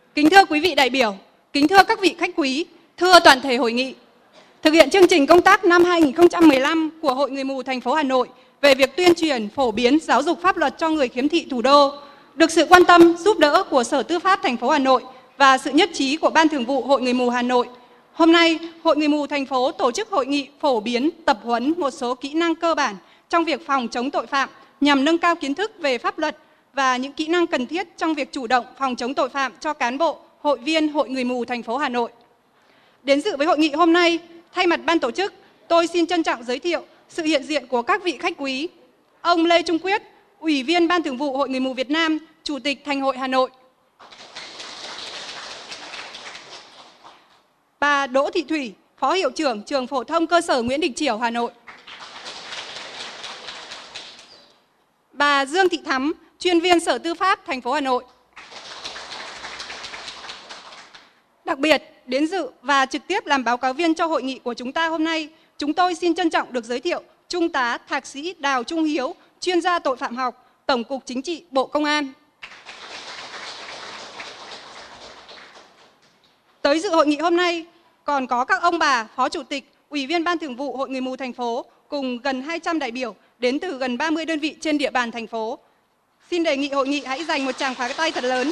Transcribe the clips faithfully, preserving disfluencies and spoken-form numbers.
Kính thưa quý vị đại biểu, kính thưa các vị khách quý, thưa toàn thể hội nghị. Thực hiện chương trình công tác năm hai nghìn không trăm mười lăm của Hội Người mù thành phố Hà Nội về việc tuyên truyền, phổ biến giáo dục pháp luật cho người khiếm thị thủ đô, được sự quan tâm giúp đỡ của Sở Tư pháp thành phố Hà Nội và sự nhất trí của Ban Thường vụ Hội Người mù Hà Nội. Hôm nay, Hội Người mù thành phố tổ chức hội nghị phổ biến, tập huấn một số kỹ năng cơ bản trong việc phòng chống tội phạm nhằm nâng cao kiến thức về pháp luật và những kỹ năng cần thiết trong việc chủ động phòng chống tội phạm cho cán bộ, hội viên Hội Người mù thành phố Hà Nội. Đến dự với hội nghị hôm nay, thay mặt ban tổ chức, tôi xin trân trọng giới thiệu sự hiện diện của các vị khách quý. Ông Lê Trung Quyết, Ủy viên Ban Thường vụ Hội Người mù Việt Nam, Chủ tịch Thành hội Hà Nội. Bà Đỗ Thị Thủy, Phó Hiệu trưởng Trường Phổ thông Cơ sở Nguyễn Đình Chiểu, Hà Nội. Bà Dương Thị Thắm, Chuyên viên Sở Tư pháp thành phố Hà Nội. Đặc biệt, đến dự và trực tiếp làm báo cáo viên cho hội nghị của chúng ta hôm nay, chúng tôi xin trân trọng được giới thiệu Trung tá Thạc sĩ Đào Trung Hiếu, chuyên gia tội phạm học, Tổng cục Chính trị, Bộ Công an. Tới dự hội nghị hôm nay còn có các ông bà, Phó Chủ tịch, Ủy viên Ban Thường vụ Hội Người mù thành phố cùng gần hai trăm đại biểu đến từ gần ba mươi đơn vị trên địa bàn thành phố. Xin đề nghị hội nghị hãy dành một tràng pháo tay thật lớn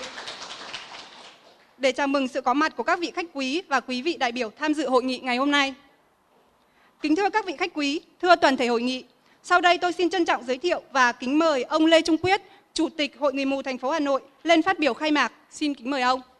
để chào mừng sự có mặt của các vị khách quý và quý vị đại biểu tham dự hội nghị ngày hôm nay. Kính thưa các vị khách quý, thưa toàn thể hội nghị, sau đây tôi xin trân trọng giới thiệu và kính mời ông Lê Trung Quyết, Chủ tịch Hội Người mù thành phố Hà Nội lên phát biểu khai mạc. Xin kính mời ông.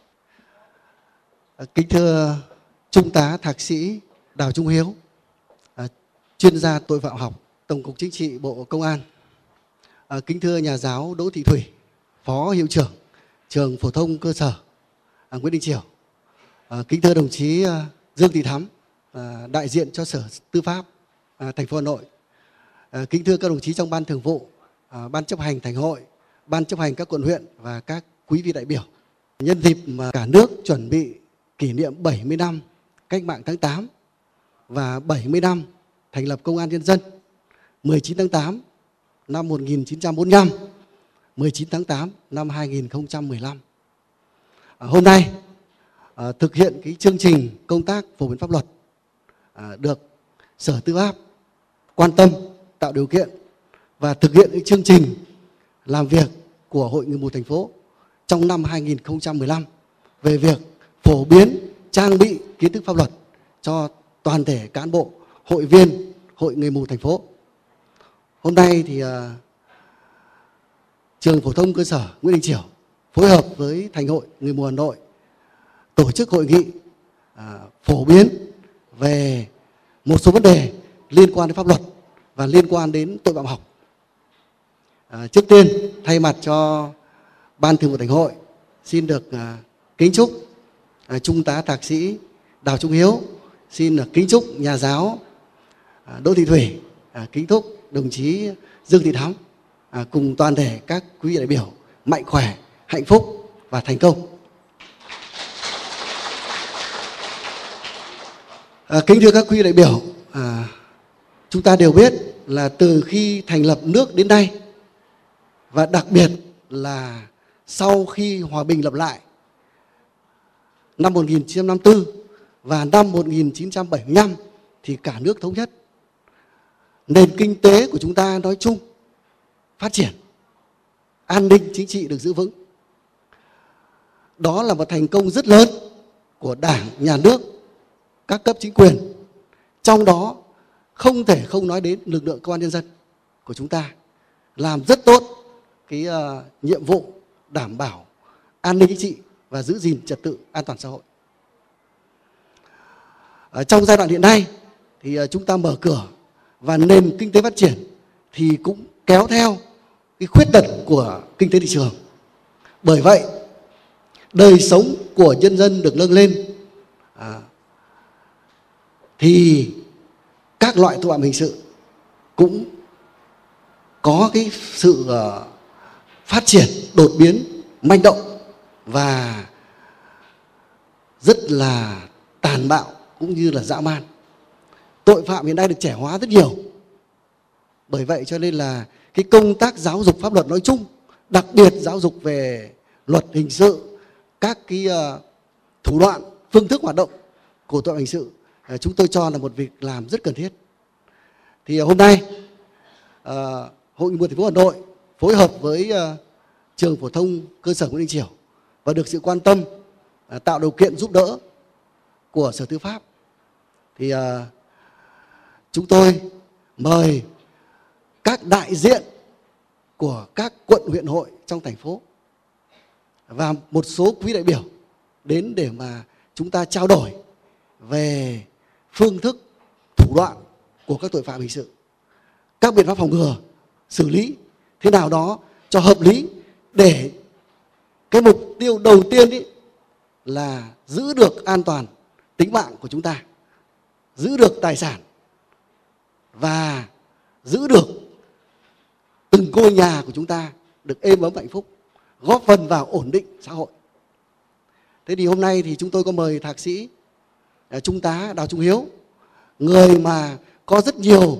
Kính thưa Trung tá Thạc sĩ Đào Trung Hiếu, chuyên gia tội phạm học, Tổng cục Chính trị, Bộ Công an. Kính thưa nhà giáo Đỗ Thị Thủy, Phó Hiệu trưởng Trường Phổ thông Cơ sở Nguyễn Đình Chiểu. Kính thưa đồng chí Dương Thị Thắm, đại diện cho Sở Tư pháp thành phố Hà Nội. Kính thưa các đồng chí trong Ban Thường vụ, Ban chấp hành Thành hội, Ban chấp hành các quận huyện và các quý vị đại biểu. Nhân dịp mà cả nước chuẩn bị kỷ niệm bảy mươi năm Cách mạng tháng tám và bảy mươi năm thành lập Công an Nhân dân, mười chín tháng tám năm một nghìn chín trăm bốn mươi lăm, mười chín tháng tám năm hai nghìn không trăm mười lăm. À, hôm nay à, thực hiện cái chương trình công tác phổ biến pháp luật à, được Sở Tư pháp quan tâm, tạo điều kiện và thực hiện cái chương trình làm việc của Hội Người mù thành phố trong năm hai nghìn không trăm mười lăm về việc phổ biến, trang bị kiến thức pháp luật cho toàn thể cán bộ, hội viên Hội Người mù thành phố. Hôm nay thì uh, Trường Phổ thông Cơ sở Nguyễn Đình Chiểu phối hợp với Thành hội Người mù Hà Nội tổ chức hội nghị uh, phổ biến về một số vấn đề liên quan đến pháp luật và liên quan đến tội phạm học. Uh, trước tiên, thay mặt cho Ban Thường vụ Thành hội, xin được uh, kính chúc uh, Trung tá Thạc sĩ Đào Trung Hiếu, xin được kính chúc nhà giáo uh, Đỗ Thị Thủy, uh, kính chúc đồng chí Dương Thị Thắm à, cùng toàn thể các quý vị đại biểu mạnh khỏe, hạnh phúc và thành công. À, kính thưa các quý vị đại biểu, à, chúng ta đều biết là từ khi thành lập nước đến nay và đặc biệt là sau khi hòa bình lập lại năm một nghìn chín trăm năm mươi tư và năm một nghìn chín trăm bảy mươi lăm thì cả nước thống nhất. Nền kinh tế của chúng ta nói chung phát triển, an ninh chính trị được giữ vững. Đó là một thành công rất lớn của Đảng, Nhà nước, các cấp chính quyền. Trong đó không thể không nói đến lực lượng Công an Nhân dân của chúng ta làm rất tốt cái uh, nhiệm vụ đảm bảo an ninh chính trị và giữ gìn trật tự an toàn xã hội. Ở trong giai đoạn hiện nay thì uh, chúng ta mở cửa và nền kinh tế phát triển thì cũng kéo theo cái khuyết tật của kinh tế thị trường. Bởi vậy, đời sống của nhân dân được nâng lên à, thì các loại tội phạm hình sự cũng có cái sự uh, phát triển đột biến, manh động và rất là tàn bạo cũng như là dã man. Tội phạm hiện nay được trẻ hóa rất nhiều. Bởi vậy cho nên là cái công tác giáo dục pháp luật nói chung, đặc biệt giáo dục về luật hình sự các cái uh, thủ đoạn, phương thức hoạt động của tội phạm hình sự, uh, chúng tôi cho là một việc làm rất cần thiết. Thì uh, hôm nay uh, Hội Người mù thành phố Hà Nội phối hợp với uh, trường phổ thông cơ sở Nguyễn Đình Chiểu và được sự quan tâm, uh, tạo điều kiện giúp đỡ của Sở Tư pháp, thì uh, chúng tôi mời các đại diện của các quận huyện hội trong thành phố và một số quý đại biểu đến để mà chúng ta trao đổi về phương thức, thủ đoạn của các tội phạm hình sự, các biện pháp phòng ngừa, xử lý thế nào đó cho hợp lý, để cái mục tiêu đầu tiên ý là giữ được an toàn tính mạng của chúng ta, giữ được tài sản và giữ được từng ngôi nhà của chúng ta được êm ấm hạnh phúc, góp phần vào ổn định xã hội. Thế thì hôm nay thì chúng tôi có mời thạc sĩ Trung tá Đào Trung Hiếu, người mà có rất nhiều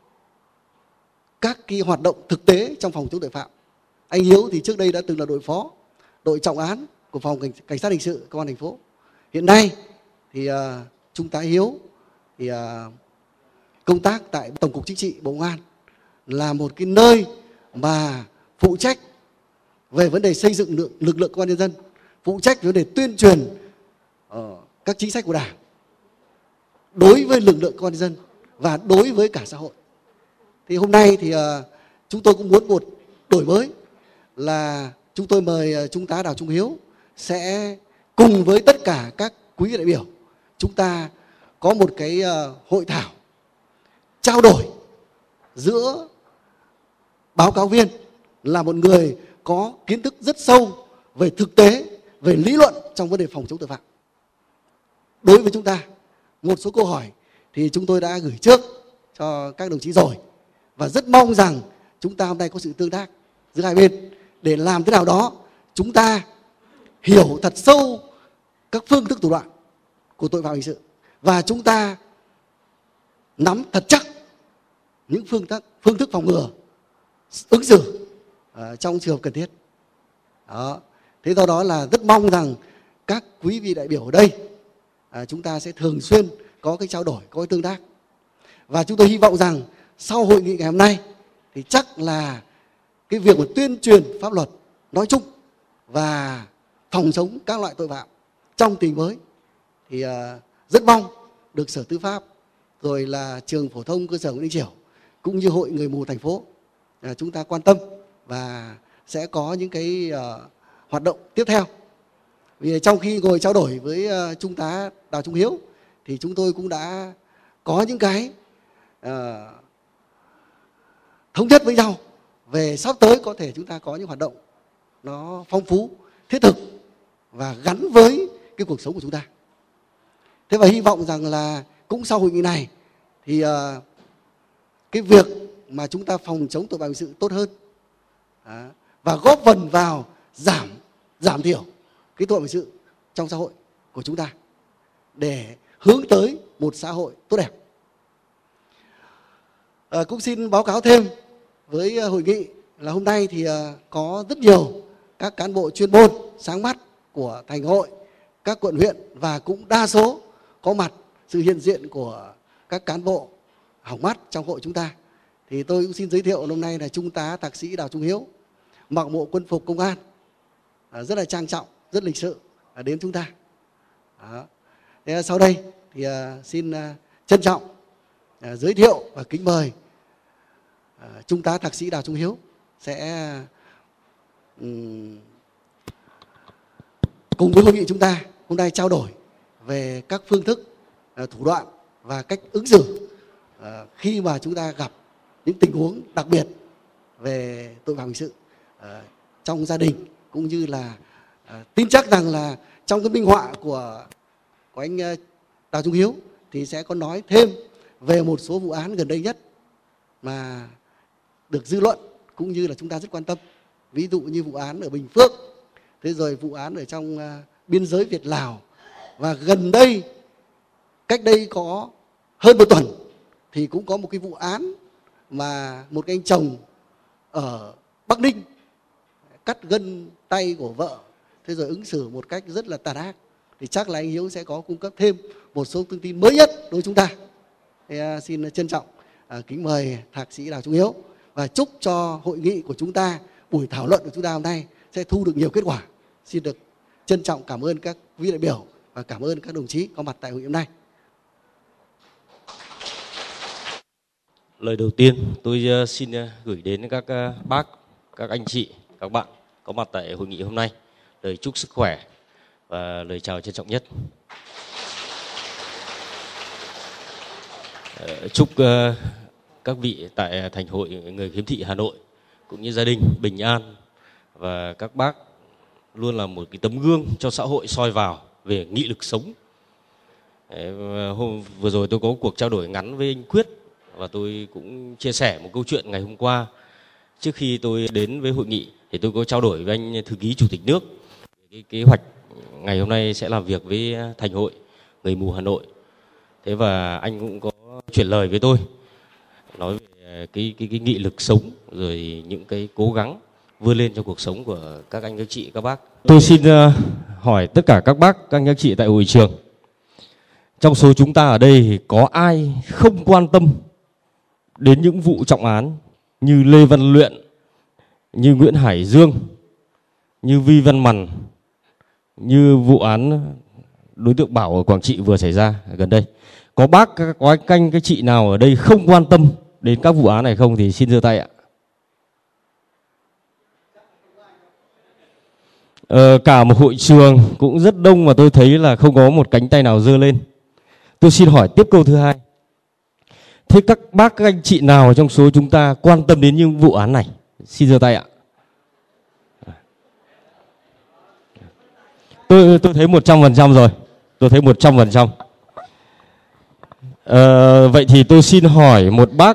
các cái hoạt động thực tế trong phòng chống tội phạm. Anh Hiếu thì trước đây đã từng là đội phó, đội trọng án của phòng cảnh, cảnh sát hình sự công an thành phố. Hiện nay thì uh, Trung tá Hiếu thì uh, công tác tại Tổng cục Chính trị Bộ Công an, là một cái nơi mà phụ trách về vấn đề xây dựng lực, lực lượng công an nhân dân, phụ trách về vấn đề tuyên truyền uh, các chính sách của Đảng đối với lực lượng công an nhân dân và đối với cả xã hội. Thì hôm nay thì uh, chúng tôi cũng muốn một đổi mới là chúng tôi mời uh, Trung tá Đào Trung Hiếu sẽ cùng với tất cả các quý vị đại biểu chúng ta có một cái uh, hội thảo trao đổi giữa báo cáo viên là một người có kiến thức rất sâu về thực tế, về lý luận trong vấn đề phòng chống tội phạm. Đối với chúng ta, một số câu hỏi thì chúng tôi đã gửi trước cho các đồng chí rồi, và rất mong rằng chúng ta hôm nay có sự tương tác giữa hai bên để làm thế nào đó chúng ta hiểu thật sâu các phương thức thủ đoạn của tội phạm hình sự, và chúng ta nắm thật chắc những phương thức, phương thức phòng ngừa, ứng xử uh, trong trường hợp cần thiết. Đó. Thế do đó là rất mong rằng các quý vị đại biểu ở đây uh, chúng ta sẽ thường xuyên có cái trao đổi, có cái tương tác. Và chúng tôi hy vọng rằng sau hội nghị ngày hôm nay thì chắc là cái việc mà tuyên truyền pháp luật nói chung và phòng chống các loại tội phạm trong tình mới thì uh, rất mong được Sở Tư pháp, rồi là trường phổ thông cơ sở Nguyễn Đình Chiểu cũng như Hội Người mù thành phố uh, chúng ta quan tâm và sẽ có những cái uh, hoạt động tiếp theo. Vì trong khi ngồi trao đổi với uh, Trung tá Đào Trung Hiếu thì chúng tôi cũng đã có những cái uh, thống nhất với nhau về sắp tới có thể chúng ta có những hoạt động nó phong phú, thiết thực và gắn với cái cuộc sống của chúng ta. Thế và hy vọng rằng là cũng sau hội nghị này thì uh, cái việc mà chúng ta phòng chống tội phạm hình sự tốt hơn đó, và góp phần vào giảm giảm thiểu cái tội phạm hình sự trong xã hội của chúng ta để hướng tới một xã hội tốt đẹp. À, cũng xin báo cáo thêm với hội nghị là hôm nay thì uh, có rất nhiều các cán bộ chuyên môn sáng mắt của thành hội, các quận huyện, và cũng đa số có mặt sự hiện diện của các cán bộ hỏng mắt trong hội chúng ta. Thì tôi cũng xin giới thiệu hôm nay là Trung tá thạc sĩ Đào Trung Hiếu, mặc bộ quân phục công an, à, rất là trang trọng, rất lịch sự à, đến chúng ta. Đó. Thế sau đây thì à, xin à, trân trọng à, giới thiệu và kính mời à, Trung tá thạc sĩ Đào Trung Hiếu sẽ um, cùng với hội nghị chúng ta hôm nay trao đổi về các phương thức, à, thủ đoạn và cách ứng xử à, khi mà chúng ta gặp những tình huống đặc biệt về tội phạm hình sự à, trong gia đình, cũng như là à, tin chắc rằng là trong cái minh họa của của anh Đào Trung Hiếu thì sẽ có nói thêm về một số vụ án gần đây nhất mà được dư luận cũng như là chúng ta rất quan tâm, ví dụ như vụ án ở Bình Phước, thế rồi vụ án ở trong uh, biên giới Việt Lào, và gần đây cách đây có hơn một tuần thì cũng có một cái vụ án mà một cái anh chồng ở Bắc Ninh cắt gân tay của vợ, thế rồi ứng xử một cách rất là tàn ác, thì chắc là anh Hiếu sẽ có cung cấp thêm một số thông tin mới nhất đối với chúng ta. Thì, uh, xin trân trọng uh, kính mời Thạc sĩ Đào Trung Hiếu và chúc cho hội nghị của chúng ta, buổi thảo luận của chúng ta hôm nay sẽ thu được nhiều kết quả. Xin được trân trọng cảm ơn các vị đại biểu và cảm ơn các đồng chí có mặt tại hội nghị hôm nay. Lời đầu tiên tôi xin gửi đến các bác, các anh chị, các bạn có mặt tại hội nghị hôm nay lời chúc sức khỏe và lời chào trân trọng nhất. Chúc các vị tại Thành hội Người khiếm thị Hà Nội cũng như gia đình bình an và các bác luôn là một cái tấm gương cho xã hội soi vào về nghị lực sống. Hôm vừa rồi tôi có cuộc trao đổi ngắn với anh Quyết và tôi cũng chia sẻ một câu chuyện ngày hôm qua. Trước khi tôi đến với hội nghị thì tôi có trao đổi với anh thư ký Chủ tịch nước cái kế hoạch ngày hôm nay sẽ làm việc với Thành hội Người mù Hà Nội. Thế và anh cũng có chuyển lời với tôi nói về cái cái cái nghị lực sống rồi những cái cố gắng vươn lên trong cuộc sống của các anh các chị các bác. Tôi xin uh, hỏi tất cả các bác các anh các chị tại hội trường, trong số chúng ta ở đây thì có ai không quan tâm đến những vụ trọng án như Lê Văn Luyện, như Nguyễn Hải Dương, như Vi Văn Mằn, như vụ án đối tượng Bảo ở Quảng Trị vừa xảy ra gần đây? Có bác, có anh các chị nào ở đây không quan tâm đến các vụ án này không thì xin giơ tay ạ. Ờ, cả một hội trường cũng rất đông mà tôi thấy là không có một cánh tay nào giơ lên. Tôi xin hỏi tiếp câu thứ hai. Thế các bác, các anh chị nào trong số chúng ta quan tâm đến những vụ án này? Xin giơ tay ạ. Tôi tôi thấy một trăm phần trăm rồi. Tôi thấy một trăm phần trăm. Ờ, vậy thì tôi xin hỏi một bác,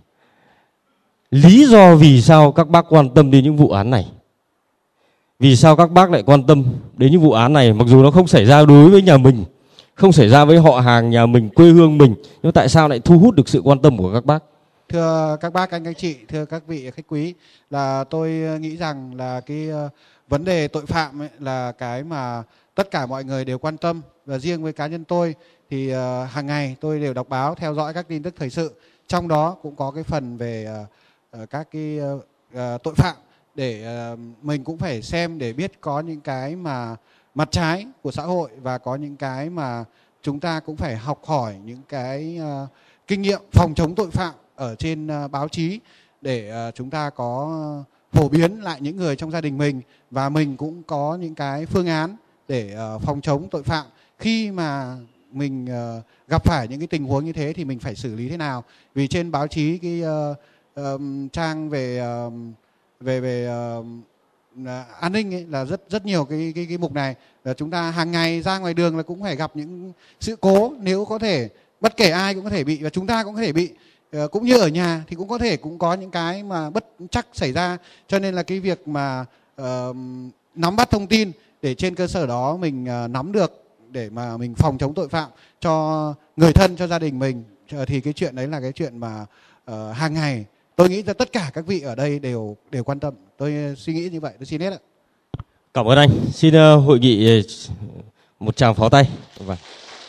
lý do vì sao các bác quan tâm đến những vụ án này? Vì sao các bác lại quan tâm đến những vụ án này mặc dù nó không xảy ra đối với nhà mình, không xảy ra với họ hàng nhà mình, quê hương mình, nhưng tại sao lại thu hút được sự quan tâm của các bác? Thưa các bác, anh các chị, thưa các vị khách quý, là tôi nghĩ rằng là cái vấn đề tội phạm ấy là cái mà tất cả mọi người đều quan tâm, và riêng với cá nhân tôi thì uh, hàng ngày tôi đều đọc báo, theo dõi các tin tức thời sự, trong đó cũng có cái phần về uh, uh, các cái uh, uh, tội phạm để uh, mình cũng phải xem để biết có những cái mà mặt trái của xã hội và có những cái mà chúng ta cũng phải học hỏi những cái uh, kinh nghiệm phòng chống tội phạm ở trên uh, báo chí để uh, chúng ta có phổ biến lại những người trong gia đình mình, và mình cũng có những cái phương án để uh, phòng chống tội phạm. Khi mà mình uh, gặp phải những cái tình huống như thế thì mình phải xử lý thế nào? Vì trên báo chí cái uh, uh, trang về uh, về về uh, an ninh ấy, là rất rất nhiều cái cái cái mục này. Là chúng ta hàng ngày ra ngoài đường là cũng phải gặp những sự cố, nếu có thể bất kể ai cũng có thể bị, và chúng ta cũng có thể bị. Uh, cũng như ở nhà thì cũng có thể cũng có những cái mà bất chắc xảy ra, cho nên là cái việc mà uh, nắm bắt thông tin để trên cơ sở đó mình uh, nắm được để mà mình phòng chống tội phạm cho người thân, cho gia đình mình, thì cái chuyện đấy là cái chuyện mà uh, hàng ngày tôi nghĩ là tất cả các vị ở đây đều đều quan tâm. Tôi suy nghĩ như vậy. Tôi xin hết ạ. Cảm ơn anh. Xin uh, hội nghị một tràng pháo tay. Vâng.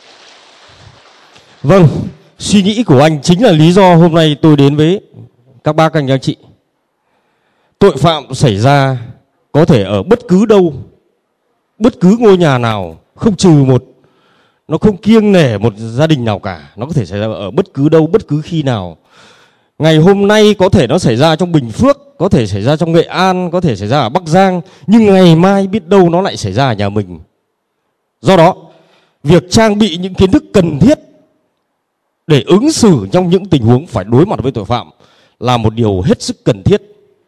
Vâng, suy nghĩ của anh chính là lý do hôm nay tôi đến với các bác anh các chị. Tội phạm xảy ra có thể ở bất cứ đâu, bất cứ ngôi nhà nào, không trừ một, nó không kiêng nể một gia đình nào cả. Nó có thể xảy ra ở bất cứ đâu, bất cứ khi nào. Ngày hôm nay có thể nó xảy ra trong Bình Phước, có thể xảy ra trong Nghệ An, có thể xảy ra ở Bắc Giang, nhưng ngày mai biết đâu nó lại xảy ra ở nhà mình. Do đó, việc trang bị những kiến thức cần thiết để ứng xử trong những tình huống phải đối mặt với tội phạm là một điều hết sức cần thiết.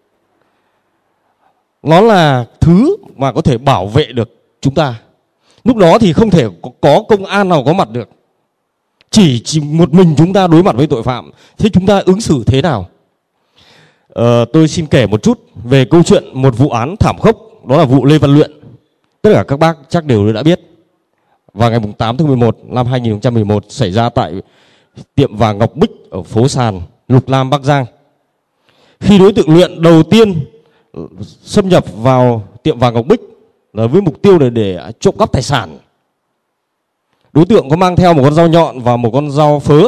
Nó là thứ mà có thể bảo vệ được chúng ta. Lúc đó thì không thể có công an nào có mặt được. Chỉ, chỉ một mình chúng ta đối mặt với tội phạm. Thế chúng ta ứng xử thế nào? Ờ, tôi xin kể một chút về câu chuyện một vụ án thảm khốc. Đó là vụ Lê Văn Luyện. Tất cả các bác chắc đều đã biết. Vào ngày tám tháng mười một năm hai nghìn không trăm mười một xảy ra tại tiệm vàng Ngọc Bích ở phố Sàn, Lục Lam, Bắc Giang. Khi đối tượng Luyện đầu tiên xâm nhập vào tiệm vàng Ngọc Bích là với mục tiêu để để trộm cắp tài sản. Đối tượng có mang theo một con dao nhọn và một con dao phớ.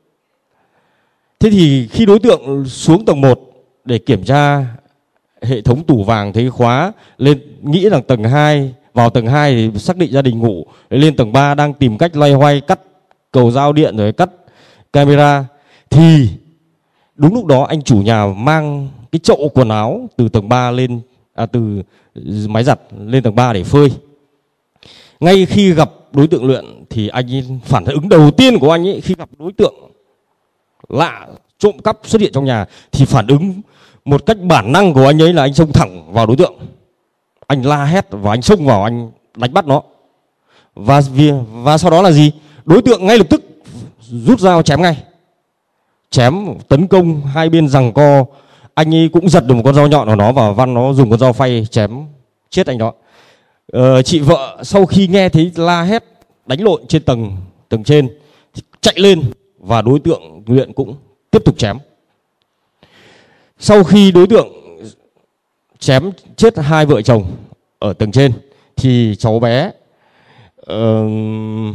Thế thì khi đối tượng xuống tầng một để kiểm tra hệ thống tủ vàng thấy khóa, lên nghĩ rằng tầng hai, vào tầng hai thì xác định gia đình ngủ, lên tầng ba đang tìm cách loay hoay cắt cầu giao điện rồi cắt camera, thì đúng lúc đó anh chủ nhà mang cái chậu quần áo từ tầng ba lên, à, từ máy giặt lên tầng ba để phơi. Ngay khi gặp đối tượng Luyện thì anh ấy, phản ứng đầu tiên của anh ấy khi gặp đối tượng lạ trộm cắp xuất hiện trong nhà thì phản ứng một cách bản năng của anh ấy là anh xông thẳng vào đối tượng. Anh la hét và anh xông vào, anh đánh bắt nó. Và vì, và sau đó là gì? Đối tượng ngay lập tức rút dao chém ngay. Chém tấn công, hai bên giằng co. Anh ấy cũng giật được một con dao nhọn của nó và Văn nó dùng con dao phay chém chết anh đó. Ờ, chị vợ sau khi nghe thấy la hét đánh lộn trên tầng tầng trên thì chạy lên và đối tượng Luyện cũng tiếp tục chém. Sau khi đối tượng chém chết hai vợ chồng ở tầng trên thì cháu bé uh,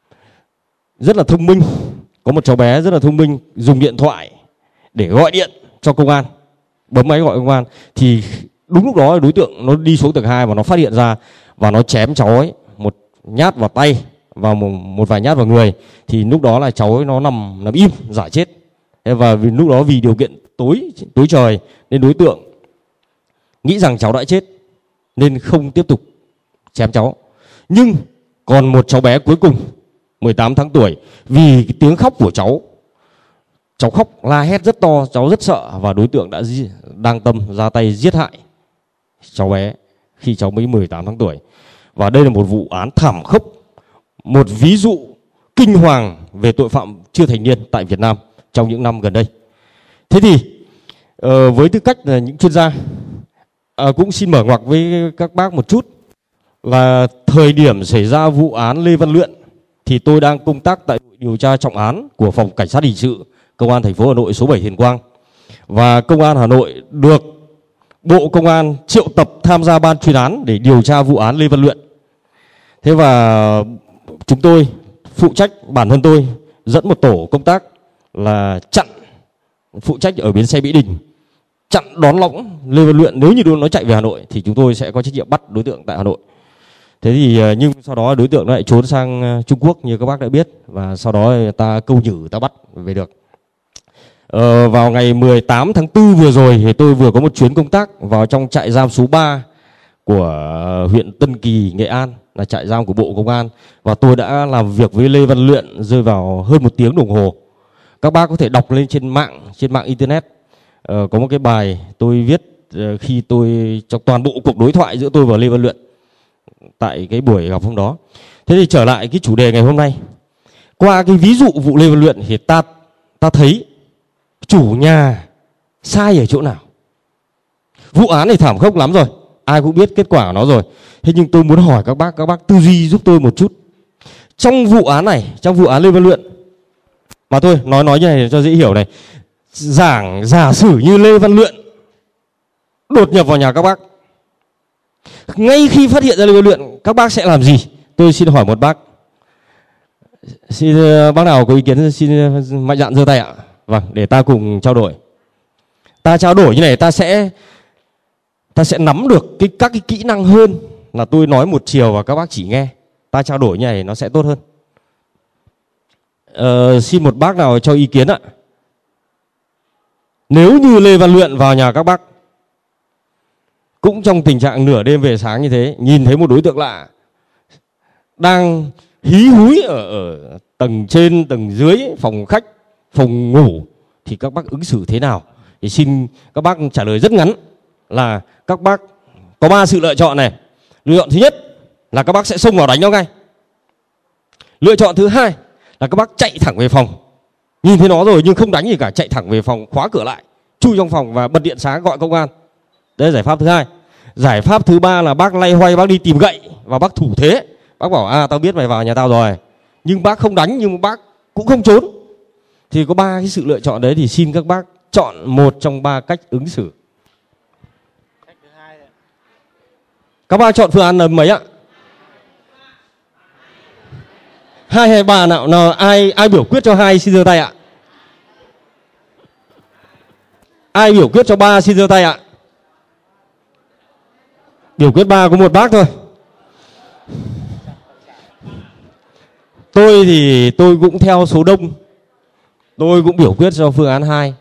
rất là thông minh. Có một cháu bé rất là thông minh dùng điện thoại để gọi điện cho công an, bấm máy gọi công an. Thì đúng lúc đó đối tượng nó đi xuống tầng hai và nó phát hiện ra và nó chém cháu ấy một nhát vào tay và một, một vài nhát vào người. Thì lúc đó là cháu ấy nó nằm nằm im giả chết. Và vì lúc đó vì điều kiện tối tối trời nên đối tượng nghĩ rằng cháu đã chết nên không tiếp tục chém cháu. Nhưng còn một cháu bé cuối cùng mười tám tháng tuổi, vì cái tiếng khóc của cháu, cháu khóc la hét rất to, cháu rất sợ và đối tượng đã đang tâm ra tay giết hại cháu bé khi cháu mới mười tám tháng tuổi. Và đây là một vụ án thảm khốc, một ví dụ kinh hoàng về tội phạm chưa thành niên tại Việt Nam trong những năm gần đây. Thế thì uh, với tư cách là những chuyên gia, uh, cũng xin mở ngoặc với các bác một chút là thời điểm xảy ra vụ án Lê Văn Luyện thì tôi đang công tác tại đội điều tra trọng án của Phòng Cảnh sát Hình sự Công an thành phố Hà Nội số bảy Hiền Quang. Và Công an Hà Nội được Bộ Công an triệu tập tham gia ban chuyên án để điều tra vụ án Lê Văn Luyện. Thế và chúng tôi phụ trách, bản thân tôi dẫn một tổ công tác là chặn, phụ trách ở bến xe Mỹ Đình, chặn đón lõng Lê Văn Luyện. Nếu như nó chạy về Hà Nội thì chúng tôi sẽ có trách nhiệm bắt đối tượng tại Hà Nội. Thế thì nhưng sau đó đối tượng lại trốn sang Trung Quốc như các bác đã biết, và sau đó ta câu nhử ta bắt về được. Ờ, vào ngày mười tám tháng tư vừa rồi thì tôi vừa có một chuyến công tác vào trong trại giam số ba của huyện Tân Kỳ, Nghệ An, là trại giam của Bộ Công an, và tôi đã làm việc với Lê Văn Luyện rơi vào hơn một tiếng đồng hồ. Các bác có thể đọc lên trên mạng, trên mạng internet, ờ, có một cái bài tôi viết khi tôi trong toàn bộ cuộc đối thoại giữa tôi và Lê Văn Luyện tại cái buổi gặp hôm đó. Thế thì trở lại cái chủ đề ngày hôm nay, qua cái ví dụ vụ Lê Văn Luyện thì ta ta thấy chủ nhà sai ở chỗ nào. Vụ án này thảm khốc lắm rồi, ai cũng biết kết quả của nó rồi. Thế nhưng tôi muốn hỏi các bác, các bác tư duy giúp tôi một chút. Trong vụ án này, trong vụ án Lê Văn Luyện, mà tôi nói nói như này cho dễ hiểu này, giảng giả sử như Lê Văn Luyện đột nhập vào nhà các bác, ngay khi phát hiện ra Lê Văn Luyện, các bác sẽ làm gì? Tôi xin hỏi một bác. Xin bác nào có ý kiến xin mạnh dạn giơ tay ạ. Vâng, để ta cùng trao đổi. Ta trao đổi như này, ta sẽ ta sẽ nắm được cái các cái kỹ năng hơn là tôi nói một chiều và các bác chỉ nghe. Ta trao đổi như này nó sẽ tốt hơn. Ờ, xin một bác nào cho ý kiến ạ. Nếu như Lê Văn Luyện vào nhà các bác, cũng trong tình trạng nửa đêm về sáng như thế, nhìn thấy một đối tượng lạ đang hí húi ở, ở tầng trên, tầng dưới, phòng khách, phòng ngủ, thì các bác ứng xử thế nào? Thì xin các bác trả lời rất ngắn là các bác có ba sự lựa chọn này. Lựa chọn thứ nhất là các bác sẽ xông vào đánh nó ngay. Lựa chọn thứ hai là các bác chạy thẳng về phòng, nhìn thấy nó rồi nhưng không đánh gì cả, chạy thẳng về phòng, khóa cửa lại, chui trong phòng và bật điện sáng gọi công an. Đấy là giải pháp thứ hai. Giải pháp thứ ba là bác lay hoay, bác đi tìm gậy và bác thủ thế. Bác bảo à tao biết mày vào nhà tao rồi, nhưng bác không đánh nhưng bác cũng không trốn. Thì có ba cái sự lựa chọn đấy, thì xin các bác chọn một trong ba cách ứng xử. Các bác chọn phương án là mấy ạ? Hai hay ba nào? Nào ai ai biểu quyết cho hai xin giơ tay ạ? Ai biểu quyết cho ba xin giơ tay ạ? Biểu quyết ba có một bác thôi. Tôi thì tôi cũng theo số đông. Tôi cũng biểu quyết cho phương án hai.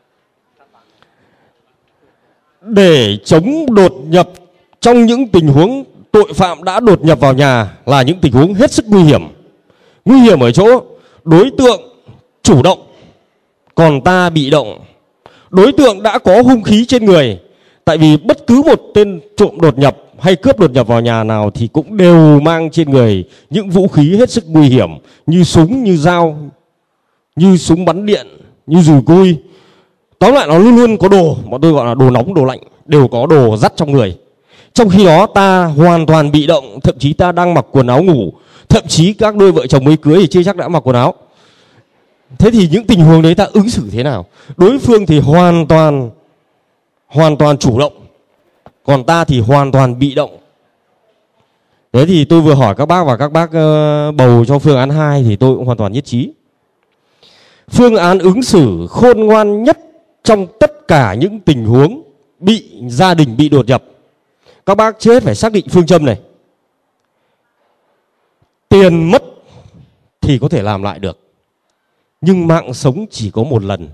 Để chống đột nhập trong những tình huống tội phạm đã đột nhập vào nhà là những tình huống hết sức nguy hiểm. Nguy hiểm ở chỗ đối tượng chủ động, còn ta bị động. Đối tượng đã có hung khí trên người. Tại vì bất cứ một tên trộm đột nhập hay cướp đột nhập vào nhà nào thì cũng đều mang trên người những vũ khí hết sức nguy hiểm, như súng, như dao, như súng bắn điện, như dùi cui. Tóm lại nó luôn luôn có đồ, bọn tôi gọi là đồ nóng, đồ lạnh, đều có đồ dắt trong người. Trong khi đó ta hoàn toàn bị động, thậm chí ta đang mặc quần áo ngủ, thậm chí các đôi vợ chồng mới cưới thì chưa chắc đã mặc quần áo. Thế thì những tình huống đấy ta ứng xử thế nào? Đối phương thì hoàn toàn hoàn toàn chủ động, còn ta thì hoàn toàn bị động. Thế thì tôi vừa hỏi các bác và các bác uh, bầu cho phương án hai thì tôi cũng hoàn toàn nhất trí. Phương án ứng xử khôn ngoan nhất trong tất cả những tình huống bị gia đình bị đột nhập. Các bác chưa hết phải xác định phương châm này. Tiền mất thì có thể làm lại được, nhưng mạng sống chỉ có một lần.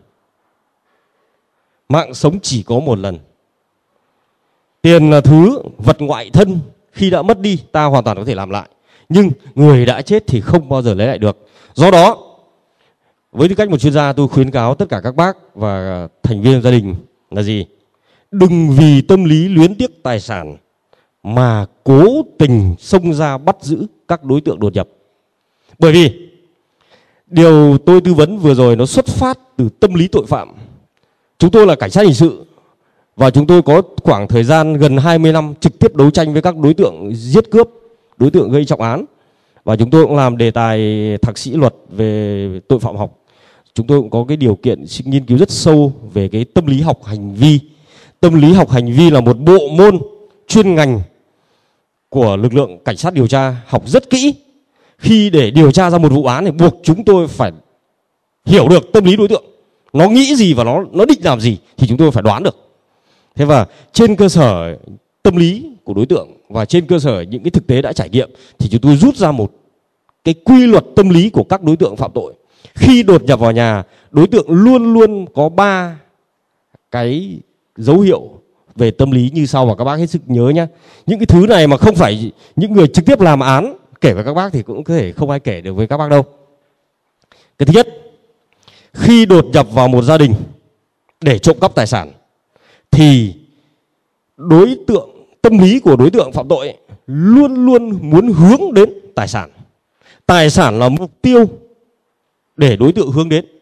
Mạng sống chỉ có một lần. Tiền là thứ vật ngoại thân, khi đã mất đi ta hoàn toàn có thể làm lại, nhưng người đã chết thì không bao giờ lấy lại được. Do đó, với tư cách một chuyên gia, tôi khuyến cáo tất cả các bác và thành viên gia đình là gì? Đừng vì tâm lý luyến tiếc tài sản mà cố tình xông ra bắt giữ các đối tượng đột nhập. Bởi vì điều tôi tư vấn vừa rồi nó xuất phát từ tâm lý tội phạm. Chúng tôi là cảnh sát hình sự và chúng tôi có khoảng thời gian gần hai mươi năm trực tiếp đấu tranh với các đối tượng giết cướp, đối tượng gây trọng án. Và chúng tôi cũng làm đề tài thạc sĩ luật về tội phạm học. Chúng tôi cũng có cái điều kiện nghiên cứu rất sâu về cái tâm lý học hành vi. Tâm lý học hành vi là một bộ môn chuyên ngành của lực lượng cảnh sát điều tra, học rất kỹ. Khi để điều tra ra một vụ án thì buộc chúng tôi phải hiểu được tâm lý đối tượng. Nó nghĩ gì và nó, nó định làm gì thì chúng tôi phải đoán được. Thế và trên cơ sở tâm lý của đối tượng và trên cơ sở những cái thực tế đã trải nghiệm thì chúng tôi rút ra một cái quy luật tâm lý của các đối tượng phạm tội. Khi đột nhập vào nhà, đối tượng luôn luôn có ba cái dấu hiệu về tâm lý như sau, và các bác hết sức nhớ nhé. Những cái thứ này mà không phải những người trực tiếp làm án kể với các bác thì cũng có thể không ai kể được với các bác đâu. Cái thứ nhất, khi đột nhập vào một gia đình để trộm cắp tài sản thì đối tượng, tâm lý của đối tượng phạm tội luôn luôn muốn hướng đến tài sản. Tài sản là mục tiêu để đối tượng hướng đến.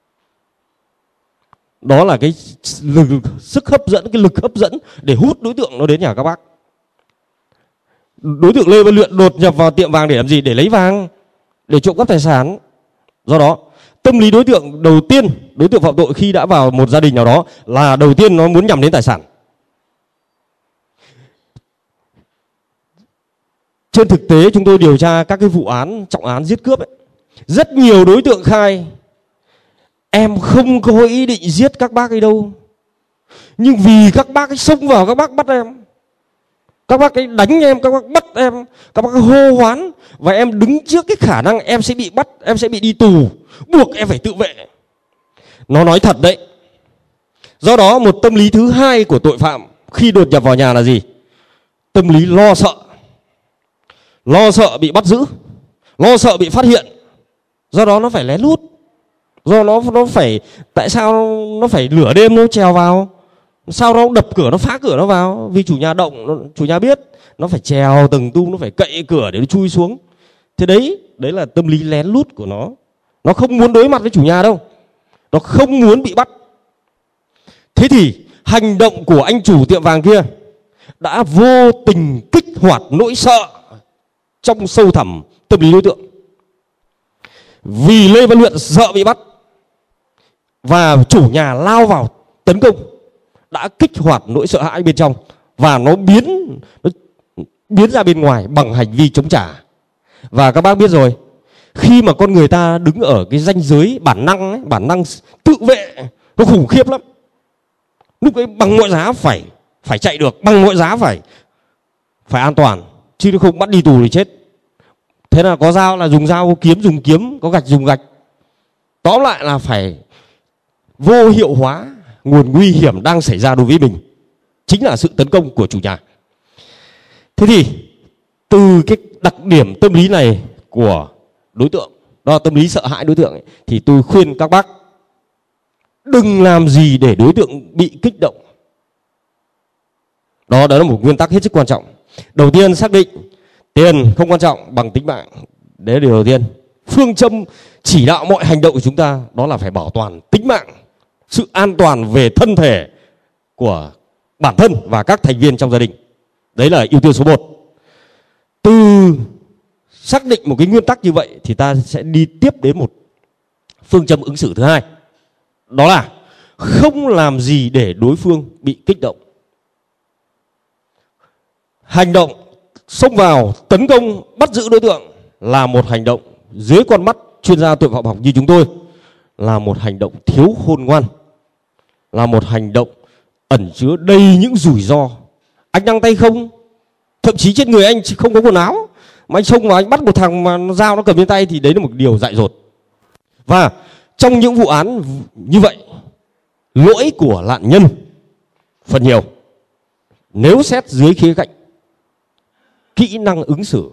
Đó là cái lực, sức hấp dẫn, cái lực hấp dẫn để hút đối tượng nó đến nhà các bác. Đối tượng Lê Văn Luyện đột nhập vào tiệm vàng để làm gì? Để lấy vàng, để trộm cắp tài sản. Do đó, tâm lý đối tượng đầu tiên, đối tượng phạm tội khi đã vào một gia đình nào đó là đầu tiên nó muốn nhắm đến tài sản. Trên thực tế chúng tôi điều tra các cái vụ án, trọng án giết cướp ấy, rất nhiều đối tượng khai em không có ý định giết các bác ấy đâu, nhưng vì các bác ấy xông vào các bác bắt em, các bác ấy đánh em, các bác bắt em, các bác ấy hô hoán, và em đứng trước cái khả năng em sẽ bị bắt, em sẽ bị đi tù, buộc em phải tự vệ. Nó nói thật đấy. Do đó một tâm lý thứ hai của tội phạm khi đột nhập vào nhà là gì? Tâm lý lo sợ. Lo sợ bị bắt giữ, lo sợ bị phát hiện. Do đó nó phải lén lút. Do nó nó phải, tại sao nó phải nửa đêm nó trèo vào? Sao nó đập cửa, nó phá cửa nó vào? Vì chủ nhà động, nó, chủ nhà biết, nó phải trèo từng tung, nó phải cậy cửa để nó chui xuống. Thế đấy, đấy là tâm lý lén lút của nó. Nó không muốn đối mặt với chủ nhà đâu. Nó không muốn bị bắt. Thế thì hành động của anh chủ tiệm vàng kia đã vô tình kích hoạt nỗi sợ trong sâu thẳm tâm lý đối tượng. Vì Lê Văn Luyện sợ bị bắt và chủ nhà lao vào tấn công đã kích hoạt nỗi sợ hãi bên trong, và nó biến, nó biến ra bên ngoài bằng hành vi chống trả. Và các bác biết rồi, khi mà con người ta đứng ở cái ranh giới bản năng ấy, bản năng tự vệ nó khủng khiếp lắm. Lúc ấy bằng mọi giá phải phải chạy được, bằng mọi giá phải phải an toàn, chứ không bắt đi tù thì chết. Thế là có dao là dùng dao, có kiếm dùng kiếm, có gạch dùng gạch. Tóm lại là phải vô hiệu hóa nguồn nguy hiểm đang xảy ra đối với mình, chính là sự tấn công của chủ nhà. Thế thì từ cái đặc điểm tâm lý này của đối tượng, đó là tâm lý sợ hãi đối tượng ấy, thì tôi khuyên các bác đừng làm gì để đối tượng bị kích động. Đó, đó là một nguyên tắc hết sức quan trọng. Đầu tiên xác định tiền không quan trọng bằng tính mạng. Đấy là điều đầu tiên. Phương châm chỉ đạo mọi hành động của chúng ta đó là phải bảo toàn tính mạng, sự an toàn về thân thể của bản thân và các thành viên trong gia đình. Đấy là ưu tiên số một. Từ xác định một cái nguyên tắc như vậy thì ta sẽ đi tiếp đến một phương châm ứng xử thứ hai. Đó là không làm gì để đối phương bị kích động. Hành động xông vào, tấn công, bắt giữ đối tượng là một hành động dưới con mắt chuyên gia tội phạm học như chúng tôi là một hành động thiếu khôn ngoan, là một hành động ẩn chứa đầy những rủi ro. Anh đang tay không, thậm chí trên người anh không có quần áo, mà anh xông vào anh bắt một thằng mà nó dao nó cầm trên tay thì đấy là một điều dại dột. Và trong những vụ án như vậy, lỗi của nạn nhân phần nhiều. Nếu xét dưới khía cạnh kỹ năng ứng xử,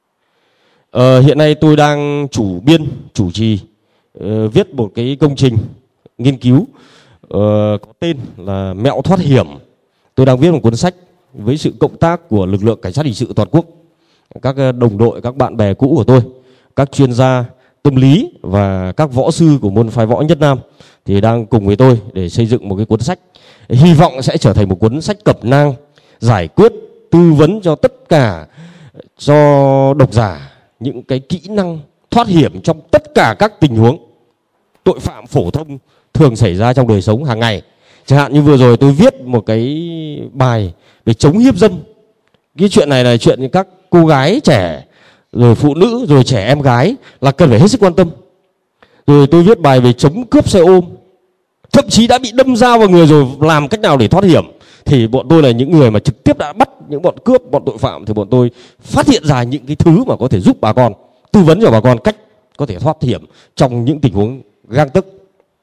ờ, hiện nay tôi đang chủ biên, chủ trì ờ, viết một cái công trình nghiên cứu ờ, có tên là Mẹo thoát hiểm. Tôi đang viết một cuốn sách với sự cộng tác của lực lượng cảnh sát hình sự toàn quốc, các đồng đội, các bạn bè cũ của tôi, các chuyên gia tâm lý và các võ sư của môn phái võ Nhất Nam thì đang cùng với tôi để xây dựng một cái cuốn sách. Hy vọng sẽ trở thành một cuốn sách cẩm nang giải quyết, tư vấn cho tất cả cho độc giả những cái kỹ năng thoát hiểm trong tất cả các tình huống tội phạm phổ thông thường xảy ra trong đời sống hàng ngày. Chẳng hạn như vừa rồi tôi viết một cái bài về chống hiếp dâm. Cái chuyện này là chuyện các cô gái trẻ, rồi phụ nữ, rồi trẻ em gái là cần phải hết sức quan tâm. Rồi tôi viết bài về chống cướp xe ôm, thậm chí đã bị đâm dao vào người rồi làm cách nào để thoát hiểm. Thì bọn tôi là những người mà trực tiếp đã bắt những bọn cướp, bọn tội phạm, thì bọn tôi phát hiện ra những cái thứ mà có thể giúp bà con, tư vấn cho bà con cách có thể thoát hiểm trong những tình huống gang tấc.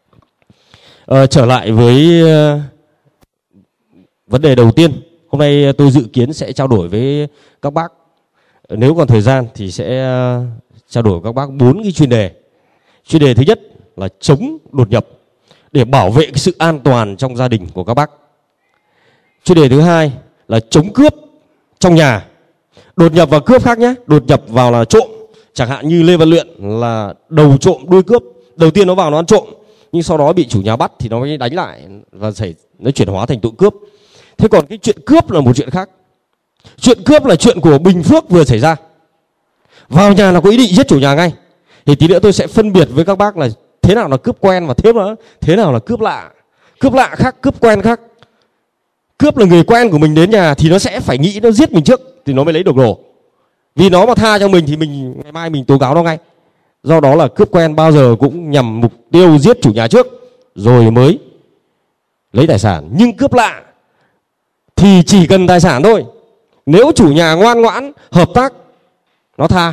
Ờ, trở lại với uh, vấn đề đầu tiên, hôm nay tôi dự kiến sẽ trao đổi với các bác, nếu còn thời gian thì sẽ uh, trao đổi với các bác bốn cái chuyên đề. Chuyên đề thứ nhất là chống đột nhập để bảo vệ cái sự an toàn trong gia đình của các bác. Chuyên đề thứ hai là chống cướp trong nhà. Đột nhập và cướp khác nhé. Đột nhập vào là trộm, chẳng hạn như Lê Văn Luyện là đầu trộm đuôi cướp. Đầu tiên nó vào nó ăn trộm, nhưng sau đó bị chủ nhà bắt thì nó mới đánh lại và xảy nó chuyển hóa thành tội cướp. Thế còn cái chuyện cướp là một chuyện khác. Chuyện cướp là chuyện của Bình Phước vừa xảy ra. Vào nhà là có ý định giết chủ nhà ngay. Thì tí nữa tôi sẽ phân biệt với các bác là thế nào là cướp quen và thế nào, thế nào là cướp lạ. Cướp lạ khác, cướp quen khác. Cướp là người quen của mình đến nhà thì nó sẽ phải nghĩ nó giết mình trước thì nó mới lấy được đồ. Vì nó mà tha cho mình thì mình ngày mai mình tố cáo nó ngay. Do đó là cướp quen bao giờ cũng nhằm mục tiêu giết chủ nhà trước rồi mới lấy tài sản. Nhưng cướp lạ thì chỉ cần tài sản thôi. Nếu chủ nhà ngoan ngoãn, hợp tác, nó tha.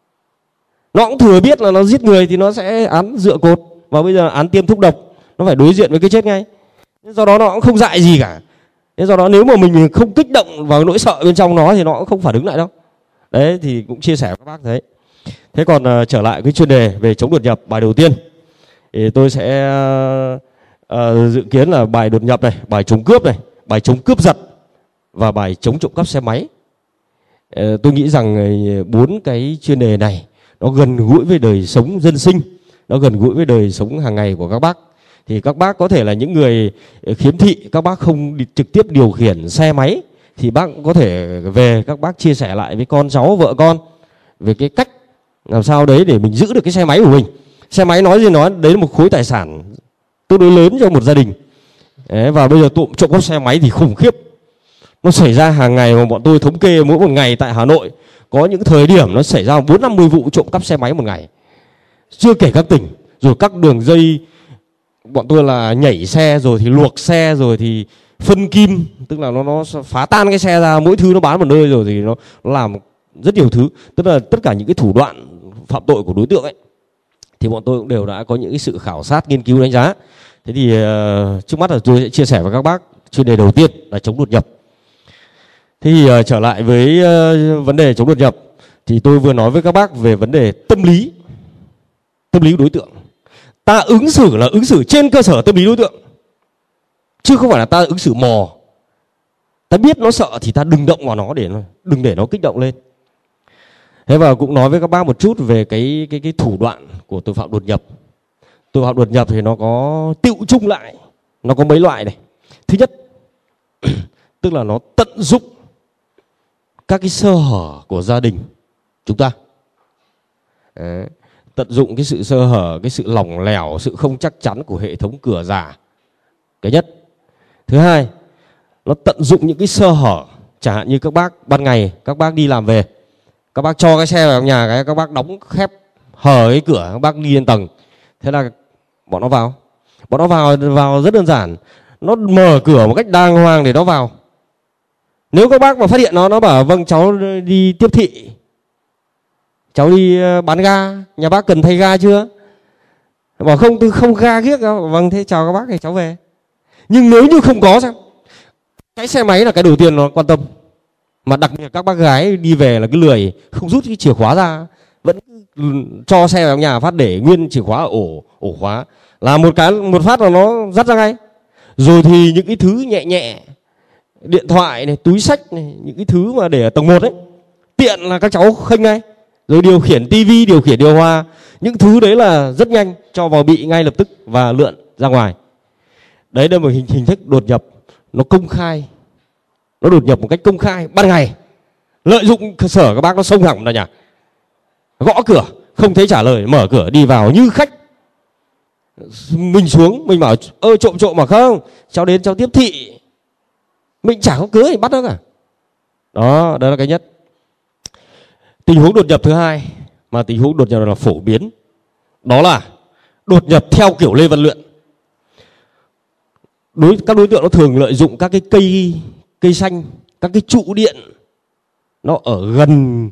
Nó cũng thừa biết là nó giết người thì nó sẽ án dựa cột. Và bây giờ án tiêm thuốc độc, nó phải đối diện với cái chết ngay. Do đó nó cũng không dại gì cả. Thế do đó nếu mà mình không kích động vào nỗi sợ bên trong nó thì nó cũng không phản ứng lại đâu. Đấy thì cũng chia sẻ với các bác thế. Thế còn uh, trở lại cái chuyên đề về chống đột nhập, bài đầu tiên thì tôi sẽ uh, dự kiến là bài đột nhập này, bài chống cướp này, bài chống cướp giật và bài chống trộm cắp xe máy. Uh, tôi nghĩ rằng bốn uh, cái chuyên đề này nó gần gũi với đời sống dân sinh, nó gần gũi với đời sống hàng ngày của các bác. Thì các bác có thể là những người khiếm thị, các bác không đi, trực tiếp điều khiển xe máy thì bác cũng có thể về các bác chia sẻ lại với con cháu, vợ con về cái cách làm sao đấy để mình giữ được cái xe máy của mình. Xe máy nói gì nói, đấy là một khối tài sản tương đối lớn cho một gia đình. Đấy, và bây giờ tụm trộm cắp xe máy thì khủng khiếp. Nó xảy ra hàng ngày, mà bọn tôi thống kê mỗi một ngày tại Hà Nội có những thời điểm nó xảy ra bốn năm mươi vụ trộm cắp xe máy một ngày. Chưa kể các tỉnh, rồi các đường dây bọn tôi là nhảy xe, rồi thì luộc xe, rồi thì phân kim, tức là nó nó phá tan cái xe ra, mỗi thứ nó bán một nơi, rồi thì nó, nó làm rất nhiều thứ. Tức là tất cả những cái thủ đoạn phạm tội của đối tượng ấy thì bọn tôi cũng đều đã có những cái sự khảo sát, nghiên cứu, đánh giá. Thế thì uh, trước mắt là tôi sẽ chia sẻ với các bác chuyên đề đầu tiên là chống đột nhập. Thế thì uh, trở lại với uh, vấn đề chống đột nhập thì tôi vừa nói với các bác về vấn đề tâm lý, tâm lý của đối tượng. Ta ứng xử là ứng xử trên cơ sở tâm lý đối tượng, chứ không phải là ta ứng xử mò. Ta biết nó sợ thì ta đừng động vào nó, để nó đừng để nó kích động lên. Thế và cũng nói với các bác một chút về cái cái cái thủ đoạn của tội phạm đột nhập. Tội phạm đột nhập thì nó có tựu chung lại, nó có mấy loại này. Thứ nhất, tức là nó tận dụng các cái sơ hở của gia đình chúng ta. Đấy, tận dụng cái sự sơ hở, cái sự lỏng lẻo, sự không chắc chắn của hệ thống cửa giả. Cái nhất. Thứ hai, nó tận dụng những cái sơ hở, chẳng hạn như các bác ban ngày các bác đi làm về, các bác cho cái xe vào trong nhà, cái các bác đóng khép hở cái cửa, các bác đi lên tầng. Thế là bọn nó vào. Bọn nó vào vào rất đơn giản. Nó mở cửa một cách đàng hoàng để nó vào. Nếu các bác mà phát hiện nó, nó bảo vâng cháu đi tiếp thị, cháu đi bán ga, nhà bác cần thay ga chưa? Bảo không, tôi không ga ghiếc đâu. Vâng, thế chào các bác thì cháu về. Nhưng nếu như không có sao? Cái xe máy là cái đầu tiên nó quan tâm. Mà đặc biệt các bác gái đi về là cái lười không rút cái chìa khóa ra, vẫn cho xe vào nhà phát để nguyên chìa khóa ở ổ ổ khóa, là một cái một phát là nó dắt ra ngay. Rồi thì những cái thứ nhẹ nhẹ, điện thoại này, túi xách này, những cái thứ mà để ở tầng một ấy, tiện là các cháu khênh ngay. Rồi điều khiển tivi, điều khiển điều hòa, những thứ đấy là rất nhanh, cho vào bị ngay lập tức và lượn ra ngoài. Đấy là một hình hình thức đột nhập nó công khai. Nó đột nhập một cách công khai ban ngày, lợi dụng cơ sở các bác nó xông hỏng vào nhà, gõ cửa không thấy trả lời, mở cửa đi vào như khách. Mình xuống mình bảo ơ trộm trộm mà không, cháu đến cháu tiếp thị, mình chả có cớ thì bắt nó cả. Đó, đó là cái nhất. Tình huống đột nhập thứ hai, mà tình huống đột nhập là phổ biến, đó là đột nhập theo kiểu Lê Văn Luyện. Đối các đối tượng nó thường lợi dụng các cái cây cây xanh, các cái trụ điện nó ở gần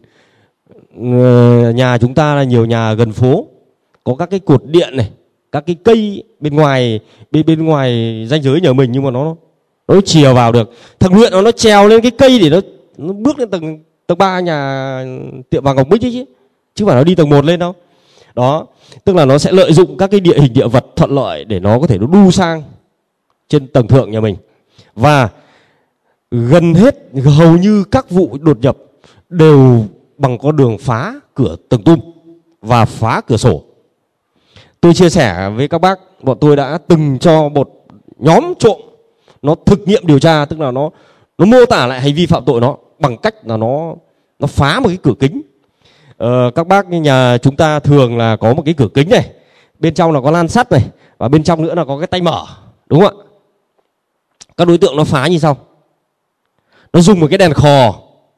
uh, nhà chúng ta, là nhiều nhà gần phố có các cái cột điện này, các cái cây bên ngoài bên bên ngoài ranh giới nhà mình, nhưng mà nó nó chìa vào được. Thằng Luyện nó nó trèo lên cái cây để nó nó bước lên tầng tầng ba nhà tiệm vàng Ngọc Bích ấy chứ, chứ phải nó đi tầng một lên đâu. Đó, tức là nó sẽ lợi dụng các cái địa hình địa vật thuận lợi để nó có thể nó đu sang trên tầng thượng nhà mình. Và gần hết hầu như các vụ đột nhập đều bằng con đường phá cửa tầng tum và phá cửa sổ. Tôi chia sẻ với các bác, bọn tôi đã từng cho một nhóm trộm nó thực nghiệm điều tra, tức là nó nó mô tả lại hành vi phạm tội nó bằng cách là nó nó phá một cái cửa kính. Ờ, các bác nhà chúng ta thường là có một cái cửa kính này, bên trong là có lan sắt này, và bên trong nữa là có cái tay mở, đúng không ạ? Các đối tượng nó phá như sau. Nó dùng một cái đèn khò,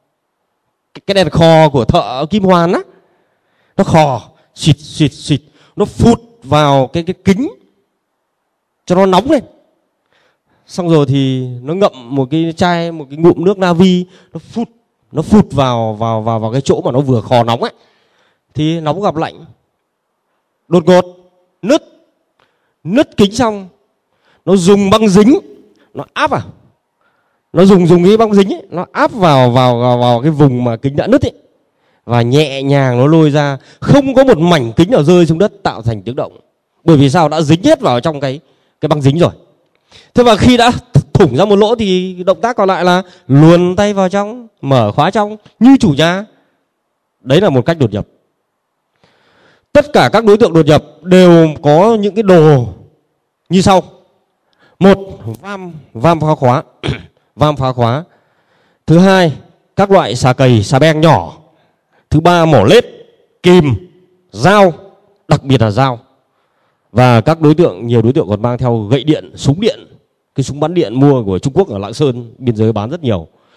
cái đèn khò của thợ kim hoàn á, nó khò xịt xịt xịt, nó phụt vào cái cái kính cho nó nóng lên. Xong rồi thì nó ngậm một cái chai, một cái ngụm nước Navi, nó phụt nó phụt vào vào vào vào cái chỗ mà nó vừa khò nóng ấy, thì nóng gặp lạnh, đột ngột nứt nứt kính. Xong nó dùng băng dính nó áp vào, nó dùng dùng cái băng dính ấy, nó áp vào vào vào, vào cái vùng mà kính đã nứt ấy, và nhẹ nhàng nó lôi ra, không có một mảnh kính nào rơi xuống đất tạo thành tiếng động. Bởi vì sao? Đã dính hết vào trong cái cái băng dính rồi. Thế và khi đã thủng ra một lỗ thì động tác còn lại là luồn tay vào trong, mở khóa trong như chủ nhà. Đấy là một cách đột nhập. Tất cả các đối tượng đột nhập đều có những cái đồ như sau. Một, vam vam phá khóa, vam phá khóa. Thứ hai, các loại xà cầy, xà beng nhỏ. Thứ ba, mỏ lết, kìm, dao, đặc biệt là dao. Và các đối tượng, nhiều đối tượng còn mang theo gậy điện, súng điện. Cái súng bắn điện mua của Trung Quốc ở Lạng Sơn, biên giới bán rất nhiều.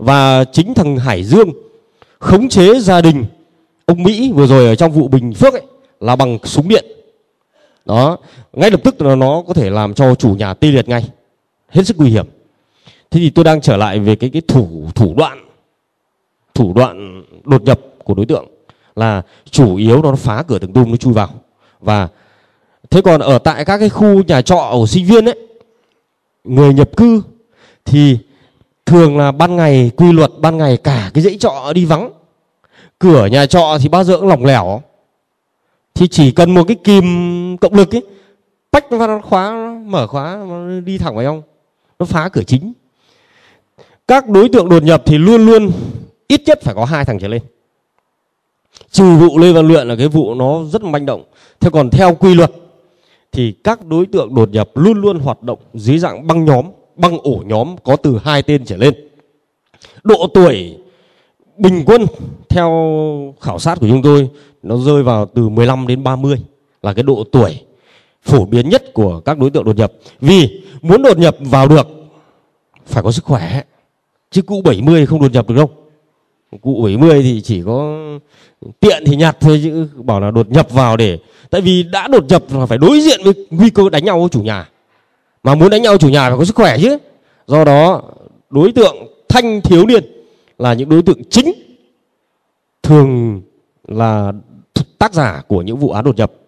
Và chính thằng Hải Dương khống chế gia đình ông Mỹ vừa rồi ở trong vụ Bình Phước ấy, là bằng súng điện. Đó, ngay lập tức là nó có thể làm cho chủ nhà tê liệt ngay, hết sức nguy hiểm. Thế thì tôi đang trở lại về cái cái thủ thủ đoạn thủ đoạn đột nhập của đối tượng là chủ yếu nó phá cửa từng tung, nó chui vào. Và thế còn ở tại các cái khu nhà trọ ở sinh viên ấy, người nhập cư thì thường là ban ngày, quy luật ban ngày cả cái dãy trọ đi vắng, cửa nhà trọ thì bao giờ cũng lỏng lẻo, thì chỉ cần một cái kìm cộng lực ấy, bách nó khóa, mở khóa, nó đi thẳng vào trong, nó phá cửa chính. Các đối tượng đột nhập thì luôn luôn ít nhất phải có hai thằng trở lên, trừ vụ Lê Văn Luyện là cái vụ nó rất manh động. Thế còn theo quy luật thì các đối tượng đột nhập luôn luôn hoạt động dưới dạng băng nhóm, băng ổ nhóm có từ hai tên trở lên. Độ tuổi bình quân theo khảo sát của chúng tôi nó rơi vào từ mười lăm đến ba mươi là cái độ tuổi phổ biến nhất của các đối tượng đột nhập. Vì muốn đột nhập vào được phải có sức khỏe, chứ cụ bảy mươi không đột nhập được đâu. Cụ bảy mươi thì chỉ có tiện thì nhặt thôi, chứ bảo là đột nhập vào để, tại vì đã đột nhập là phải đối diện với nguy cơ đánh nhau với chủ nhà, mà muốn đánh nhau với chủ nhà phải có sức khỏe chứ. Do đó đối tượng thanh thiếu niên là những đối tượng chính, thường là tác giả của những vụ án đột nhập.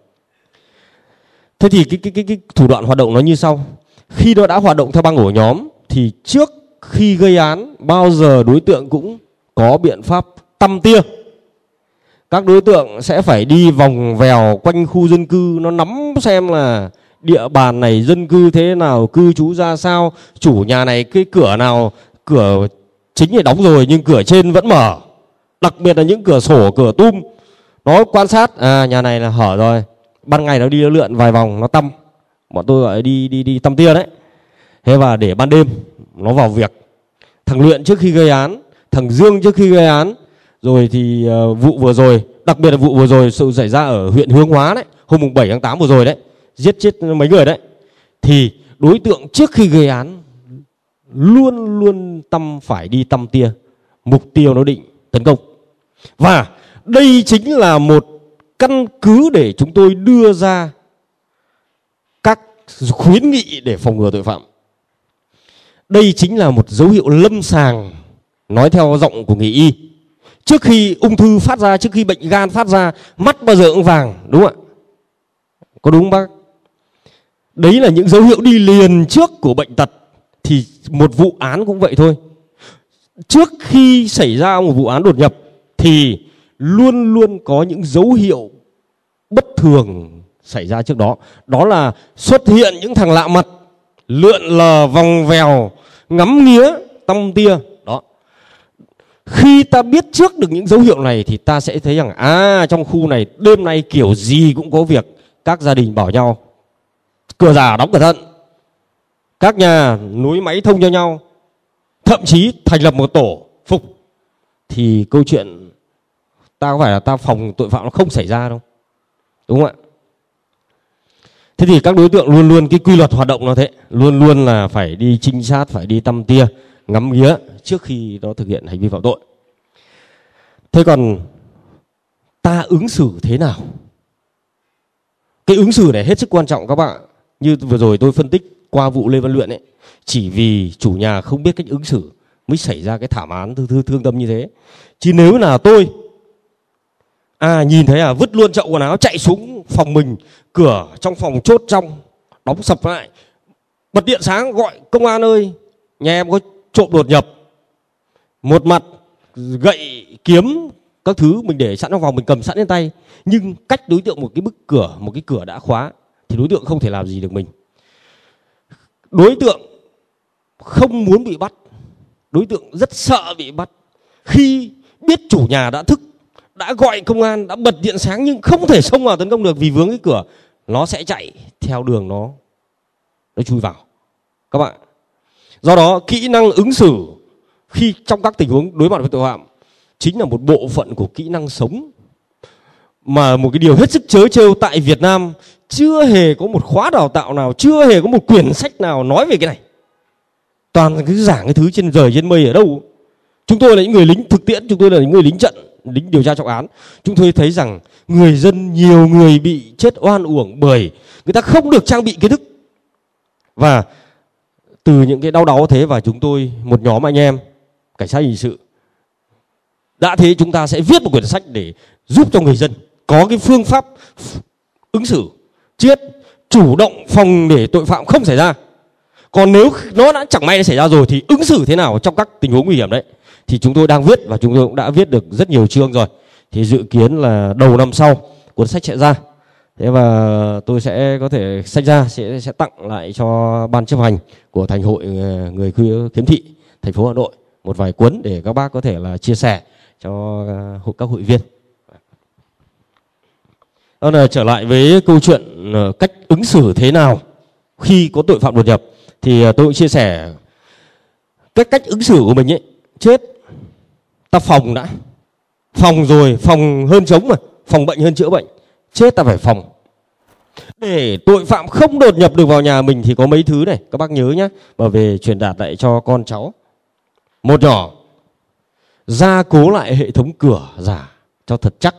Thế thì cái, cái, cái, cái thủ đoạn hoạt động nó như sau. Khi nó đã hoạt động theo băng ổ nhóm thì trước khi gây án bao giờ đối tượng cũng có biện pháp tăm tia. Các đối tượng sẽ phải đi vòng vèo quanh khu dân cư, nó nắm xem là địa bàn này dân cư thế nào, cư trú ra sao, chủ nhà này cái cửa nào, cửa chính thì đóng rồi nhưng cửa trên vẫn mở, đặc biệt là những cửa sổ, cửa tum. Nó quan sát, à nhà này là hở rồi, ban ngày nó đi nó lượn vài vòng nó tăm, bọn tôi gọi đi đi đi tăm tia đấy. Thế và để ban đêm nó vào việc. Thằng Luyện trước khi gây án, thằng Dương trước khi gây án, rồi thì uh, vụ vừa rồi, đặc biệt là vụ vừa rồi sự xảy ra ở huyện Hướng Hóa đấy, hôm mùng bảy tháng tám vừa rồi đấy, giết chết mấy người đấy, thì đối tượng trước khi gây án luôn luôn tâm phải đi tăm tia, mục tiêu nó định tấn công. Và đây chính là một căn cứ để chúng tôi đưa ra các khuyến nghị để phòng ngừa tội phạm. Đây chính là một dấu hiệu lâm sàng, nói theo giọng của nghề y. Trước khi ung thư phát ra, trước khi bệnh gan phát ra, mắt bao giờ cũng vàng, đúng không ạ? Có đúng không bác? Đấy là những dấu hiệu đi liền trước của bệnh tật. Thì một vụ án cũng vậy thôi. Trước khi xảy ra một vụ án đột nhập thì luôn luôn có những dấu hiệu bất thường xảy ra trước đó. Đó là xuất hiện những thằng lạ mặt, lượn lờ vòng vèo, ngắm nghía, tăm tia. Đó. Khi ta biết trước được những dấu hiệu này thì ta sẽ thấy rằng à, trong khu này đêm nay kiểu gì cũng có việc. Các gia đình bảo nhau cửa giả đóng cẩn thận, các nhà nối máy thông cho nhau, thậm chí thành lập một tổ phục, thì câu chuyện ta có phải là ta phòng tội phạm nó không xảy ra đâu, đúng không ạ? Thế thì các đối tượng luôn luôn cái quy luật hoạt động nó thế, luôn luôn là phải đi trinh sát, phải đi tăm tia, ngắm nghía trước khi nó thực hiện hành vi phạm tội. Thế còn ta ứng xử thế nào? Cái ứng xử này hết sức quan trọng các bạn. Như vừa rồi tôi phân tích qua vụ Lê Văn Luyện ấy, chỉ vì chủ nhà không biết cách ứng xử mới xảy ra cái thảm án thương, thương, thương tâm như thế. Chứ nếu là tôi, à nhìn thấy à vứt luôn chậu quần áo chạy xuống phòng mình, cửa trong phòng chốt trong, đóng sập lại, bật điện sáng gọi công an ơi, nhà em có trộm đột nhập. Một mặt gậy kiếm các thứ mình để sẵn trong phòng, mình cầm sẵn trên tay, nhưng cách đối tượng một cái bức cửa, một cái cửa đã khóa thì đối tượng không thể làm gì được mình. Đối tượng không muốn bị bắt, đối tượng rất sợ bị bắt. Khi biết chủ nhà đã thức, đã gọi công an, đã bật điện sáng nhưng không thể xông vào tấn công được vì vướng cái cửa, nó sẽ chạy theo đường nó nó chui vào các bạn. Do đó kỹ năng ứng xử khi trong các tình huống đối mặt với tội phạm chính là một bộ phận của kỹ năng sống, mà một cái điều hết sức trớ trêu tại Việt Nam chưa hề có một khóa đào tạo nào, chưa hề có một quyển sách nào nói về cái này. Toàn cứ giảng cái thứ trên trời trên mây ở đâu. Chúng tôi là những người lính thực tiễn, chúng tôi là những người lính trận, lính điều tra trọng án. Chúng tôi thấy rằng người dân, nhiều người bị chết oan uổng bởi người ta không được trang bị kiến thức. Và từ những cái đau đáu thế, và chúng tôi, một nhóm anh em cảnh sát hình sự, đã thế chúng ta sẽ viết một quyển sách để giúp cho người dân có cái phương pháp ứng xử, chết, chủ động phòng để tội phạm không xảy ra. Còn nếu nó đã chẳng may đã xảy ra rồi thì ứng xử thế nào trong các tình huống nguy hiểm đấy, thì chúng tôi đang viết, và chúng tôi cũng đã viết được rất nhiều chương rồi. Thì dự kiến là đầu năm sau cuốn sách sẽ ra. Thế và tôi sẽ có thể sách ra sẽ sẽ tặng lại cho ban chấp hành của thành hội người khuyết khiếm thị thành phố Hà Nội một vài cuốn để các bác có thể là chia sẻ cho các hội viên. Đó là trở lại với câu chuyện cách ứng xử thế nào khi có tội phạm đột nhập, thì tôi cũng chia sẻ cái cách ứng xử của mình ấy. Chết, ta phòng đã, phòng rồi, phòng hơn chống mà, phòng bệnh hơn chữa bệnh. Chết ta phải phòng. Để tội phạm không đột nhập được vào nhà mình thì có mấy thứ này, các bác nhớ nhé, và về truyền đạt lại cho con cháu. Một nhỏ, gia cố lại hệ thống cửa giả cho thật chắc.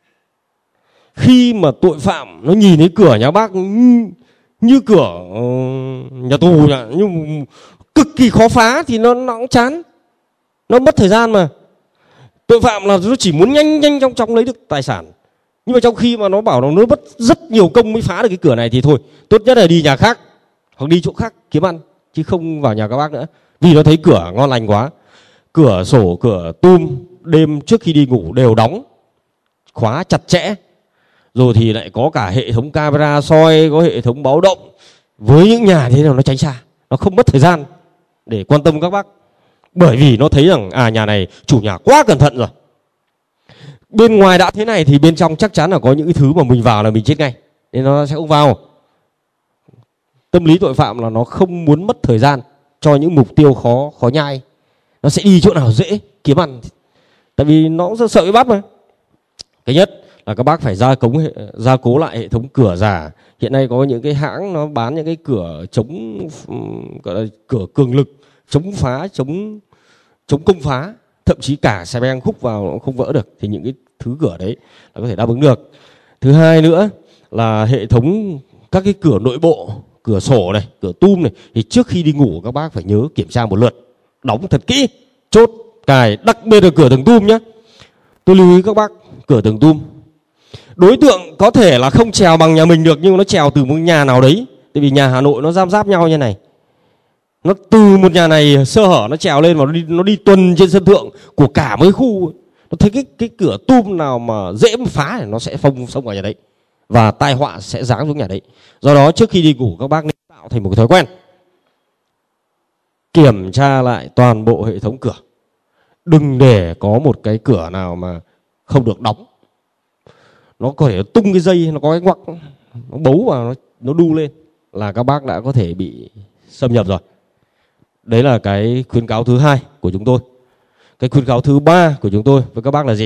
Khi mà tội phạm nó nhìn thấy cửa nhà bác như, như cửa uh, nhà tù, nhưng cực kỳ khó phá thì nó, nó cũng chán, nó mất thời gian mà. Tội phạm là nó chỉ muốn nhanh nhanh chóng chóng lấy được tài sản. Nhưng mà trong khi mà nó bảo nó nó mất rất nhiều công mới phá được cái cửa này thì thôi, tốt nhất là đi nhà khác hoặc đi chỗ khác kiếm ăn, chứ không vào nhà các bác nữa. Vì nó thấy cửa ngon lành quá. Cửa sổ, cửa tum đêm trước khi đi ngủ đều đóng, khóa chặt chẽ. Rồi thì lại có cả hệ thống camera soi, có hệ thống báo động. Với những nhà thế nào nó tránh xa, nó không mất thời gian để quan tâm các bác. Bởi vì nó thấy rằng à, nhà này chủ nhà quá cẩn thận rồi. Bên ngoài đã thế này thì bên trong chắc chắn là có những cái thứ mà mình vào là mình chết ngay, nên nó sẽ không vào. Tâm lý tội phạm là nó không muốn mất thời gian cho những mục tiêu khó khó nhai. Nó sẽ đi chỗ nào dễ kiếm ăn, tại vì nó cũng sợ bị bắt mà. Cái nhất là các bác phải gia cố gia cố lại hệ thống cửa giả. Hiện nay có những cái hãng nó bán những cái cửa chống, gọi là cửa cường lực, chống phá, chống chống công phá, thậm chí cả xe beng khúc vào nó không vỡ được, thì những cái thứ cửa đấy là có thể đáp ứng được. Thứ hai nữa là hệ thống các cái cửa nội bộ, cửa sổ này, cửa tum này, thì trước khi đi ngủ các bác phải nhớ kiểm tra một lượt, đóng thật kỹ, chốt cài, đặc biệt là cửa tầng tum nhé. Tôi lưu ý các bác, cửa tầng tum đối tượng có thể là không trèo bằng nhà mình được, nhưng nó trèo từ một nhà nào đấy. Tại vì nhà Hà Nội nó giáp giáp nhau như này, nó từ một nhà này sơ hở nó trèo lên và nó đi, nó đi tuần trên sân thượng của cả mấy khu. Nó thấy cái cái cửa tum nào mà dễ mà phá thì nó sẽ phông xông vào nhà đấy, và tai họa sẽ giáng xuống nhà đấy. Do đó trước khi đi ngủ các bác nên tạo thành một cái thói quen kiểm tra lại toàn bộ hệ thống cửa. Đừng để có một cái cửa nào mà không được đóng. Nó có thể tung cái dây, nó có cái ngoặc, nó bấu vào, nó, nó đu lên là các bác đã có thể bị xâm nhập rồi. Đấy là cái khuyến cáo thứ hai của chúng tôi. Cái khuyến cáo thứ ba của chúng tôi với các bác là gì?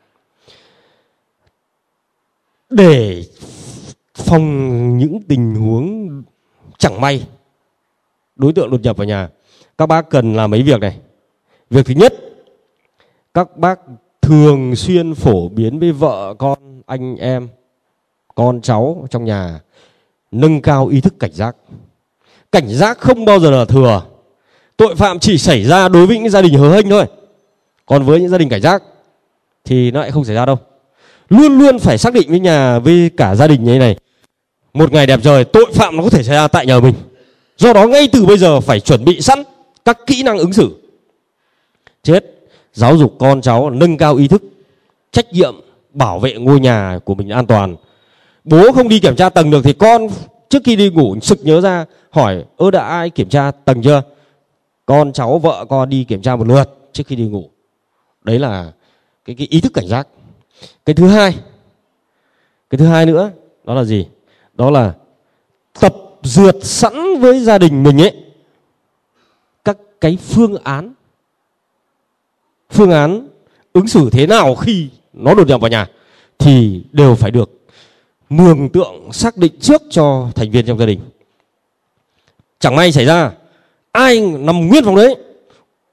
Để phòng những tình huống chẳng may đối tượng đột nhập vào nhà, các bác cần làm mấy việc này. Việc thứ nhất, các bác thường xuyên phổ biến với vợ con, anh em, con cháu trong nhà nâng cao ý thức cảnh giác. Cảnh giác không bao giờ là thừa. Tội phạm chỉ xảy ra đối với những gia đình hớ hênh thôi. Còn với những gia đình cảnh giác thì nó lại không xảy ra đâu. Luôn luôn phải xác định với nhà, với cả gia đình như thế này, một ngày đẹp trời tội phạm nó có thể xảy ra tại nhà mình. Do đó ngay từ bây giờ phải chuẩn bị sẵn các kỹ năng ứng xử. Chết, giáo dục con cháu nâng cao ý thức, trách nhiệm bảo vệ ngôi nhà của mình an toàn. Bố không đi kiểm tra tầng được thì con trước khi đi ngủ sực nhớ ra hỏi ơ đã ai kiểm tra tầng chưa. Con cháu vợ con đi kiểm tra một lượt trước khi đi ngủ. Đấy là cái, cái ý thức cảnh giác. Cái thứ hai, cái thứ hai nữa đó là gì? Đó là tập dượt sẵn với gia đình mình ấy các cái phương án phương án ứng xử thế nào khi nó đột nhập vào nhà thì đều phải được mường tượng xác định trước cho thành viên trong gia đình. Chẳng may xảy ra ai nằm nguyên phòng đấy,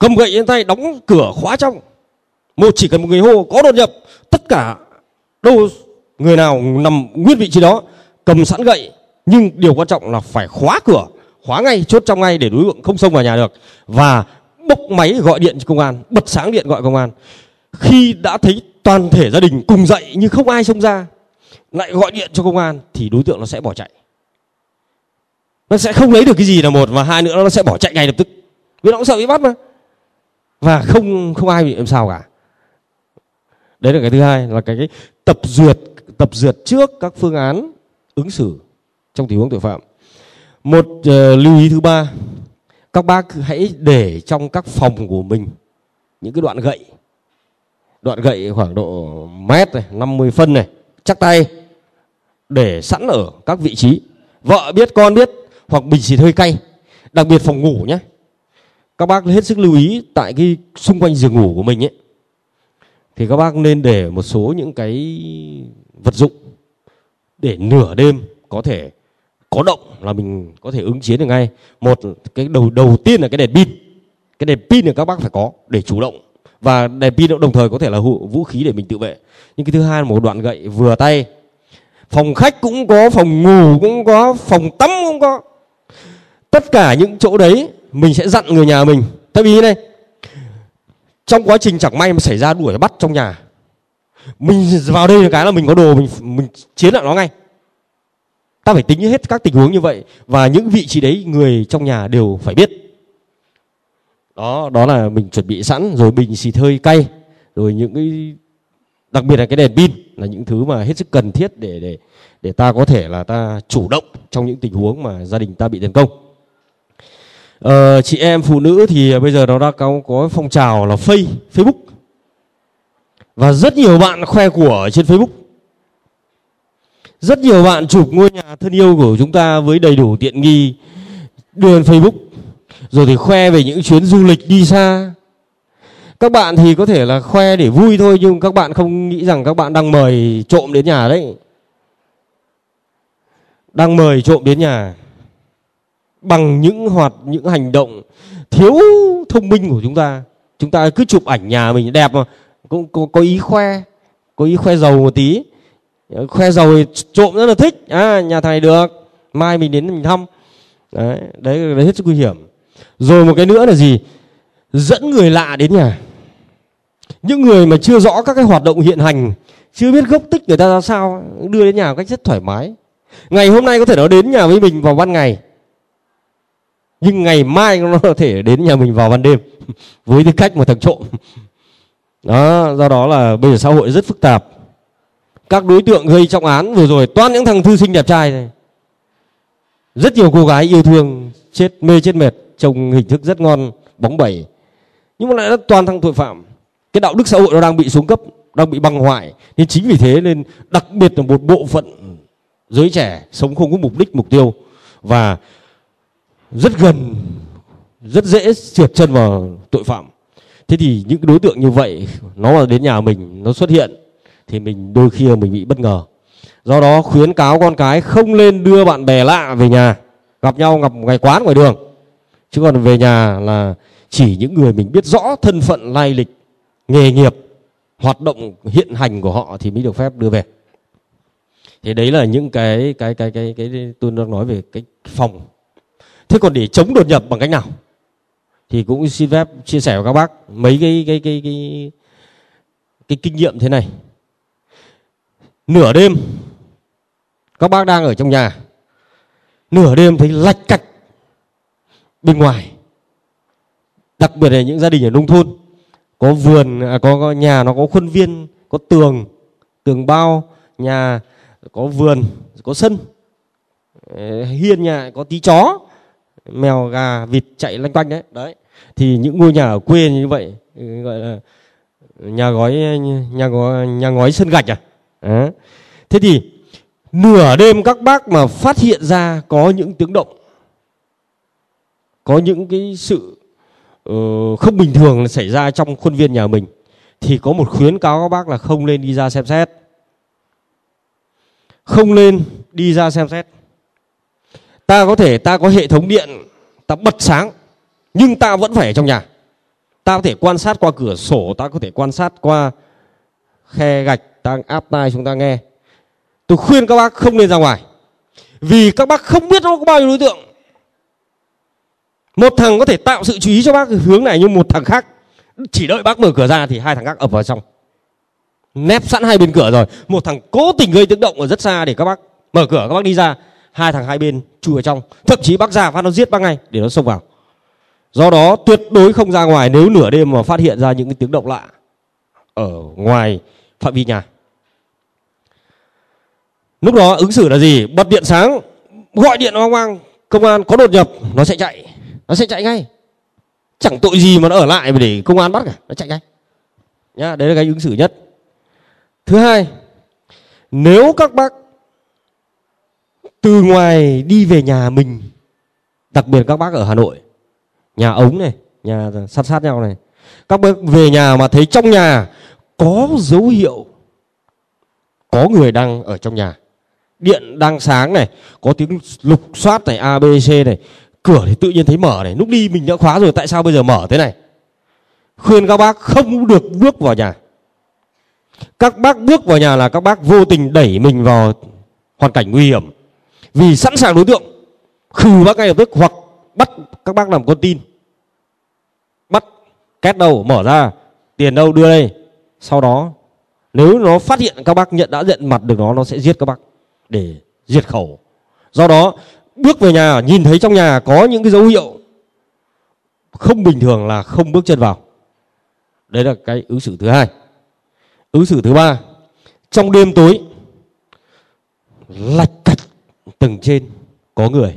cầm gậy trên tay, đóng cửa khóa trong. Một chỉ cần một người hô có đột nhập, tất cả đâu người nào nằm nguyên vị trí đó cầm sẵn gậy, nhưng điều quan trọng là phải khóa cửa, khóa ngay, chốt trong ngay để đối tượng không xông vào nhà được, và bốc máy gọi điện cho công an, bật sáng điện gọi công an. Khi đã thấy toàn thể gia đình cùng dậy nhưng không ai xông ra, lại gọi điện cho công an thì đối tượng nó sẽ bỏ chạy. Nó sẽ không lấy được cái gì là một, và hai nữa nó sẽ bỏ chạy ngay lập tức, vì nó cũng sợ bị bắt mà, và không không ai bị làm sao cả. Đấy là cái thứ hai, là cái, cái tập duyệt tập duyệt trước các phương án ứng xử trong tình huống tội phạm. Một uh, lưu ý thứ ba, các bác hãy để trong các phòng của mình những cái đoạn gậy, đoạn gậy khoảng độ mét này, năm mươi phân này, chắc tay, để sẵn ở các vị trí. Vợ biết, con biết, hoặc bình xịt hơi cay. Đặc biệt phòng ngủ nhé, các bác hết sức lưu ý tại cái xung quanh giường ngủ của mình ấy, thì các bác nên để một số những cái vật dụng để nửa đêm có thể có động là mình có thể ứng chiến được ngay. Một cái đầu đầu tiên là cái đèn pin, cái đèn pin là các bác phải có để chủ động, và đèn pin đồng thời có thể là vũ khí để mình tự vệ. Nhưng cái thứ hai là một đoạn gậy vừa tay. Phòng khách cũng có, phòng ngủ cũng có, phòng tắm cũng có. Tất cả những chỗ đấy mình sẽ dặn người nhà mình. Tại vì này, trong quá trình chẳng may mà xảy ra đuổi bắt trong nhà, mình vào đây là cái là mình có đồ, mình mình chiến lại nó ngay. Ta phải tính hết các tình huống như vậy, và những vị trí đấy người trong nhà đều phải biết. Đó, đó là mình chuẩn bị sẵn, rồi bình xịt hơi cay, rồi những cái, đặc biệt là cái đèn pin là những thứ mà hết sức cần thiết để để để ta có thể là ta chủ động trong những tình huống mà gia đình ta bị tấn công. Ờ, chị em phụ nữ thì bây giờ nó đã có, có phong trào là Face, Facebook, và rất nhiều bạn khoe của trên Facebook. Rất nhiều bạn chụp ngôi nhà thân yêu của chúng ta với đầy đủ tiện nghi đưa lên Facebook, rồi thì khoe về những chuyến du lịch đi xa. Các bạn thì có thể là khoe để vui thôi, nhưng các bạn không nghĩ rằng các bạn đang mời trộm đến nhà đấy. Đang mời trộm đến nhà bằng những hoạt những hành động thiếu thông minh của chúng ta. Chúng ta cứ chụp ảnh nhà mình đẹp mà cũng có, có ý khoe, có ý khoe giàu một tí. Khoe giàu thì trộm rất là thích. À, nhà thầy được, mai mình đến mình thăm. Đấy, đấy, đấy hết sức nguy hiểm. Rồi một cái nữa là gì? Dẫn người lạ đến nhà. Những người mà chưa rõ các cái hoạt động hiện hành, chưa biết gốc tích người ta ra sao, đưa đến nhà một cách rất thoải mái. Ngày hôm nay có thể nó đến nhà với mình vào ban ngày, nhưng ngày mai nó có thể đến nhà mình vào ban đêm với tư cách một thằng trộm. Đó, do đó là bây giờ xã hội rất phức tạp. Các đối tượng gây trọng án vừa rồi toàn những thằng thư sinh đẹp trai này. Rất nhiều cô gái yêu thương chết mê chết mệt, trông hình thức rất ngon, bóng bẩy, nhưng mà lại là toàn thằng tội phạm. Cái đạo đức xã hội nó đang bị xuống cấp, đang bị băng hoại. Nên chính vì thế nên đặc biệt là một bộ phận giới trẻ sống không có mục đích, mục tiêu, và rất gần, rất dễ trượt chân vào tội phạm. Thế thì những đối tượng như vậy nó mà đến nhà mình, nó xuất hiện thì mình đôi khi mình bị bất ngờ. Do đó khuyến cáo con cái không nên đưa bạn bè lạ về nhà. Gặp nhau gặp ngày quán ngoài đường, chứ còn về nhà là chỉ những người mình biết rõ thân phận, lai lịch, nghề nghiệp, hoạt động hiện hành của họ thì mới được phép đưa về. Thì đấy là những cái cái cái cái cái, cái tôi đang nói về cái phòng. Thế còn để chống đột nhập bằng cách nào? Thì cũng xin phép chia sẻ với các bác mấy cái cái cái cái cái kinh nghiệm thế này. Nửa đêm các bác đang ở trong nhà, nửa đêm thấy lạch cạch bên ngoài, đặc biệt là những gia đình ở nông thôn, có vườn, à, có, có nhà nó có khuôn viên, có tường, tường bao nhà, có vườn, có sân, hiên nhà có tí chó, mèo, gà, vịt chạy lanh quanh đấy. Đấy, thì những ngôi nhà ở quê như vậy gọi là nhà gói nhà gói nhà ngói sân gạch à. Đấy. Thế thì nửa đêm các bác mà phát hiện ra có những tiếng động, có những cái sự uh, không bình thường xảy ra trong khuôn viên nhà mình, thì có một khuyến cáo các bác là không nên đi ra xem xét. Không nên đi ra xem xét. Ta có thể ta có hệ thống điện, ta bật sáng, nhưng ta vẫn phải ở trong nhà. Ta có thể quan sát qua cửa sổ, ta có thể quan sát qua khe gạch, ta áp tai chúng ta nghe. Tôi khuyên các bác không nên ra ngoài, vì các bác không biết nó có bao nhiêu đối tượng. Một thằng có thể tạo sự chú ý cho bác hướng này, nhưng một thằng khác chỉ đợi bác mở cửa ra thì hai thằng khác ập vào trong, nép sẵn hai bên cửa rồi. Một thằng cố tình gây tiếng động ở rất xa để các bác mở cửa, các bác đi ra, hai thằng hai bên chui vào trong, thậm chí bác ra phát nó giết bác ngay để nó xông vào. Do đó tuyệt đối không ra ngoài nếu nửa đêm mà phát hiện ra những cái tiếng động lạ ở ngoài phạm vi nhà. Lúc đó ứng xử là gì? Bật điện sáng, gọi điện hoang mang, công an có đột nhập, nó sẽ chạy, nó sẽ chạy ngay. Chẳng tội gì mà nó ở lại để công an bắt cả, nó chạy ngay. Nhá, đấy là cái ứng xử nhất. Thứ hai, nếu các bác từ ngoài đi về nhà mình, đặc biệt các bác ở Hà Nội, nhà ống này, nhà sát sát nhau này, các bác về nhà mà thấy trong nhà có dấu hiệu có người đang ở trong nhà, điện đang sáng này, có tiếng lục soát này, a bê xê này, cửa thì tự nhiên thấy mở này, lúc đi mình đã khóa rồi, tại sao bây giờ mở thế này? Khuyên các bác không được bước vào nhà. Các bác bước vào nhà là các bác vô tình đẩy mình vào hoàn cảnh nguy hiểm, vì sẵn sàng đối tượng khừ bác ngay lập tức, hoặc bắt các bác làm con tin. Bắt két đâu, mở ra, tiền đâu, đưa đây. Sau đó nếu nó phát hiện các bác nhận đã nhận mặt được nó, nó sẽ giết các bác để diệt khẩu. Do đó bước về nhà nhìn thấy trong nhà có những cái dấu hiệu không bình thường là không bước chân vào. Đấy là cái ứng xử thứ hai. Ứng xử thứ ba, trong đêm tối lạch cạch tầng trên có người.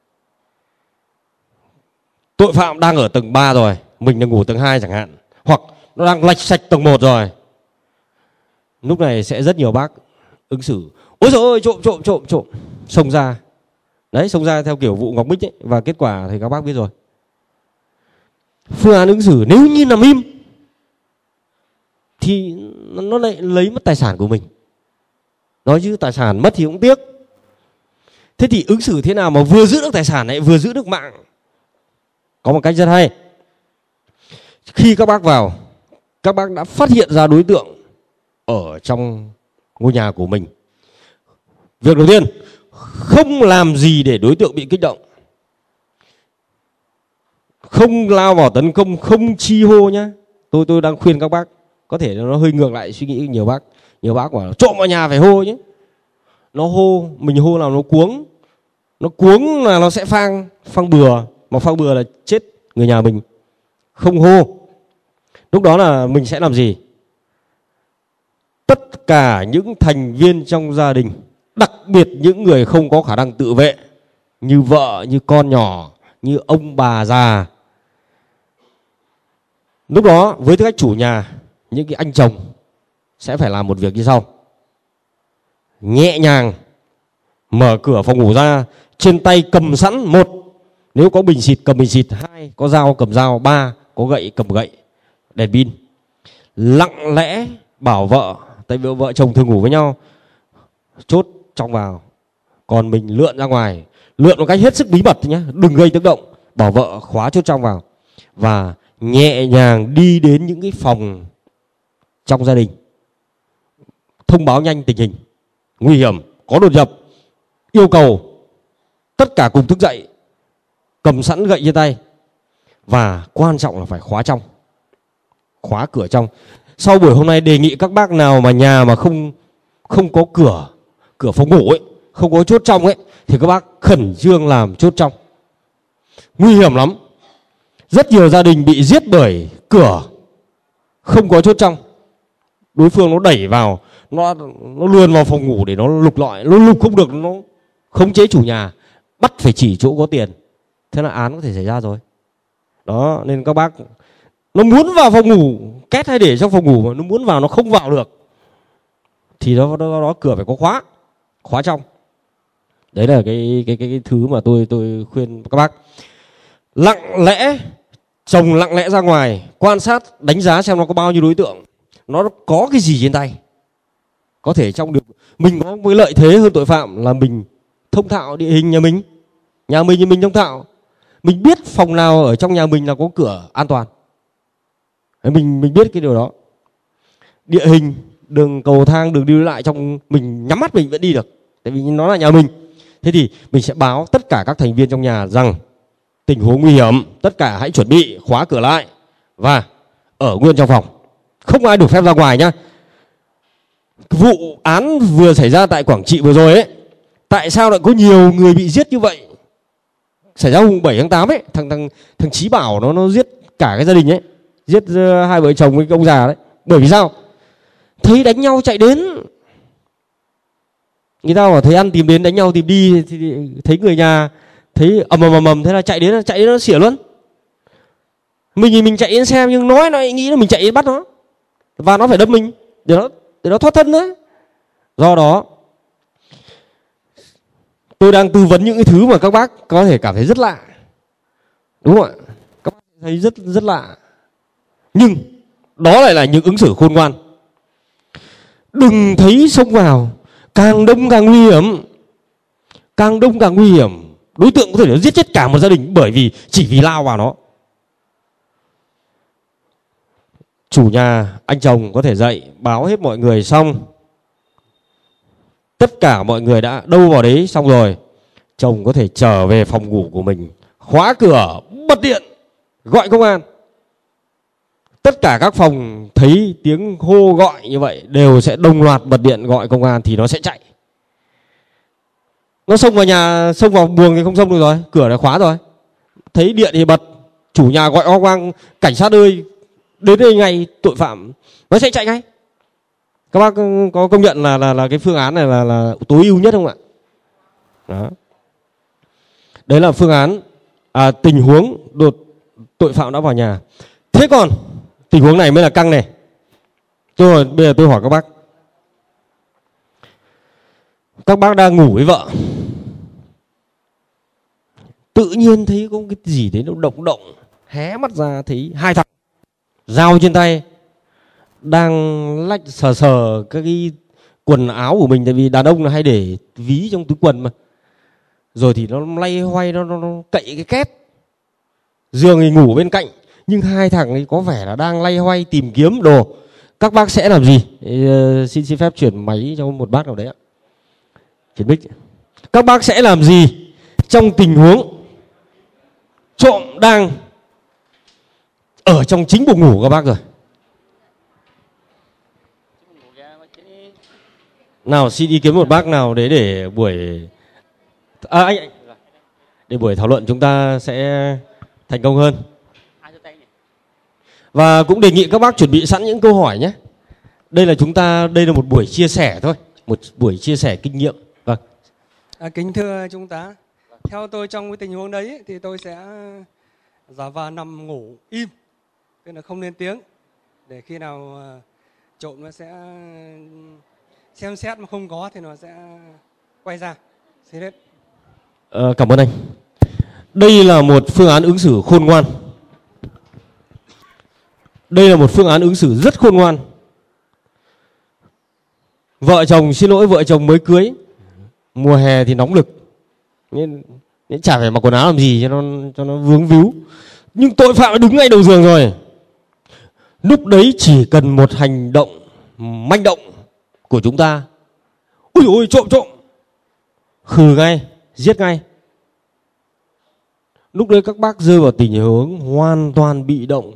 Tội phạm đang ở tầng ba rồi, mình đang ngủ tầng hai chẳng hạn, hoặc nó đang lạch sạch tầng một rồi. Lúc này sẽ rất nhiều bác ứng xử ôi trời ơi, trộm trộm trộm trộm, xông ra. Đấy, xông ra theo kiểu vụ Ngọc Bích ấy, và kết quả thì các bác biết rồi. Phương án ứng xử nếu như nằm im thì nó lại lấy mất tài sản của mình. Nói chứ tài sản mất thì cũng tiếc. Thế thì ứng xử thế nào mà vừa giữ được tài sản lại vừa giữ được mạng? Có một cách rất hay. Khi các bác vào, các bác đã phát hiện ra đối tượng ở trong ngôi nhà của mình. Việc đầu tiên, không làm gì để đối tượng bị kích động. Không lao vào tấn công, không chi hô nhá. Tôi tôi đang khuyên các bác, có thể nó hơi ngược lại suy nghĩ nhiều bác. Nhiều bác bảo trộm vào nhà phải hô nhé. Nó hô, mình hô là nó cuống. Nó cuống là nó sẽ phang, phang bừa. Mà phang bừa là chết người nhà mình. Không hô. Lúc đó là mình sẽ làm gì? Tất cả những thành viên trong gia đình, đặc biệt những người không có khả năng tự vệ, như vợ, như con nhỏ, như ông bà già. Lúc đó với tư cách chủ nhà, những cái anh chồng sẽ phải làm một việc như sau. Nhẹ nhàng mở cửa phòng ngủ ra, trên tay cầm sẵn một, nếu có bình xịt cầm bình xịt, hai có dao cầm dao, ba có gậy cầm gậy, đèn pin. Lặng lẽ bảo vợ, tại vì vợ chồng thường ngủ với nhau, chốt trong vào, còn mình lượn ra ngoài, lượn một cách hết sức bí mật nhé, đừng gây tiếng động, bảo vợ khóa chốt trong vào và nhẹ nhàng đi đến những cái phòng trong gia đình, thông báo nhanh tình hình nguy hiểm, có đột nhập, yêu cầu tất cả cùng thức dậy, cầm sẵn gậy trên tay, và quan trọng là phải khóa trong, khóa cửa trong. Sau buổi hôm nay đề nghị các bác nào mà nhà mà không không có cửa, cửa phòng ngủ ấy, không có chốt trong ấy, thì các bác khẩn trương làm chốt trong. Nguy hiểm lắm. Rất nhiều gia đình bị giết bởi cửa không có chốt trong. Đối phương nó đẩy vào, nó nó luồn vào phòng ngủ để nó lục lọi, nó lục không được, nó khống chế chủ nhà, bắt phải chỉ chỗ có tiền. Thế là án có thể xảy ra rồi. Đó, nên các bác, nó muốn vào phòng ngủ, két hay để trong phòng ngủ mà nó muốn vào nó không vào được, thì đó, đó, đó cửa phải có khóa, khóa trong. Đấy là cái cái cái, cái thứ mà tôi tôi khuyên các bác. Lặng lẽ, chồng lặng lẽ ra ngoài, quan sát, đánh giá xem nó có bao nhiêu đối tượng, nó có cái gì trên tay. Có thể trong được, mình có cái lợi thế hơn tội phạm là mình thông thạo địa hình nhà mình. Nhà mình thì mình thông thạo, mình biết phòng nào ở trong nhà mình là có cửa an toàn. Mình mình biết cái điều đó. Địa hình, đường cầu thang, đường đi lại trong mình nhắm mắt mình vẫn đi được, tại vì nó là nhà mình. Thế thì mình sẽ báo tất cả các thành viên trong nhà rằng tình huống nguy hiểm, tất cả hãy chuẩn bị khóa cửa lại và ở nguyên trong phòng, không ai được phép ra ngoài nhá. Vụ án vừa xảy ra tại Quảng Trị vừa rồi ấy, tại sao lại có nhiều người bị giết như vậy? Xảy ra hôm bảy tháng tám ấy, thằng thằng thằng Chí Bảo nó nó giết cả cái gia đình ấy, giết uh, hai vợ chồng với ông già đấy. Bởi vì sao? Thấy đánh nhau chạy đến. Người ta bảo thấy ăn tìm đến đánh nhau tìm đi, thì thấy người nhà thấy ầm ầm ầm ầm thế là chạy đến, chạy đến nó xỉa luôn. Mình thì mình chạy đến xem, nhưng nói nó nghĩ là mình chạy đến bắt nó và nó phải đâm mình để nó để nó thoát thân đấy. Do đó tôi đang tư vấn những cái thứ mà các bác có thể cảm thấy rất lạ, đúng không ạ? Các bác thấy rất rất lạ, nhưng đó lại là những ứng xử khôn ngoan. Đừng thấy xông vào, càng đông càng nguy hiểm, càng đông càng nguy hiểm. Đối tượng có thể giết chết cả một gia đình bởi vì chỉ vì lao vào nó. Chủ nhà, anh chồng có thể dậy báo hết mọi người xong, tất cả mọi người đã đâu vào đấy xong rồi, chồng có thể trở về phòng ngủ của mình, khóa cửa, bật điện, gọi công an. Tất cả các phòng thấy tiếng hô gọi như vậy đều sẽ đồng loạt bật điện gọi công an, thì nó sẽ chạy. Nó xông vào nhà, xông vào buồng thì không xông được rồi, cửa đã khóa rồi. Thấy điện thì bật, chủ nhà gọi oang oang, cảnh sát ơi, đến đây ngay, tội phạm nó sẽ chạy ngay. Các bác có công nhận là là là cái phương án này là là tối ưu nhất không ạ? Đó. Đấy là phương án à, tình huống đột tội phạm đã vào nhà. Thế còn tình huống này mới là căng này. Rồi bây giờ tôi hỏi các bác. Các bác đang ngủ với vợ, tự nhiên thấy có cái gì đấy nó động động, hé mắt ra thấy hai thằng dao trên tay đang lách sờ sờ các cái quần áo của mình, tại vì đàn ông là hay để ví trong túi quần mà. Rồi thì nó lay hoay, nó, nó, nó cậy cái két. Giường thì ngủ bên cạnh, nhưng hai thằng ấy có vẻ là đang lay hoay tìm kiếm đồ. Các bác sẽ làm gì? Ê, xin xin phép chuyển máy cho một bác nào đấy ạ. Chuyển mic. Các bác sẽ làm gì trong tình huống trộm đang ở trong chính buồng ngủ các bác rồi? Nào xin ý kiến một bác nào đấy để buổi à, anh, anh để buổi thảo luận chúng ta sẽ thành công hơn. Và cũng đề nghị các bác chuẩn bị sẵn những câu hỏi nhé. Đây là chúng ta đây là một buổi chia sẻ thôi, một buổi chia sẻ kinh nghiệm. Vâng. À, kính thưa chúng ta, theo tôi trong cái tình huống đấy thì tôi sẽ giả vờ nằm ngủ im, tức là không lên tiếng, để khi nào trộm nó sẽ xem xét, mà không có thì nó sẽ quay ra. Xin hết. À, cảm ơn anh. Đây là một phương án ứng xử khôn ngoan. Đây là một phương án ứng xử rất khôn ngoan. Vợ chồng, xin lỗi, vợ chồng mới cưới, mùa hè thì nóng lực, nên, nên chả phải mặc quần áo làm gì cho nó cho nó vướng víu. Nhưng tội phạm đã đứng ngay đầu giường rồi. Lúc đấy chỉ cần một hành động manh động của chúng ta, ôi ôi trộm trộm, khừ ngay, giết ngay. Lúc đấy các bác rơi vào tình huống hoàn toàn bị động.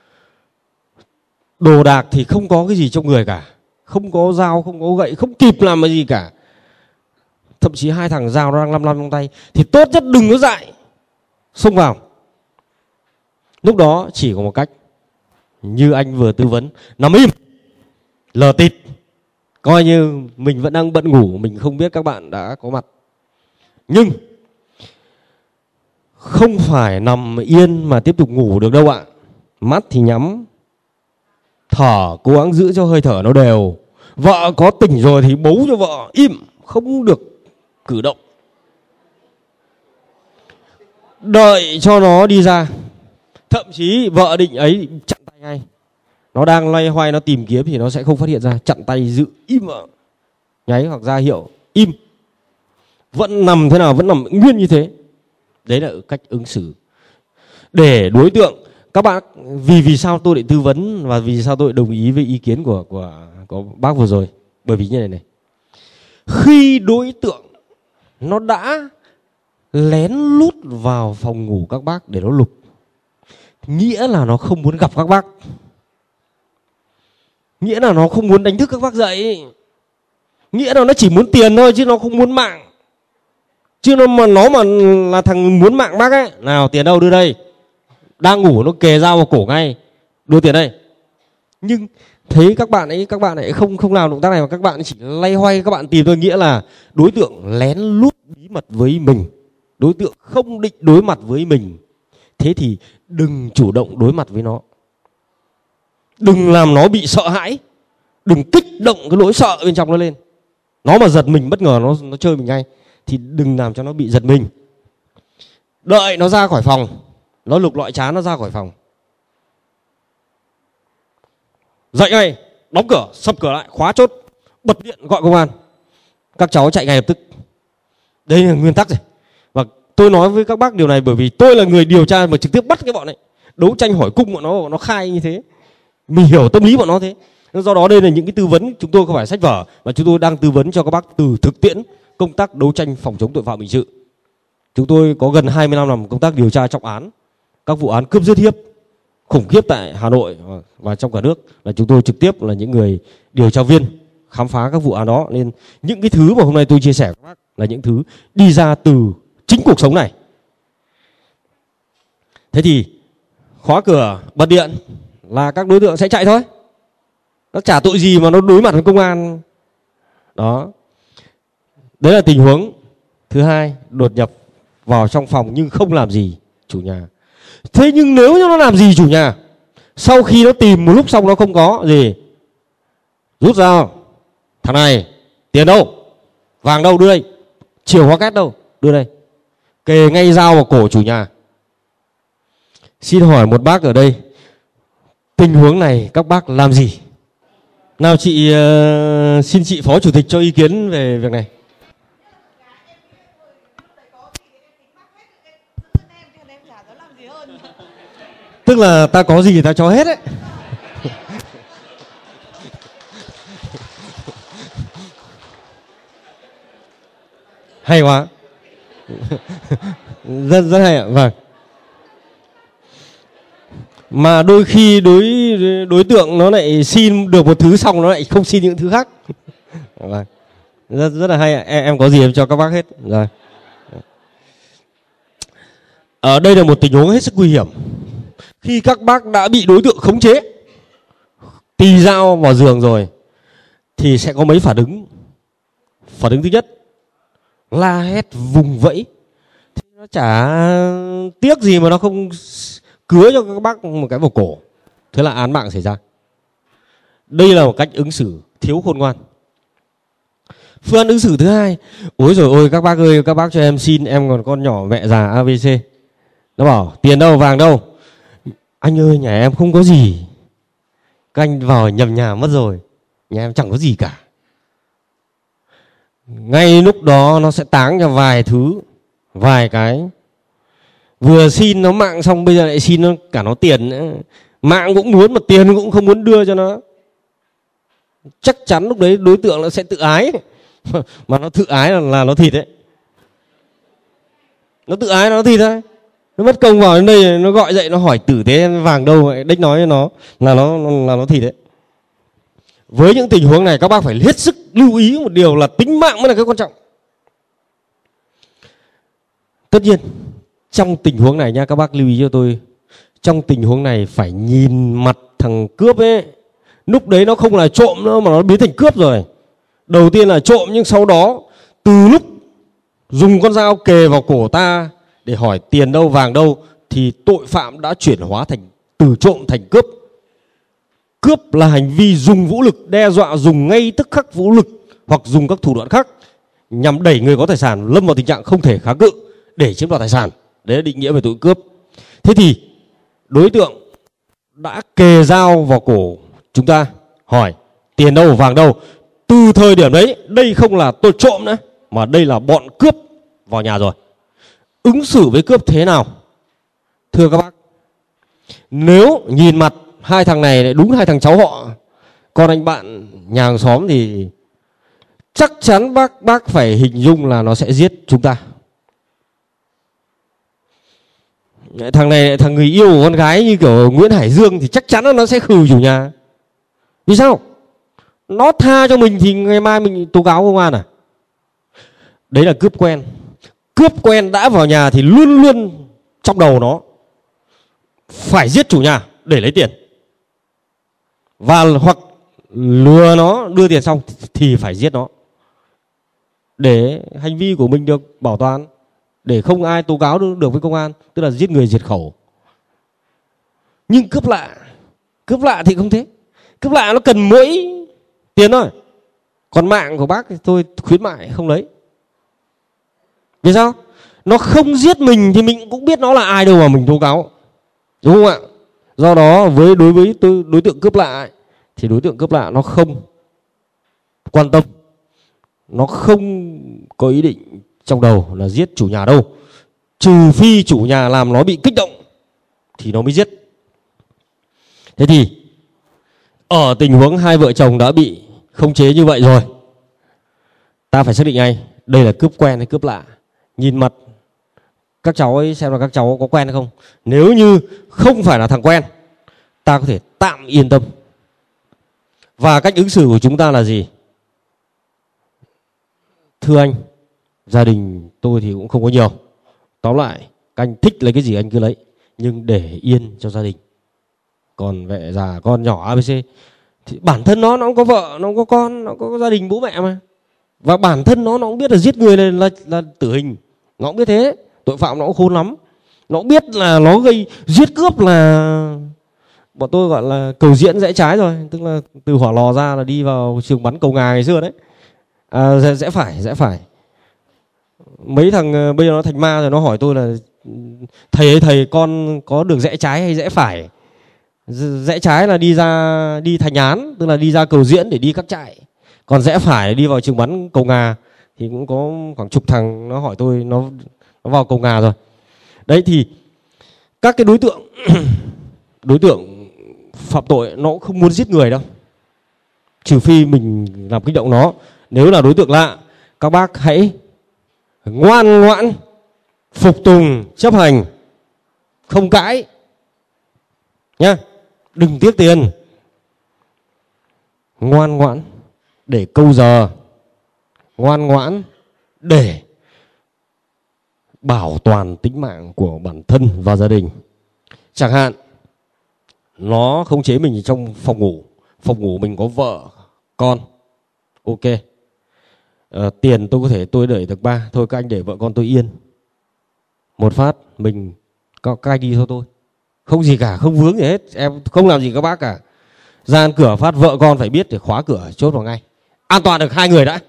Đồ đạc thì không có cái gì trong người cả, không có dao, không có gậy, không kịp làm cái gì cả. Thậm chí hai thằng dao nó đang lăm lăm trong tay, thì tốt nhất đừng có dại xông vào. Lúc đó chỉ có một cách, như anh vừa tư vấn, nằm im, lờ tịt, coi như mình vẫn đang bận ngủ, mình không biết các bạn đã có mặt. Nhưng không phải nằm yên mà tiếp tục ngủ được đâu ạ. Mắt thì nhắm, thở cố gắng giữ cho hơi thở nó đều. Vợ có tỉnh rồi thì bấu cho vợ im, không được cử động. Đợi cho nó đi ra. Thậm chí vợ định ấy chặn tay ngay. Nó đang loay hoay nó tìm kiếm thì nó sẽ không phát hiện ra. Chặn tay giữ im vợ, nháy hoặc ra hiệu im. Vẫn nằm thế nào vẫn nằm nguyên như thế. Đấy là cách ứng xử. Để đối tượng các bạn vì vì sao tôi lại tư vấn và vì sao tôi lại đồng ý với ý kiến của của của bác vừa rồi? Bởi vì như này này, khi đối tượng nó đã lén lút vào phòng ngủ các bác để nó lục, nghĩa là nó không muốn gặp các bác, nghĩa là nó không muốn đánh thức các bác dậy, nghĩa là nó chỉ muốn tiền thôi chứ nó không muốn mạng. Chứ nó mà nó mà là thằng muốn mạng bác ấy, nào tiền đâu đưa đây, đang ngủ nó kề dao vào cổ ngay, đưa tiền đây. Nhưng thấy các bạn ấy các bạn ấy không không làm động tác này mà các bạn chỉ lay hoay, các bạn tìm thôi, nghĩa là đối tượng lén lút bí mật với mình, đối tượng không định đối mặt với mình. Thế thì đừng chủ động đối mặt với nó, đừng làm nó bị sợ hãi, đừng kích động cái nỗi sợ bên trong nó lên. Nó mà giật mình bất ngờ nó nó chơi mình ngay, thì đừng làm cho nó bị giật mình. Đợi nó ra khỏi phòng, nó lục lọi chán nó ra khỏi phòng, dậy ngay, đóng cửa, sập cửa lại, khóa chốt, bật điện gọi công an. Các cháu chạy ngay lập tức. Đây là nguyên tắc rồi. Và tôi nói với các bác điều này bởi vì tôi là người điều tra mà trực tiếp bắt cái bọn này, đấu tranh hỏi cung bọn nó, bọn nó khai như thế, mình hiểu tâm lý bọn nó thế. Do đó đây là những cái tư vấn, chúng tôi không phải sách vở, mà chúng tôi đang tư vấn cho các bác từ thực tiễn công tác đấu tranh phòng chống tội phạm hình sự. Chúng tôi có gần hai mươi năm làm công tác điều tra trọng án, các vụ án cướp giết hiếp khủng khiếp tại Hà Nội và trong cả nước, là chúng tôi trực tiếp là những người điều tra viên khám phá các vụ án đó. Nên những cái thứ mà hôm nay tôi chia sẻ với các bác là những thứ đi ra từ chính cuộc sống này. Thế thì khóa cửa, bật điện là các đối tượng sẽ chạy thôi. Nó chả tội gì mà nó đối mặt với công an. Đó. Đấy là tình huống thứ hai, đột nhập vào trong phòng nhưng không làm gì chủ nhà. Thế nhưng nếu như nó làm gì chủ nhà, sau khi nó tìm một lúc xong nó không có gì, rút dao, thằng này tiền đâu, vàng đâu, đưa đây, chìa khóa két đâu, đưa đây, kề ngay dao vào cổ chủ nhà. Xin hỏi một bác ở đây, tình huống này các bác làm gì? Nào chị, uh, xin chị Phó Chủ tịch cho ý kiến về việc này. Tức là ta có gì ta cho hết đấy. Hay quá. Rất rất hay ạ. Vâng. Mà đôi khi đối đối tượng nó lại xin được một thứ xong nó lại không xin những thứ khác. Vâng. Rất rất là hay ạ. Em, em có gì em cho các bác hết. Rồi. Ở đây là một tình huống hết sức nguy hiểm. Khi các bác đã bị đối tượng khống chế, tì dao vào giường rồi, thì sẽ có mấy phản ứng. Phản ứng thứ nhất, la hét vùng vẫy. Thì nó chả tiếc gì mà nó không cứa cho các bác một cái vào cổ. Thế là án mạng xảy ra. Đây là một cách ứng xử thiếu khôn ngoan. Phương án ứng xử thứ hai, ôi rồi ôi các bác ơi, các bác cho em xin, em còn con nhỏ mẹ già a bê xê. Nó bảo tiền đâu, vàng đâu. Anh ơi nhà em không có gì, các anh vào nhầm nhà mất rồi, nhà em chẳng có gì cả. Ngay lúc đó nó sẽ táng cho vài thứ, vài cái. Vừa xin nó mạng xong bây giờ lại xin nó cả nó tiền nữa. Mạng cũng muốn mà tiền cũng không muốn đưa cho nó. Chắc chắn lúc đấy đối tượng nó sẽ tự ái. Mà nó tự ái là, là nó thịt đấy. Nó tự ái là nó thịt thôi. Nó mất công vào đến đây nó gọi dậy nó hỏi tử tế vàng đâu, đếch nói với nó là nó là nó thịt đấy. Với những tình huống này các bác phải hết sức lưu ý một điều là tính mạng mới là cái quan trọng. Tất nhiên trong tình huống này nha, các bác lưu ý cho tôi, trong tình huống này phải nhìn mặt thằng cướp ấy. Lúc đấy nó không là trộm nữa mà nó biến thành cướp rồi. Đầu tiên là trộm, nhưng sau đó từ lúc dùng con dao kề vào cổ ta để hỏi tiền đâu, vàng đâu, thì tội phạm đã chuyển hóa thành từ trộm thành cướp. Cướp là hành vi dùng vũ lực đe dọa, dùng ngay tức khắc vũ lực hoặc dùng các thủ đoạn khác nhằm đẩy người có tài sản lâm vào tình trạng không thể kháng cự để chiếm đoạt tài sản. Đấy là định nghĩa về tội cướp. Thế thì đối tượng đã kề dao vào cổ chúng ta, hỏi tiền đâu, vàng đâu. Từ thời điểm đấy, đây không là tội trộm nữa, mà đây là bọn cướp vào nhà rồi. Ứng xử với cướp thế nào? Thưa các bác, Nếu nhìn mặt hai thằng này lại đúng hai thằng cháu họ, con anh bạn nhà hàng xóm, thì chắc chắn bác bác phải hình dung là nó sẽ giết chúng ta. Thằng này thằng người yêu của con gái như kiểu Nguyễn Hải Dương thì chắc chắn là nó sẽ khừ chủ nhà. Vì sao? Nó tha cho mình thì ngày mai mình tố cáo công an à? Đấy là cướp quen. Cướp quen đã vào nhà thì luôn luôn trong đầu nó phải giết chủ nhà để lấy tiền. Và hoặc lừa nó đưa tiền xong thì phải giết nó, để hành vi của mình được bảo toàn, để không ai tố cáo được với công an, tức là giết người diệt khẩu. Nhưng cướp lạ, cướp lạ thì không thế. Cướp lạ nó cần mỗi tiền thôi. Còn mạng của bác thì tôi khuyến mại không lấy. Vì sao? Nó không giết mình thì mình cũng biết nó là ai đâu mà mình tố cáo, đúng không ạ? Do đó với đối với tôi, đối tượng cướp lạ ấy, thì đối tượng cướp lạ nó không quan tâm, nó không có ý định trong đầu là giết chủ nhà đâu. Trừ phi chủ nhà làm nó bị kích động thì nó mới giết. Thế thì ở tình huống hai vợ chồng đã bị khống chế như vậy rồi, ta phải xác định ngay đây là cướp quen hay cướp lạ. Nhìn mặt các cháu ấy xem là các cháu có quen hay không. Nếu như không phải là thằng quen, ta có thể tạm yên tâm. Và cách ứng xử của chúng ta là gì? Thưa anh, gia đình tôi thì cũng không có nhiều. Tóm lại, các anh thích lấy cái gì anh cứ lấy, nhưng để yên cho gia đình. Còn mẹ già con nhỏ a bê xê thì bản thân nó nó cũng có vợ, nó cũng có con, nó có gia đình bố mẹ mà. Và bản thân nó nó cũng biết là giết người là, là, là tử hình. Nó cũng biết thế. Tội phạm nó cũng khôn lắm. Nó cũng biết là nó gây giết cướp là bọn tôi gọi là cầu diễn rẽ trái rồi. Tức là từ hỏa lò ra là đi vào trường bắn cầu ngà ngày xưa đấy. À, rẽ, rẽ phải, rẽ phải. Mấy thằng bây giờ nó thành ma rồi, nó hỏi tôi là thầy ơi thầy, con có được rẽ trái hay rẽ phải? Rẽ trái là đi ra đi Thành Án, tức là đi ra cầu diễn để đi các trại. Còn rẽ phải là đi vào trường bắn cầu ngà. Thì cũng có khoảng chục thằng nó hỏi tôi, nó, nó vào cầu ngà rồi. Đấy thì các cái đối tượng đối tượng phạm tội nó cũng không muốn giết người đâu, trừ phi mình làm kích động nó. Nếu là đối tượng lạ, các bác hãy ngoan ngoãn phục tùng chấp hành, không cãi nhá, đừng tiếc tiền, ngoan ngoãn để câu giờ, ngoan ngoãn để bảo toàn tính mạng của bản thân và gia đình. Chẳng hạn nó khống chế mình trong phòng ngủ, phòng ngủ mình có vợ con, ok, à, tiền tôi có thể tôi đợi được ba, thôi các anh để vợ con tôi yên, một phát mình các anh đi thôi, tôi không gì cả, không vướng gì hết, em không làm gì các bác cả. Gian cửa phát vợ con phải biết để khóa cửa chốt vào ngay, an toàn được hai người đã,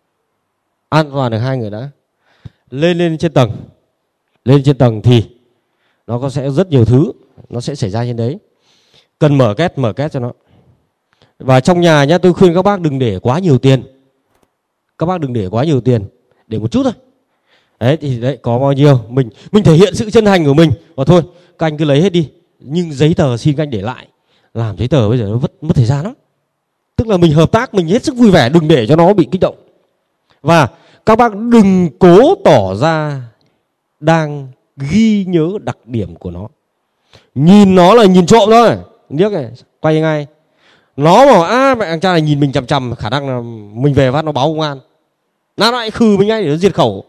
an toàn được hai người đã. Lên lên trên tầng, lên trên tầng thì nó có sẽ rất nhiều thứ nó sẽ xảy ra trên đấy. Cần mở két, mở két cho nó. Và trong nhà nhá, tôi khuyên các bác đừng để quá nhiều tiền. Các bác đừng để quá nhiều tiền, để một chút thôi. Đấy thì đấy, có bao nhiêu mình mình thể hiện sự chân thành của mình. Và thôi, các anh cứ lấy hết đi. Nhưng giấy tờ xin các anh để lại. Làm giấy tờ bây giờ nó mất, mất thời gian lắm. Tức là mình hợp tác, mình hết sức vui vẻ, đừng để cho nó bị kích động. Và các bác đừng cố tỏ ra đang ghi nhớ đặc điểm của nó. Nhìn nó là nhìn trộm thôi, điếc này, quay ngay. Nó bảo à mẹ thằng cha này nhìn mình chằm chằm, khả năng là mình về phát nó báo công an, nó lại khừ mình ngay để nó diệt khẩu.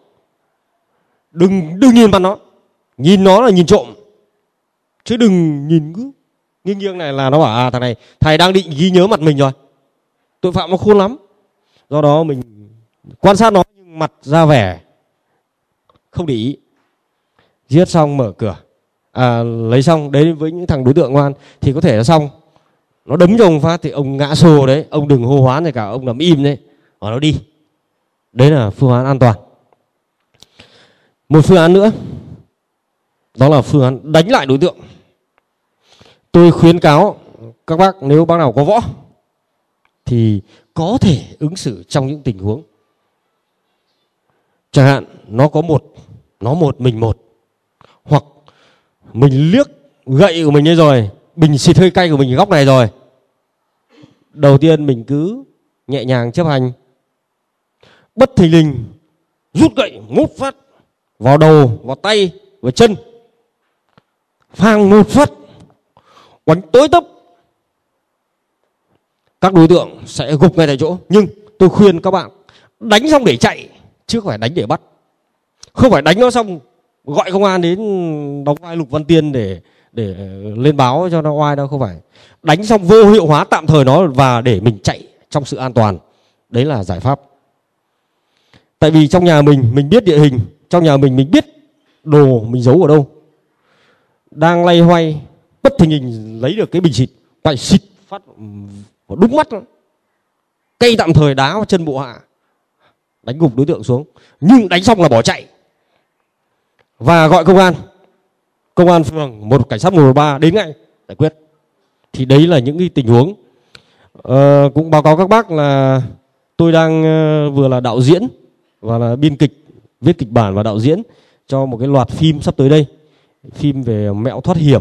Đừng đừng nhìn mặt nó, nhìn nó là nhìn trộm, chứ đừng nhìn cứ nghiêng nghiêng này là nó bảo à thằng này thầy đang định ghi nhớ mặt mình rồi. Tội phạm nó khôn lắm. Do đó mình quan sát nó nhưng mặt ra vẻ không để ý. Giết xong mở cửa, à, lấy xong đấy, với những thằng đối tượng ngoan thì có thể là xong. Nó đấm cho ông phát thì ông ngã xô đấy, ông đừng hô hoán gì cả, ông nằm im đấy, và nó đi. Đấy là phương án an toàn. Một phương án nữa, đó là phương án đánh lại đối tượng. Tôi khuyến cáo các bác, nếu bác nào có võ thì có thể ứng xử trong những tình huống. Chẳng hạn nó có một, nó một mình một, hoặc mình liếc gậy của mình đây rồi, bình xịt hơi cay của mình ở góc này rồi. Đầu tiên mình cứ nhẹ nhàng chấp hành. Bất thình lình rút gậy một phát vào đầu, vào tay, vào chân, phang một phát, quánh tới tấp, các đối tượng sẽ gục ngay tại chỗ. Nhưng tôi khuyên các bạn đánh xong để chạy chứ không phải đánh để bắt. Không phải đánh nó xong gọi công an đến đóng vai Lục Văn Tiên để để lên báo cho nó oai đâu, không phải. Đánh xong vô hiệu hóa tạm thời nó và để mình chạy trong sự an toàn. Đấy là giải pháp. Tại vì trong nhà mình, mình biết địa hình, trong nhà mình mình biết đồ mình giấu ở đâu. Đang lay hoay, bất thình lình lấy được cái bình xịt, quay xịt phát vào đúng mắt. Cây tạm thời đá vào chân bộ hạ, đánh gục đối tượng xuống. Nhưng đánh xong là bỏ chạy. Và gọi công an. Công an phường, một cảnh sát một một ba đến ngay giải quyết. Thì đấy là những cái tình huống. Ờ, cũng báo cáo các bác là tôi đang uh, vừa là đạo diễn và là biên kịch, viết kịch bản và đạo diễn cho một cái loạt phim sắp tới đây. Phim về mẹo thoát hiểm.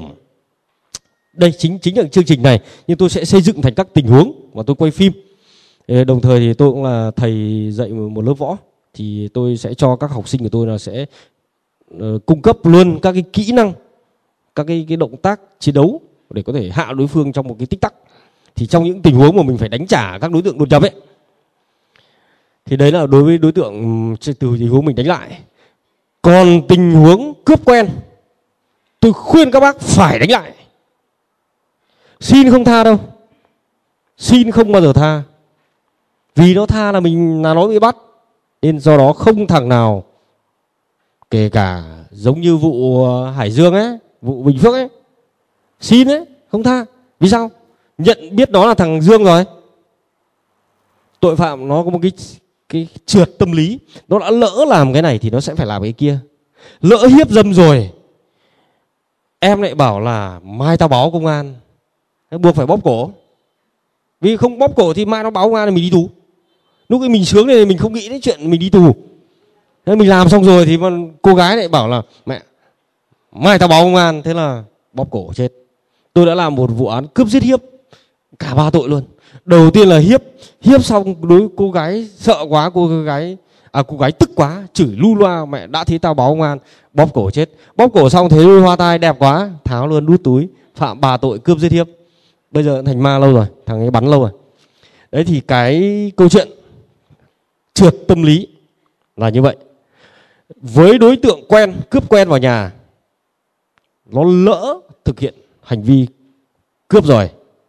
Đây chính chính là chương trình này, nhưng tôi sẽ xây dựng thành các tình huống mà tôi quay phim. Đồng thời thì tôi cũng là thầy dạy một lớp võ, thì tôi sẽ cho các học sinh của tôi là sẽ uh, cung cấp luôn các cái kỹ năng, các cái, cái động tác chiến đấu để có thể hạ đối phương trong một cái tích tắc. Thì trong những tình huống mà mình phải đánh trả các đối tượng đột nhập ấy, thì đấy là đối với đối tượng từ tình huống mình đánh lại. Còn tình huống cướp quen, tôi khuyên các bác phải đánh lại. Xin không tha đâu, xin không bao giờ tha. Vì nó tha là mình là nó bị bắt. Nên do đó không thằng nào, kể cả giống như vụ Hải Dương ấy, vụ Bình Phước ấy, xin ấy, không tha. Vì sao? Nhận biết nó là thằng Dương rồi. Tội phạm nó có một cái cái trượt tâm lý, nó đã lỡ làm cái này thì nó sẽ phải làm cái kia. Lỡ hiếp dâm rồi, em lại bảo là mai tao báo công an, buộc phải bóp cổ. Vì không bóp cổ thì mai nó báo công an thì mình đi tù. Lúc ấy mình sướng này mình không nghĩ đến chuyện mình đi tù. Thế mình làm xong rồi thì cô gái lại bảo là mẹ, mai tao báo công an, thế là bóp cổ chết. Tôi đã làm một vụ án cướp giết hiếp, cả ba tội luôn. Đầu tiên là hiếp, hiếp xong đối cô gái sợ quá, cô gái à cô gái tức quá, chửi lu loa, mẹ đã thấy tao báo công an, bóp cổ chết. Bóp cổ xong thấy đôi hoa tai đẹp quá, tháo luôn đút túi, phạm ba tội cướp giết hiếp. Bây giờ thành ma lâu rồi, thằng ấy bắn lâu rồi. Đấy thì cái câu chuyện trượt tâm lý là như vậy. Với đối tượng quen, cướp quen vào nhà, nó lỡ thực hiện hành vi cướp rồi,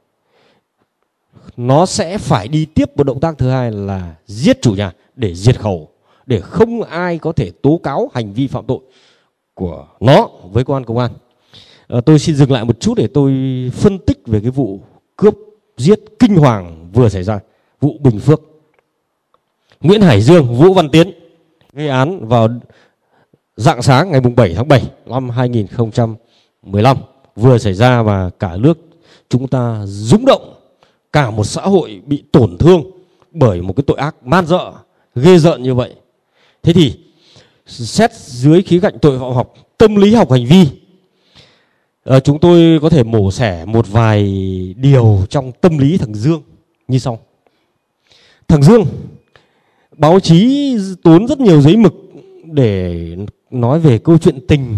nó sẽ phải đi tiếp một động tác thứ hai là giết chủ nhà để diệt khẩu, để không ai có thể tố cáo hành vi phạm tội của nó với cơ quan công an. À, tôi xin dừng lại một chút để tôi phân tích về cái vụ cướp giết kinh hoàng vừa xảy ra, vụ Bình Phước. Nguyễn Hải Dương, Vũ Văn Tiến gây án vào rạng sáng ngày bảy tháng bảy năm hai nghìn không trăm mười lăm vừa xảy ra, và cả nước chúng ta rúng động, cả một xã hội bị tổn thương bởi một cái tội ác man dợ, ghê rợn như vậy. Thế thì xét dưới khía cạnh tội phạm học, tâm lý học hành vi, à, chúng tôi có thể mổ xẻ một vài điều trong tâm lý thằng Dương như sau. Thằng Dương, báo chí tốn rất nhiều giấy mực để nói về câu chuyện tình,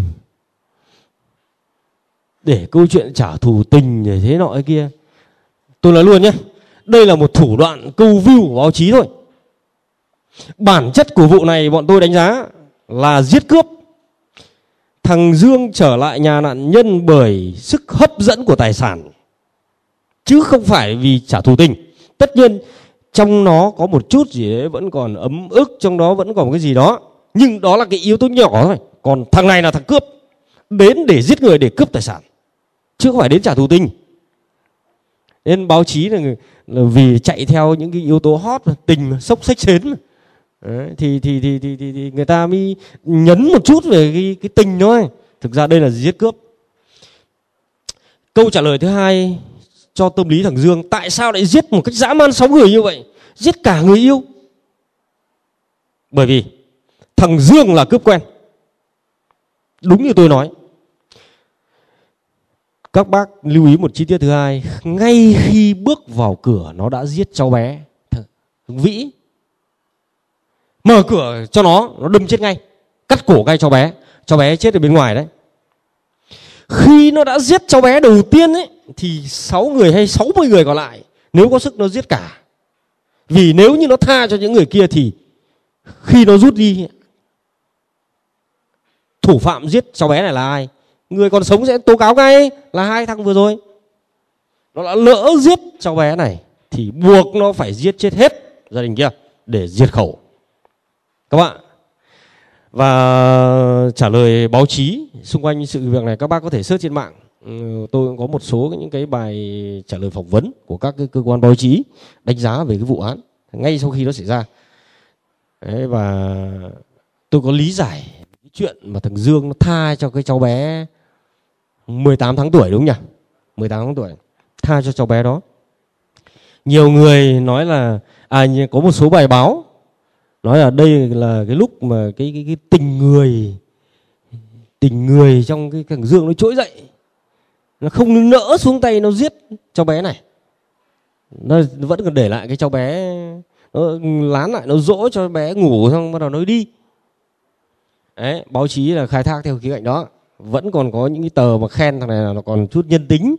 để câu chuyện trả thù tình để thế nọ cái kia. Tôi nói luôn nhé, đây là một thủ đoạn câu view của báo chí thôi. Bản chất của vụ này bọn tôi đánh giá là giết cướp. Thằng Dương trở lại nhà nạn nhân bởi sức hấp dẫn của tài sản, chứ không phải vì trả thù tình. Tất nhiên trong nó có một chút gì đấy vẫn còn ấm ức, trong đó vẫn còn cái gì đó, nhưng đó là cái yếu tố nhỏ thôi. Còn thằng này là thằng cướp, đến để giết người, để cướp tài sản, chứ không phải đến trả thù tình. Nên báo chí là, là vì chạy theo những cái yếu tố hot, tình sốc xếch xến, đấy, thì, thì, thì, thì, thì, thì người ta mới nhấn một chút về cái, cái tình thôi. Thực ra đây là giết cướp. Câu trả lời thứ hai cho tâm lý thằng Dương, tại sao lại giết một cách dã man sáu người như vậy, giết cả người yêu? Bởi vì thằng Dương là cướp quen. Đúng như tôi nói, Các bác lưu ý một chi tiết thứ hai, ngay khi bước vào cửa nó đã giết cháu bé Hưng Vĩ. Mở cửa cho nó, nó đâm chết ngay, cắt cổ ngay cháu bé. Cháu bé chết ở bên ngoài đấy. Khi nó đã giết cháu bé đầu tiên ấy, thì sáu người hay sáu mươi người còn lại, nếu có sức nó giết cả. Vì nếu như nó tha cho những người kia thì khi nó rút đi, thủ phạm giết cháu bé này là ai? Người còn sống sẽ tố cáo ngay là hai thằng vừa rồi. Nó đã lỡ giết cháu bé này thì buộc nó phải giết chết hết gia đình kia để diệt khẩu. Các bạn, và trả lời báo chí xung quanh sự việc này các bác có thể search trên mạng. Tôi cũng có một số những cái bài trả lời phỏng vấn của các cái cơ quan báo chí đánh giá về cái vụ án ngay sau khi nó xảy ra. Đấy, và tôi có lý giải cái chuyện mà thằng Dương nó tha cho cái cháu bé mười tám tháng tuổi, đúng không nhỉ? mười tám tháng tuổi tha cho cháu bé đó. Nhiều người nói là à, có một số bài báo nói là đây là cái lúc mà cái cái, cái tình người tình người trong cái thằng Dương nó trỗi dậy, nó không nỡ xuống tay nó giết cháu bé này, nó vẫn còn để lại cái cháu bé, nó lán lại, nó dỗ cho bé ngủ xong bắt đầu nó đi. Đấy, báo chí là khai thác theo khía cạnh đó. Vẫn còn có những cái tờ mà khen thằng này là nó còn chút nhân tính.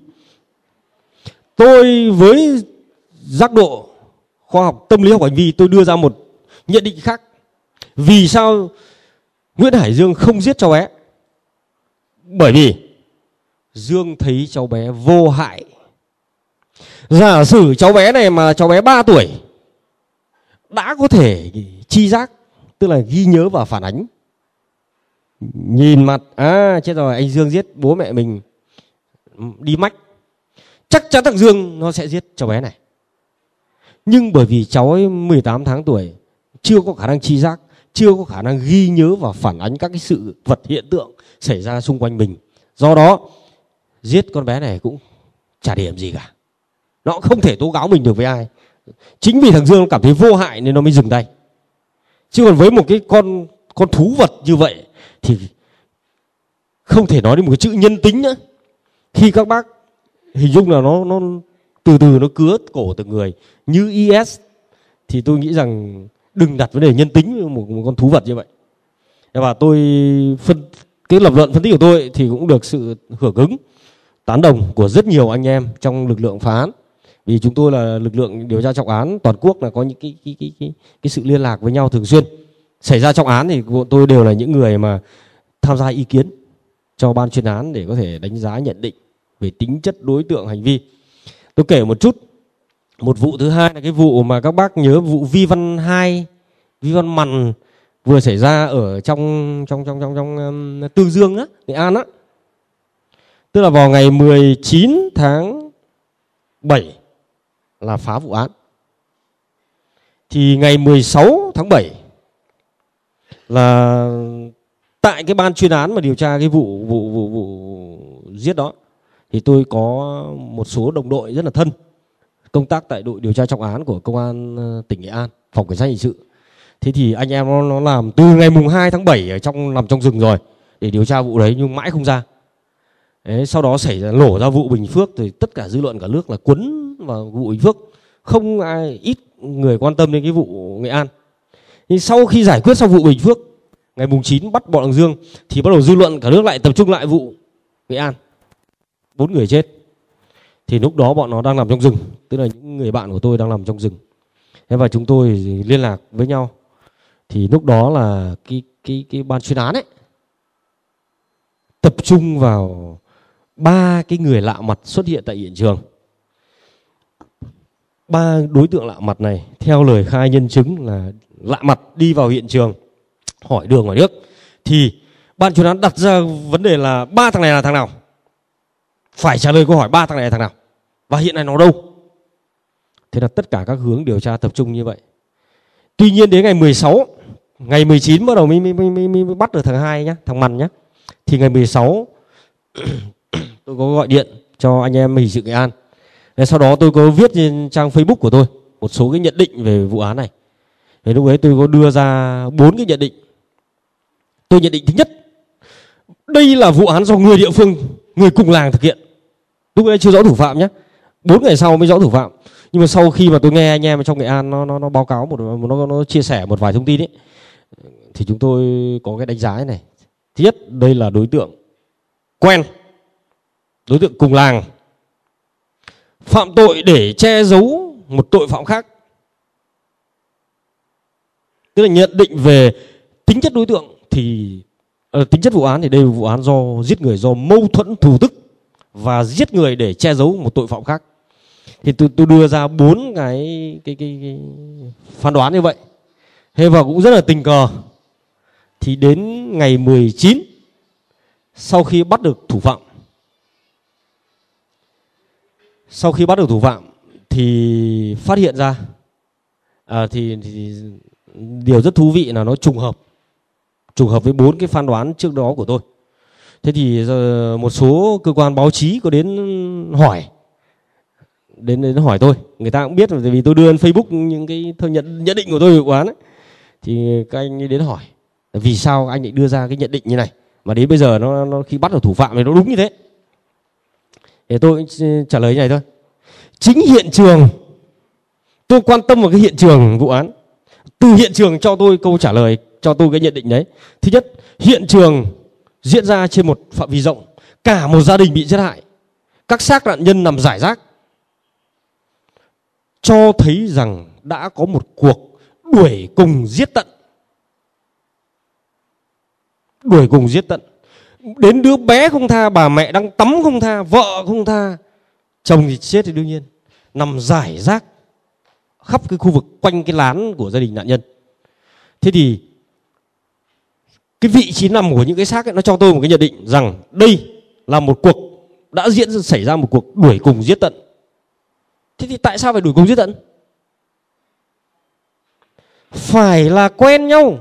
Tôi với giác độ khoa học tâm lý học hành vi, tôi đưa ra một nhận định khác. Vì sao Nguyễn Hải Dương không giết cháu bé? Bởi vì Dương thấy cháu bé vô hại. Giả sử cháu bé này mà cháu bé ba tuổi đã có thể tri giác, tức là ghi nhớ và phản ánh, nhìn mặt, à chết rồi, anh Dương giết bố mẹ mình, đi mách, chắc chắn thằng Dương nó sẽ giết cháu bé này. Nhưng bởi vì cháu ấy mười tám tháng tuổi, chưa có khả năng tri giác, chưa có khả năng ghi nhớ và phản ánh các cái sự vật hiện tượng xảy ra xung quanh mình, do đó giết con bé này cũng chả điểm gì cả. Nó không thể tố cáo mình được với ai. Chính vì thằng Dương nó cảm thấy vô hại nên nó mới dừng tay. Chứ còn với một cái con con thú vật như vậy thì không thể nói đến một cái chữ nhân tính nữa. Khi các bác hình dung là nó nó từ từ nó cứa cổ từng người như i ét thì tôi nghĩ rằng đừng đặt vấn đề nhân tính với một, một con thú vật như vậy. Và tôi phân cái lập luận phân tích của tôi thì cũng được sự hưởng ứng tán đồng của rất nhiều anh em trong lực lượng phá án. Vì chúng tôi là lực lượng điều tra trọng án toàn quốc, là có những cái cái cái cái, cái sự liên lạc với nhau thường xuyên. Xảy ra trọng án thì bọn tôi đều là những người mà tham gia ý kiến cho ban chuyên án để có thể đánh giá nhận định về tính chất, đối tượng, hành vi. Tôi kể một chút. Một vụ thứ hai là cái vụ mà các bác nhớ, vụ Vi Văn Hai, Vi Văn Mằn vừa xảy ra ở trong trong trong trong trong um, Tương Dương á, Nghệ An á. Tức là vào ngày mười chín tháng bảy là phá vụ án. Thì ngày mười sáu tháng bảy là tại cái ban chuyên án mà điều tra cái vụ vụ vụ vụ giết đó, thì tôi có một số đồng đội rất là thân công tác tại đội điều tra trọng án của công an tỉnh Nghệ An, phòng cảnh sát hình sự. Thế thì anh em nó, nó làm từ ngày mùng hai tháng bảy ở trong nằm trong rừng rồi để điều tra vụ đấy nhưng mãi không ra. Đấy, sau đó xảy ra nổ ra vụ Bình Phước thì tất cả dư luận cả nước là quấn vào vụ Bình Phước, không ai, ít người quan tâm đến cái vụ Nghệ An. Nhưng sau khi giải quyết xong vụ Bình Phước, ngày mùng chín bắt bọn thằng Dương thì bắt đầu dư luận cả nước lại tập trung lại vụ Nghệ An, bốn người chết. Thì lúc đó bọn nó đang nằm trong rừng, tức là những người bạn của tôi đang nằm trong rừng. Thế và chúng tôi liên lạc với nhau. Thì lúc đó là cái cái cái ban chuyên án ấy tập trung vào ba cái người lạ mặt xuất hiện tại hiện trường. Ba đối tượng lạ mặt này theo lời khai nhân chứng là lạ mặt đi vào hiện trường hỏi đường hỏi nước, thì ban chuyên án đặt ra vấn đề là ba thằng này là thằng nào, phải trả lời câu hỏi ba thằng này là thằng nào và hiện nay nó đâu. Thế là tất cả các hướng điều tra tập trung như vậy. Tuy nhiên đến ngày mười sáu, ngày mười chín bắt đầu mới, mới, mới, mới bắt được thằng hai nhá, thằng Mằn nhá. Thì ngày mười sáu tôi có gọi điện cho anh em hình sự Nghệ An. Thế sau đó tôi có viết trên trang Facebook của tôi một số cái nhận định về vụ án này. Thế lúc ấy tôi có đưa ra bốn cái nhận định. Tôi nhận định thứ nhất, đây là vụ án do người địa phương, người cùng làng thực hiện. Lúc đấy chưa rõ thủ phạm nhé, bốn ngày sau mới rõ thủ phạm. Nhưng mà sau khi mà tôi nghe anh em ở trong Nghệ An nó nó, nó báo cáo một nó, nó chia sẻ một vài thông tin ấy, thì chúng tôi có cái đánh giá này. Thứ nhất, đây là đối tượng quen, đối tượng cùng làng, phạm tội để che giấu một tội phạm khác. Tức là nhận định về tính chất đối tượng thì uh, tính chất vụ án thì đây là vụ án do giết người do mâu thuẫn thù tức và giết người để che giấu một tội phạm khác. Thì tôi, tôi đưa ra bốn cái, cái, cái, cái phán đoán như vậy. Thế và cũng rất là tình cờ, thì đến ngày mười chín, sau khi bắt được thủ phạm, sau khi bắt được thủ phạm thì phát hiện ra à, thì, thì điều rất thú vị là nó trùng hợp, trùng hợp với bốn cái phán đoán trước đó của tôi. Thế thì một số cơ quan báo chí có đến hỏi, đến đến hỏi tôi, người ta cũng biết rồi, vì tôi đưa lên Facebook những cái thôi nhận nhận định của tôi về vụ án ấy. Thì các anh ấy đến hỏi vì sao anh lại đưa ra cái nhận định như này, mà đến bây giờ nó, nó khi bắt được thủ phạm thì nó đúng như thế. Để tôi trả lời như này thôi. Chính hiện trường, tôi quan tâm vào cái hiện trường vụ án. Từ hiện trường cho tôi câu trả lời, cho tôi cái nhận định đấy. Thứ nhất, hiện trường diễn ra trên một phạm vi rộng, cả một gia đình bị giết hại, các xác nạn nhân nằm rải rác, cho thấy rằng đã có một cuộc đuổi cùng giết tận. Đuổi cùng giết tận. Đến đứa bé không tha, bà mẹ đang tắm không tha, vợ không tha, chồng thì chết thì đương nhiên, nằm rải rác khắp cái khu vực quanh cái lán của gia đình nạn nhân. Thế thì cái vị trí nằm của những cái xác ấy, nó cho tôi một cái nhận định rằng đây là một cuộc đã diễn xảy ra một cuộc đuổi cùng giết tận. Thế thì tại sao phải đuổi cùng giết tận? Phải là quen nhau,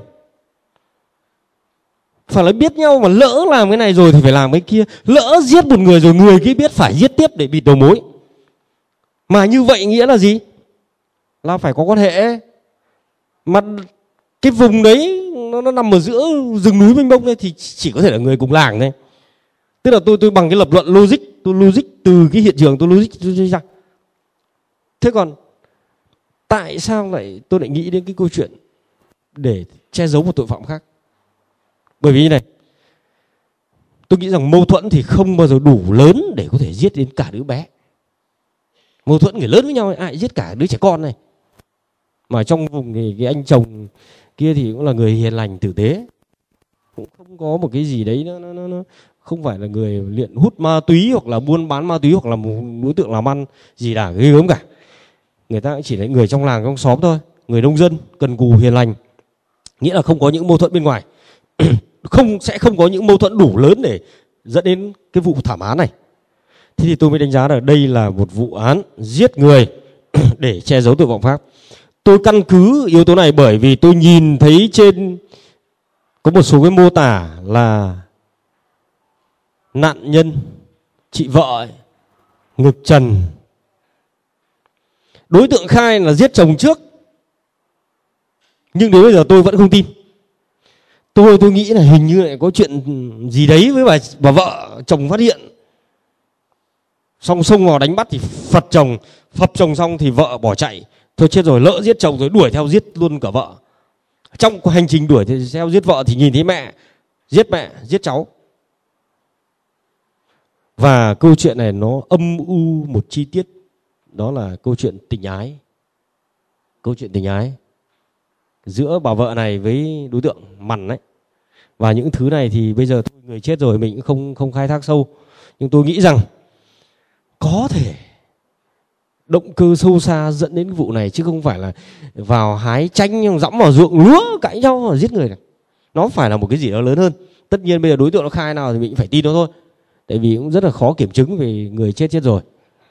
phải là biết nhau, mà lỡ làm cái này rồi thì phải làm cái kia. Lỡ giết một người rồi người kia biết phải giết tiếp để bịt đầu mối. Mà như vậy nghĩa là gì? Là phải có quan hệ. Mà cái vùng đấy nó, nó nằm ở giữa rừng núi mênh mông này thì chỉ có thể là người cùng làng thôi. Tức là tôi tôi bằng cái lập luận logic, tôi logic từ cái hiện trường tôi logic tôi ra. Thế còn tại sao lại tôi lại nghĩ đến cái câu chuyện để che giấu một tội phạm khác? Bởi vì như này, tôi nghĩ rằng mâu thuẫn thì không bao giờ đủ lớn để có thể giết đến cả đứa bé. Mâu thuẫn người lớn với nhau ai giết cả đứa trẻ con này. Mà trong vùng thì cái anh chồng kia thì cũng là người hiền lành tử tế, cũng không có một cái gì đấy nó, nó, nó, nó không phải là người nghiện hút ma túy hoặc là buôn bán ma túy hoặc là một đối tượng làm ăn gì đã ghê gớm cả. Người ta chỉ là người trong làng trong xóm thôi, người nông dân cần cù hiền lành, nghĩa là không có những mâu thuẫn bên ngoài. Không sẽ không có những mâu thuẫn đủ lớn để dẫn đến cái vụ thảm án này. Thế thì tôi mới đánh giá là đây là một vụ án giết người để che giấu tội phạm khác. Tôi căn cứ yếu tố này bởi vì tôi nhìn thấy trên có một số cái mô tả là nạn nhân, chị vợ ấy, ngực trần. Đối tượng khai là giết chồng trước, nhưng đến bây giờ tôi vẫn không tin. Tôi tôi nghĩ là hình như lại có chuyện gì đấy với bà, bà vợ. Chồng phát hiện, xong xông vào đánh bắt thì phật chồng, phập chồng xong thì vợ bỏ chạy. Thôi chết rồi, lỡ giết chồng rồi đuổi theo giết luôn cả vợ. Trong hành trình đuổi thì theo giết vợ thì nhìn thấy mẹ, giết mẹ, giết cháu. Và câu chuyện này nó âm u một chi tiết, đó là câu chuyện tình ái. Câu chuyện tình ái giữa bà vợ này với đối tượng Mằn ấy. Và những thứ này thì bây giờ tôi người chết rồi mình cũng không không khai thác sâu, nhưng tôi nghĩ rằng có thể động cơ sâu xa dẫn đến cái vụ này, chứ không phải là vào hái chanh dẫm vào ruộng lúa cãi nhau và giết người này. Nó phải là một cái gì đó lớn hơn. Tất nhiên bây giờ đối tượng nó khai nào thì mình cũng phải tin nó thôi, tại vì cũng rất là khó kiểm chứng về người chết chết rồi.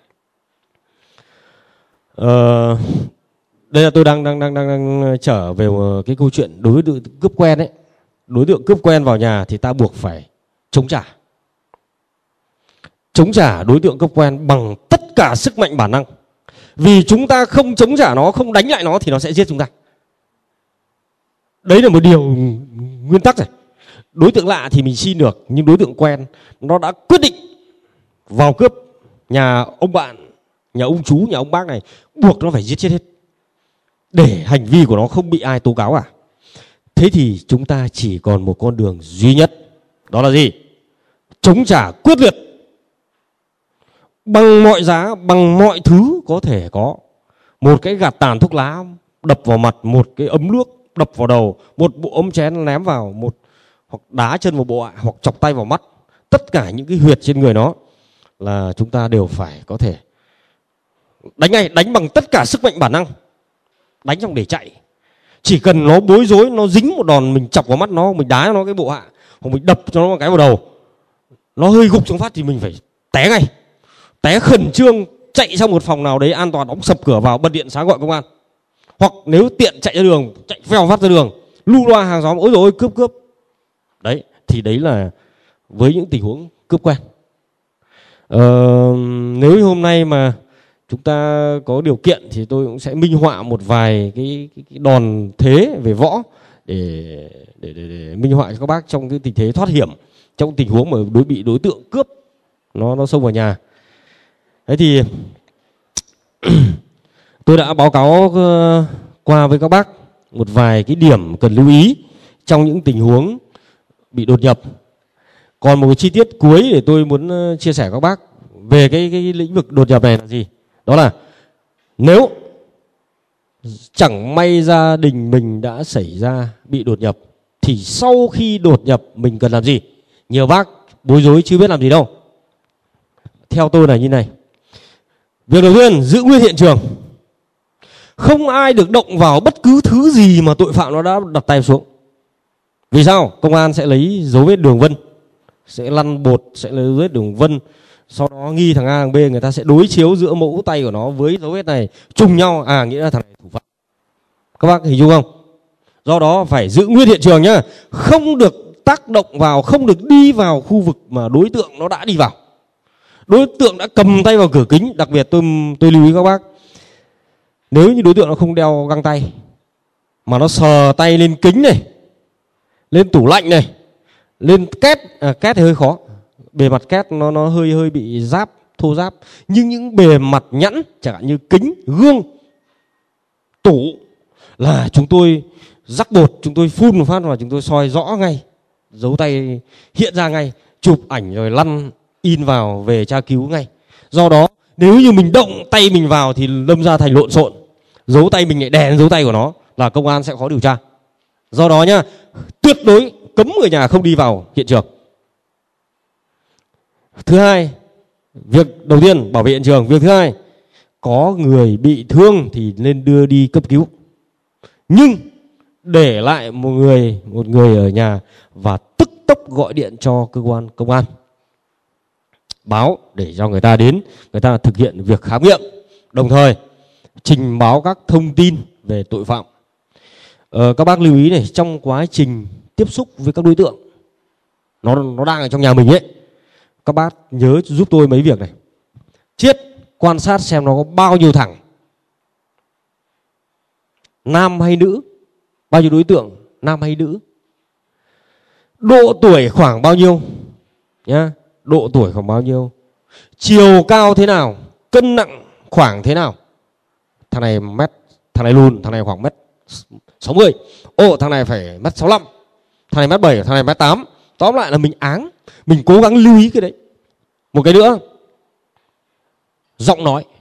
Ờ, đây là tôi đang đang đang đang, đang trở về cái câu chuyện đối tượng cướp quen ấy. Đối tượng cướp quen vào nhà thì ta buộc phải chống trả. Chống trả đối tượng cướp quen bằng tất cả sức mạnh bản năng. Vì chúng ta không chống trả nó, không đánh lại nó thì nó sẽ giết chúng ta. Đấy là một điều nguyên tắc rồi. Đối tượng lạ thì mình xin được, nhưng đối tượng quen nó đã quyết định vào cướp nhà ông bạn, nhà ông chú, nhà ông bác này buộc nó phải giết chết hết để hành vi của nó không bị ai tố cáo à? Thế thì chúng ta chỉ còn một con đường duy nhất, đó là gì? Chống trả quyết liệt bằng mọi giá, bằng mọi thứ có thể có. Một cái gạt tàn thuốc lá đập vào mặt, một cái ấm nước đập vào đầu, một bộ ấm chén ném vào, một hoặc đá chân vào bộ ạ, hoặc chọc tay vào mắt. Tất cả những cái huyệt trên người nó là chúng ta đều phải có thể đánh ngay, đánh bằng tất cả sức mạnh bản năng, đánh xong để chạy. Chỉ cần nó bối rối, nó dính một đòn mình chọc vào mắt nó, mình đá nó cái bộ hạ, hoặc mình đập cho nó một cái vào đầu, nó hơi gục xuống phát thì mình phải té ngay, té khẩn trương chạy sang một phòng nào đấy an toàn, đóng sập cửa vào, bật điện sáng gọi công an. Hoặc nếu tiện chạy ra đường, chạy phèo phát ra đường, lu loa hàng xóm, ôi dồi ôi cướp cướp. Đấy, thì đấy là với những tình huống cướp quen. Ờ, nếu hôm nay mà chúng ta có điều kiện thì tôi cũng sẽ minh họa một vài cái, cái, cái đòn thế về võ để, để, để, để minh họa cho các bác trong cái tình thế thoát hiểm, trong tình huống mà đối bị đối tượng cướp nó nó xông vào nhà. Thế thì tôi đã báo cáo uh, qua với các bác một vài cái điểm cần lưu ý trong những tình huống bị đột nhập. Còn một cái chi tiết cuối để tôi muốn uh, chia sẻ các bác về cái, cái lĩnh vực đột nhập này là gì? Đó là nếu chẳng may gia đình mình đã xảy ra bị đột nhập thì sau khi đột nhập mình cần làm gì? Nhiều bác bối rối chưa biết làm gì đâu. Theo tôi là như này. Việc đầu tiên, giữ nguyên hiện trường. Không ai được động vào bất cứ thứ gì mà tội phạm nó đã đặt tay xuống. Vì sao? Công an sẽ lấy dấu vết đường vân, sẽ lăn bột, sẽ lấy dấu vết đường vân. Sau đó nghi thằng A, thằng B, người ta sẽ đối chiếu giữa mẫu tay của nó với dấu vết này, trùng nhau, à nghĩa là thằng này thủ phạm. Các bác hình dung không? Do đó phải giữ nguyên hiện trường nhá. Không được tác động vào, không được đi vào khu vực mà đối tượng nó đã đi vào. Đối tượng đã cầm tay vào cửa kính. Đặc biệt tôi tôi lưu ý các bác, nếu như đối tượng nó không đeo găng tay mà nó sờ tay lên kính này, lên tủ lạnh này, lên két, à, két thì hơi khó, bề mặt két nó nó hơi hơi bị ráp, thô ráp. Nhưng những bề mặt nhẵn, chẳng hạn như kính, gương, tủ là chúng tôi rắc bột, chúng tôi phun một phát và chúng tôi soi rõ ngay, dấu tay hiện ra ngay, chụp ảnh rồi lăn in vào về tra cứu ngay. Do đó nếu như mình động tay mình vào thì đâm ra thành lộn xộn, dấu tay mình lại đè lên dấu tay của nó là công an sẽ khó điều tra. Do đó nhá, tuyệt đối cấm người nhà không đi vào hiện trường. Thứ hai, việc đầu tiên bảo vệ hiện trường. Việc thứ hai, có người bị thương thì nên đưa đi cấp cứu, nhưng để lại một người một người ở nhà và tức tốc gọi điện cho cơ quan công an, báo để cho người ta đến, người ta thực hiện việc khám nghiệm, đồng thời trình báo các thông tin về tội phạm. Ờ, các bác lưu ý này, trong quá trình tiếp xúc với các đối tượng, nó nó đang ở trong nhà mình ấy, các bác nhớ giúp tôi mấy việc này. Chiết quan sát xem nó có bao nhiêu thằng, nam hay nữ, bao nhiêu đối tượng, nam hay nữ, độ tuổi khoảng bao nhiêu nhá, độ tuổi khoảng bao nhiêu, chiều cao thế nào, cân nặng khoảng thế nào. Thằng này mét, thằng này lùn, thằng này khoảng mét sáu mươi, ô thằng này phải mét sáu mươi lăm, thằng này mét bảy, thằng này mét tám. Tóm lại là mình áng, mình cố gắng lưu ý cái đấy. Một cái nữa, giọng nói,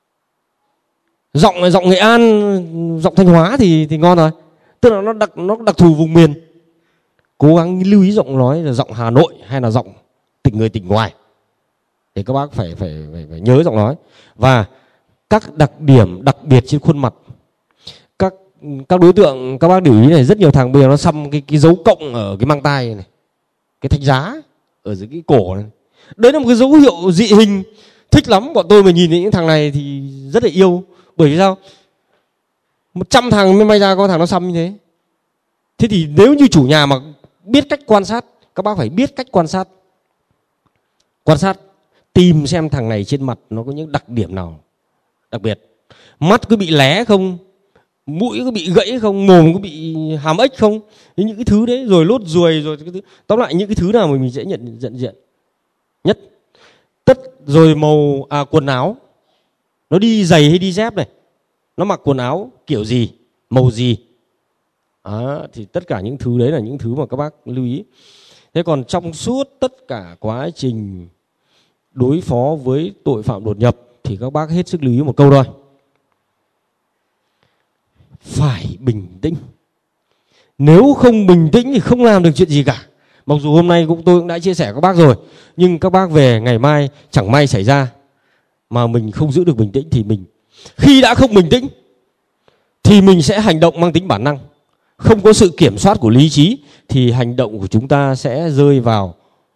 giọng giọng Nghệ An, giọng Thanh Hóa thì thì ngon rồi, tức là nó đặc nó đặc thù vùng miền. Cố gắng lưu ý giọng nói là giọng Hà Nội hay là giọng tỉnh người tỉnh ngoài, để các bác phải phải phải, phải nhớ giọng nói. Và các đặc điểm đặc biệt trên khuôn mặt. Các các đối tượng, các bác để ý này, rất nhiều thằng bây giờ nó xăm cái cái dấu cộng ở cái mang tai này, cái thạch giá ở dưới cái cổ này. Đấy là một cái dấu hiệu dị hình, thích lắm. Bọn tôi mà nhìn thấy những thằng này thì rất là yêu. Bởi vì sao? Một trăm thằng mới may ra có thằng nó xăm như thế. Thế thì nếu như chủ nhà mà biết cách quan sát, các bác phải biết cách quan sát. Quan sát, tìm xem thằng này trên mặt nó có những đặc điểm nào đặc biệt. Mắt có bị lé không? Mũi có bị gãy không? Mồm có bị hàm ếch không? Những cái thứ đấy, rồi lốt ruồi, rồi cái thứ. Tóm lại những cái thứ nào mà mình dễ nhận nhận diện nhất. Tất rồi màu à, quần áo, nó đi giày hay đi dép này, nó mặc quần áo kiểu gì, màu gì. À, thì tất cả những thứ đấy là những thứ mà các bác lưu ý. Thế còn trong suốt tất cả quá trình đối phó với tội phạm đột nhập thì các bác hết sức lưu ý một câu thôi: phải bình tĩnh. Nếu không bình tĩnh thì không làm được chuyện gì cả. Mặc dù hôm nay cũng tôi cũng đã chia sẻ với các bác rồi, nhưng các bác về ngày mai chẳng may xảy ra mà mình không giữ được bình tĩnh thì mình, khi đã không bình tĩnh thì mình sẽ hành động mang tính bản năng. Không có sự kiểm soát của lý trí thì hành động của chúng ta sẽ rơi vào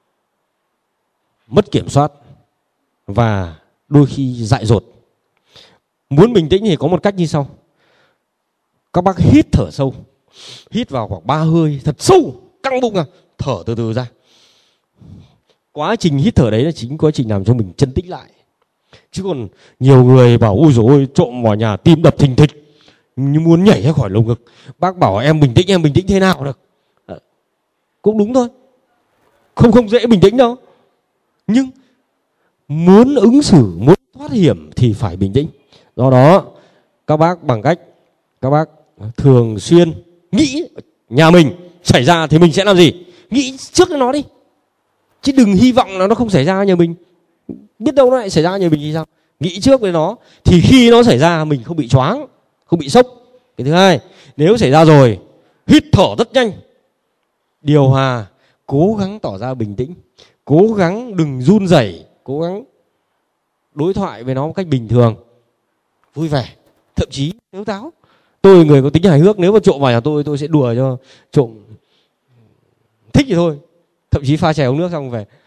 mất kiểm soát và đôi khi dại dột. Muốn bình tĩnh thì có một cách như sau: các bác hít thở sâu, hít vào khoảng ba hơi thật sâu, căng bụng ra, thở từ từ ra. Quá trình hít thở đấy là chính quá trình làm cho mình chân tĩnh lại. Chứ còn nhiều người bảo ôi dồi ôi, trộm vào nhà tim đập thình thịch như muốn nhảy ra khỏi lồng ngực. Bác bảo em bình tĩnh, em bình tĩnh thế nào được? À, cũng đúng thôi, không không dễ bình tĩnh đâu. Nhưng muốn ứng xử, muốn thoát hiểm thì phải bình tĩnh. Do đó các bác bằng cách các bác thường xuyên nghĩ nhà mình xảy ra thì mình sẽ làm gì, nghĩ trước nó đi, chứ đừng hy vọng là nó không xảy ra nhà mình. Biết đâu nó lại xảy ra nhà mình thì sao? Nghĩ trước với nó thì khi nó xảy ra mình không bị choáng, không bị sốc. Cái thứ hai, nếu xảy ra rồi, hít thở rất nhanh, điều hòa, cố gắng tỏ ra bình tĩnh, cố gắng đừng run rẩy, cố gắng đối thoại với nó một cách bình thường, vui vẻ, thậm chí tếu táo. Tôi người có tính hài hước, nếu mà trộm vào nhà tôi, tôi sẽ đùa cho trộm thích thì thôi, thậm chí pha chè uống nước xong về.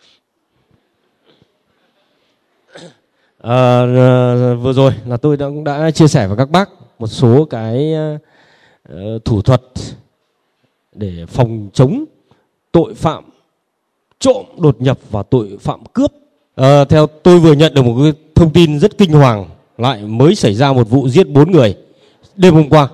À, vừa rồi là tôi đã, cũng đã chia sẻ với các bác một số cái uh, thủ thuật để phòng chống tội phạm trộm đột nhập và tội phạm cướp. À, theo tôi vừa nhận được một cái thông tin rất kinh hoàng, lại mới xảy ra một vụ giết bốn người đêm hôm qua,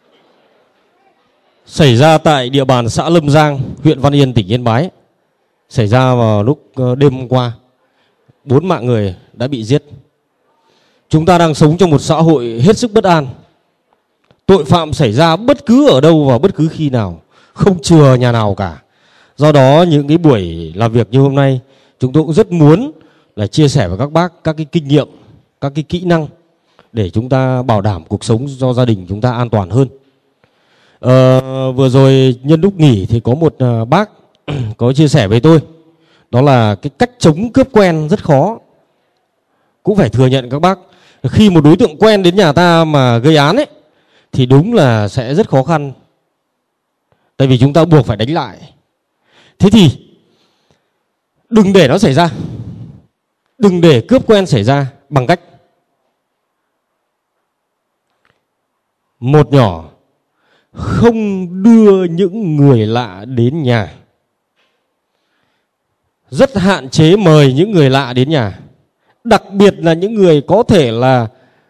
xảy ra tại địa bàn xã Lâm Giang, huyện Văn Yên, tỉnh Yên Bái. Xảy ra vào lúc đêm hôm qua, bốn mạng người đã bị giết. Chúng ta đang sống trong một xã hội hết sức bất an. Tội phạm xảy ra bất cứ ở đâu và bất cứ khi nào, không chừa nhà nào cả. Do đó những cái buổi làm việc như hôm nay, chúng tôi cũng rất muốn là chia sẻ với các bác các cái kinh nghiệm, các cái kỹ năng để chúng ta bảo đảm cuộc sống cho gia đình chúng ta an toàn hơn. À, vừa rồi nhân lúc nghỉ thì có một bác có chia sẻ với tôi, đó là cái cách chống cướp quen rất khó. Cũng phải thừa nhận các bác, khi một đối tượng quen đến nhà ta mà gây án ấy, thì đúng là sẽ rất khó khăn. Tại vì chúng ta buộc phải đánh lại. Thế thì đừng để nó xảy ra, đừng để cướp quen xảy ra bằng cách một nhỏ, không đưa những người lạ đến nhà. Rất hạn chế mời những người lạ đến nhà, đặc biệt là những người có thể là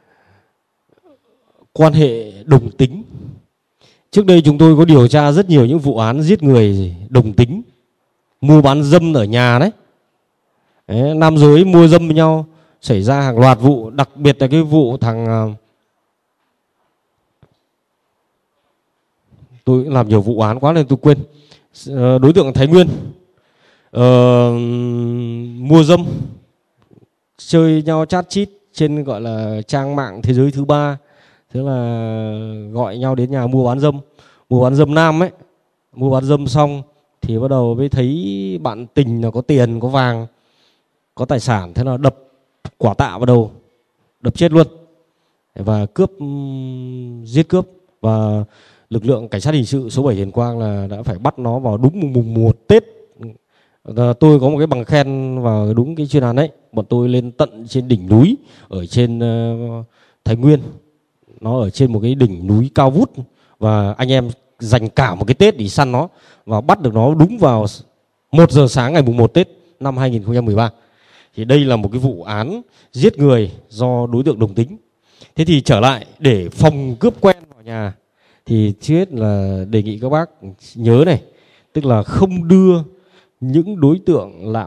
quan hệ đồng tính. Trước đây chúng tôi có điều tra rất nhiều những vụ án giết người đồng tính, mua bán dâm ở nhà đấy. Đấy, nam giới mua dâm với nhau, xảy ra hàng loạt vụ, đặc biệt là cái vụ thằng, tôi làm nhiều vụ án quá nên tôi quên, đối tượng Thái Nguyên, uh, mua dâm, chơi nhau chat chít trên gọi là trang mạng thế giới thứ ba. Thế là gọi nhau đến nhà mua bán dâm, mua bán dâm nam ấy, mua bán dâm xong thì bắt đầu mới thấy bạn tình là có tiền, có vàng, có tài sản, thế là đập quả tạ vào đầu, đập chết luôn và cướp, giết cướp. Và lực lượng cảnh sát hình sự số bảy Hiền Quang là đã phải bắt nó vào đúng mùng một Tết. Tôi có một cái bằng khen vào đúng cái chuyên án ấy. Bọn tôi lên tận trên đỉnh núi ở trên uh, Thái Nguyên. Nó ở trên một cái đỉnh núi cao vút, và anh em dành cả một cái Tết để săn nó, và bắt được nó đúng vào một giờ sáng ngày mùng một Tết năm hai nghìn không trăm mười ba. Thì đây là một cái vụ án giết người do đối tượng đồng tính. Thế thì trở lại, để phòng cướp quen vào nhà thì trước hết là đề nghị các bác nhớ này, tức là không đưa những đối tượng lạ mặt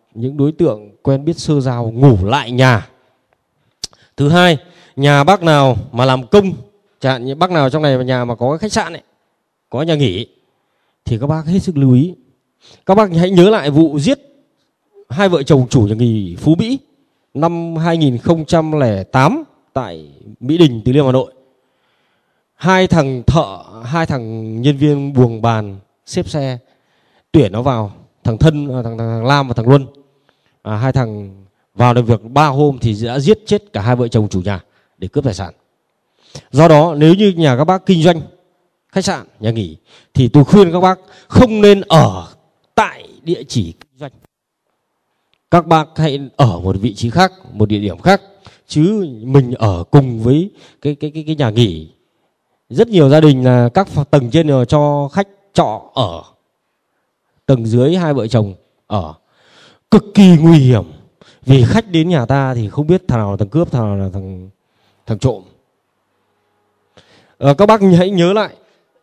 những đối tượng quen biết sơ giao ngủ lại nhà. Thứ hai, nhà bác nào mà làm công, chẳng hạn như bác nào trong này nhà mà có khách sạn ấy, có nhà nghỉ, thì các bác hết sức lưu ý. Các bác hãy nhớ lại vụ giết hai vợ chồng chủ nhà nghỉ Phú Mỹ năm hai nghìn không trăm lẻ tám tại Mỹ Đình, Từ Liêm, Hà Nội. Hai thằng thợ, hai thằng nhân viên buồng bàn xếp xe tuyển nó vào, thằng Thân, thằng, thằng, thằng Lam và thằng Luân. À, hai thằng vào làm việc ba hôm thì đã giết chết cả hai vợ chồng chủ nhà để cướp tài sản. Do đó nếu như nhà các bác kinh doanh khách sạn, nhà nghỉ thì tôi khuyên các bác không nên ở tại địa chỉ kinh doanh. Các bác hãy ở một vị trí khác, một địa điểm khác, chứ mình ở cùng với cái cái cái, cái nhà nghỉ. Rất nhiều gia đình là các tầng trên là cho khách trọ ở, tầng dưới hai vợ chồng ở, cực kỳ nguy hiểm. Vì khách đến nhà ta thì không biết thằng nào là thằng cướp, thằng nào là thằng thằng trộm. À, các bác hãy nhớ lại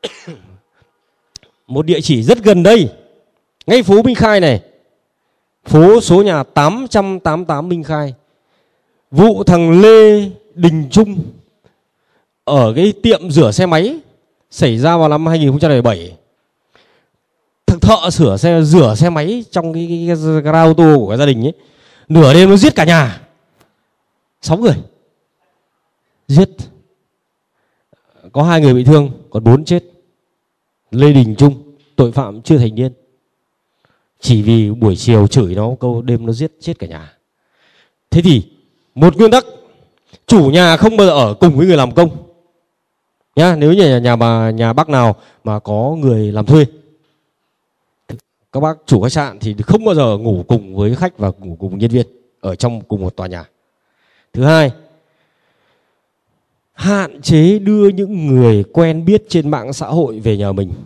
một địa chỉ rất gần đây, ngay phố Minh Khai này, phố số nhà tám trăm tám mươi tám Minh Khai. Vụ thằng Lê Đình Trung ở cái tiệm rửa xe máy xảy ra vào năm hai nghìn không trăm lẻ bảy. Thằng thợ sửa xe, rửa xe máy trong cái, cái, cái gara ô tô của cái gia đình ấy, nửa đêm nó giết cả nhà, sáu người giết, có hai người bị thương, còn bốn chết. Lê Đình Trung, tội phạm chưa thành niên, chỉ vì buổi chiều chửi nó câu, đêm nó giết chết cả nhà. Thế thì một nguyên tắc, chủ nhà không bao giờ ở cùng với người làm công nhá. Nếu như nhà, nhà bà nhà bác nào mà có người làm thuê, các bác chủ khách sạn thì không bao giờ ngủ cùng với khách và ngủ cùng nhân viên ở trong cùng một tòa nhà. Thứ hai, hạn chế đưa những người quen biết trên mạng xã hội về nhà mình.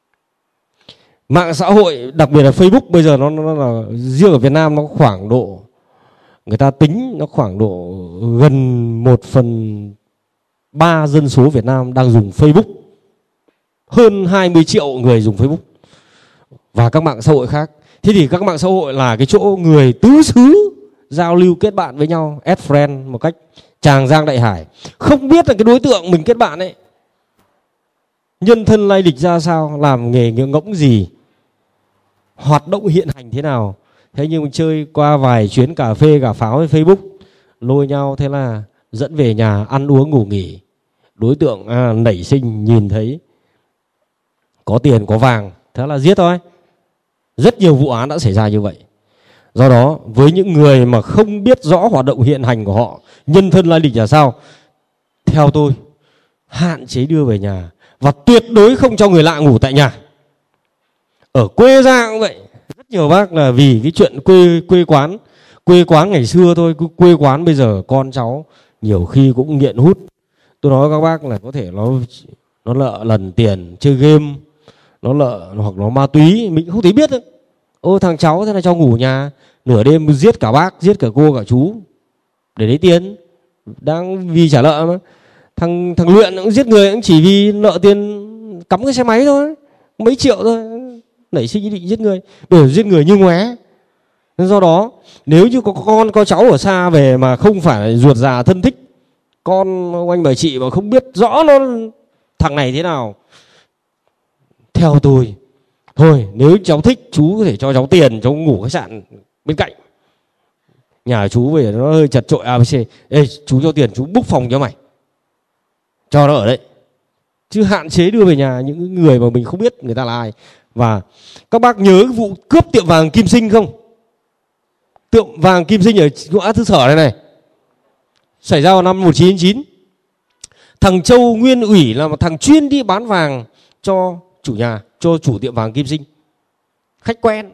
Mạng xã hội, đặc biệt là Facebook bây giờ nó, nó là riêng ở Việt Nam nó khoảng độ, người ta tính nó khoảng độ gần một phần ba dân số Việt Nam đang dùng Facebook. Hơn hai mươi triệu người dùng Facebook và các mạng xã hội khác. Thế thì các mạng xã hội là cái chỗ người tứ xứ giao lưu kết bạn với nhau, add friend một cách tràng giang đại hải. Không biết là cái đối tượng mình kết bạn ấy nhân thân lai lịch ra sao, làm nghề ngỗng gì, hoạt động hiện hành thế nào. Thế nhưng mình chơi qua vài chuyến cà phê cà pháo với Facebook, lôi nhau, thế là dẫn về nhà ăn uống ngủ nghỉ. Đối tượng à, nảy sinh nhìn thấy có tiền có vàng, thế là giết thôi. Rất nhiều vụ án đã xảy ra như vậy. Do đó với những người mà không biết rõ hoạt động hiện hành của họ, nhân thân lai lịch là sao, theo tôi hạn chế đưa về nhà và tuyệt đối không cho người lạ ngủ tại nhà. Ở quê ra cũng vậy, rất nhiều bác là vì cái chuyện quê quê quán, quê quán ngày xưa thôi, quê quán bây giờ con cháu nhiều khi cũng nghiện hút. Tôi nói các bác là có thể nó nó lợ lần tiền chơi game, nó lợ hoặc nó ma túy, mình không thấy biết đâu. Ô thằng cháu thế là cho ngủ nhà, nửa đêm giết cả bác, giết cả cô cả chú để lấy tiền, đang vì trả nợ mà. Thằng thằng Luyện cũng giết người cũng chỉ vì nợ tiền cắm cái xe máy thôi, mấy triệu thôi, nảy sinh ý định giết người, để giết người như ngoé. Nên do đó nếu như có con có cháu ở xa về mà không phải ruột già thân thích, con anh bà chị mà không biết rõ nó thằng này thế nào, theo tôi thôi, nếu cháu thích chú có thể cho cháu tiền, cháu ngủ khách sạn bên cạnh nhà chú, về nó hơi chật chội a bê xê, ê chú cho tiền chú book phòng cho mày, cho nó ở đấy, chứ hạn chế đưa về nhà những người mà mình không biết người ta là ai. Và các bác nhớ vụ cướp tiệm vàng Kim Sinh không? Tiệm vàng Kim Sinh ở ngõ Thư Sở này này, xảy ra vào năm một nghìn chín trăm chín mươi chín. Thằng Châu Nguyên Ủy là một thằng chuyên đi bán vàng cho chủ nhà, cho chủ tiệm vàng Kim Sinh, khách quen.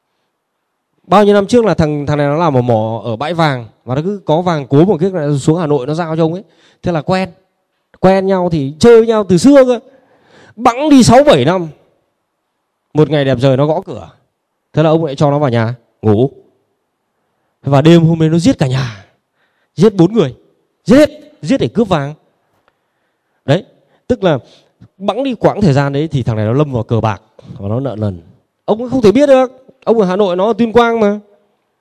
Bao nhiêu năm trước là thằng thằng này nó làm một mỏ ở bãi vàng và nó cứ có vàng cố một cái là xuống Hà Nội nó giao cho ông ấy. Thế là quen, quen nhau thì chơi với nhau từ xưa cơ. Bẵng đi sáu bảy năm. Một ngày đẹp trời nó gõ cửa. Thế là ông lại cho nó vào nhà ngủ. Và đêm hôm nay nó giết cả nhà, giết bốn người, giết hết, giết để cướp vàng. Đấy, tức là bẵng đi quãng thời gian đấy thì thằng này nó lâm vào cờ bạc và nó nợ nần. Ông cũng không thể biết được. Ông ở Hà Nội, nó ở Tuyên Quang mà.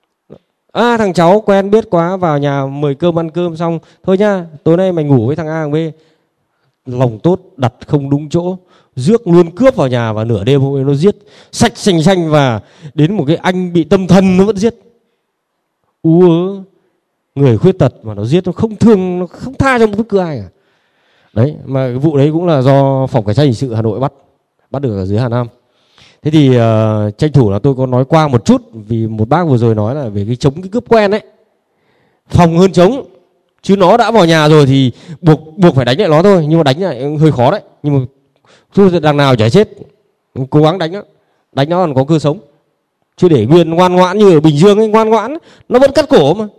À, thằng cháu quen biết quá, vào nhà mời cơm ăn cơm xong thôi nhá, tối nay mày ngủ với thằng A thằng B. Lòng tốt đặt không đúng chỗ, rước luôn cướp vào nhà, và nửa đêm hôm ấy nó giết sạch sành xanh, và đến một cái anh bị tâm thần nó vẫn giết. Ú ớ, người khuyết tật mà nó giết, nó không thương, nó không tha cho một bất cứ ai cả. Đấy, mà cái vụ đấy cũng là do Phòng Cảnh sát Hình sự Hà Nội bắt, bắt được ở dưới Hà Nam. Thế thì uh, tranh thủ là tôi có nói qua một chút, vì một bác vừa rồi nói là về cái chống cái cướp quen ấy, phòng hơn chống. Chứ nó đã vào nhà rồi thì buộc buộc phải đánh lại nó thôi, nhưng mà đánh lại hơi khó đấy. Nhưng mà thôi, đằng nào chả chết, cố gắng đánh nó, đánh nó còn có cơ sống. Chứ để nguyên ngoan ngoãn như ở Bình Dương ấy, ngoan ngoãn nó vẫn cắt cổ mà,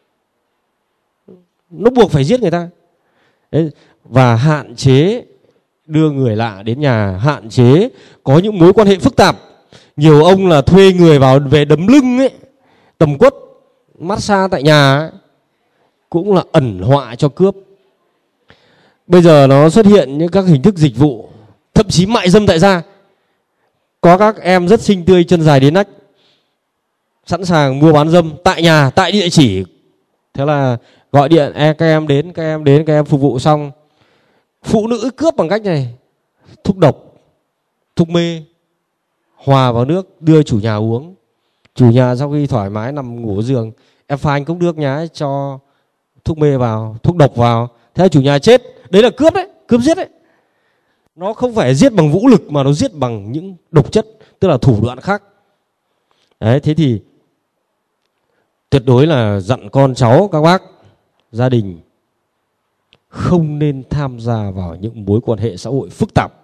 nó buộc phải giết người ta. Đấy. Và hạn chế đưa người lạ đến nhà, hạn chế có những mối quan hệ phức tạp. Nhiều ông là thuê người vào về đấm lưng ấy, tầm quất, massage tại nhà ấy, cũng là ẩn họa cho cướp. Bây giờ nó xuất hiện những các hình thức dịch vụ, thậm chí mại dâm tại gia. Có các em rất xinh tươi, chân dài đến nách, sẵn sàng mua bán dâm tại nhà, tại địa chỉ. Thế là gọi điện, e, các em đến, các em đến, các em phục vụ xong. Phụ nữ cướp bằng cách này: thuốc độc, thuốc mê, hòa vào nước đưa chủ nhà uống. Chủ nhà sau khi thoải mái nằm ngủ giường, em pha anh cốc nước nhá, cho thuốc mê vào, thuốc độc vào. Thế là chủ nhà chết. Đấy là cướp đấy, cướp giết đấy. Nó không phải giết bằng vũ lực mà nó giết bằng những độc chất, tức là thủ đoạn khác. Đấy, thế thì tuyệt đối là dặn con cháu, các bác, gia đình không nên tham gia vào những mối quan hệ xã hội phức tạp.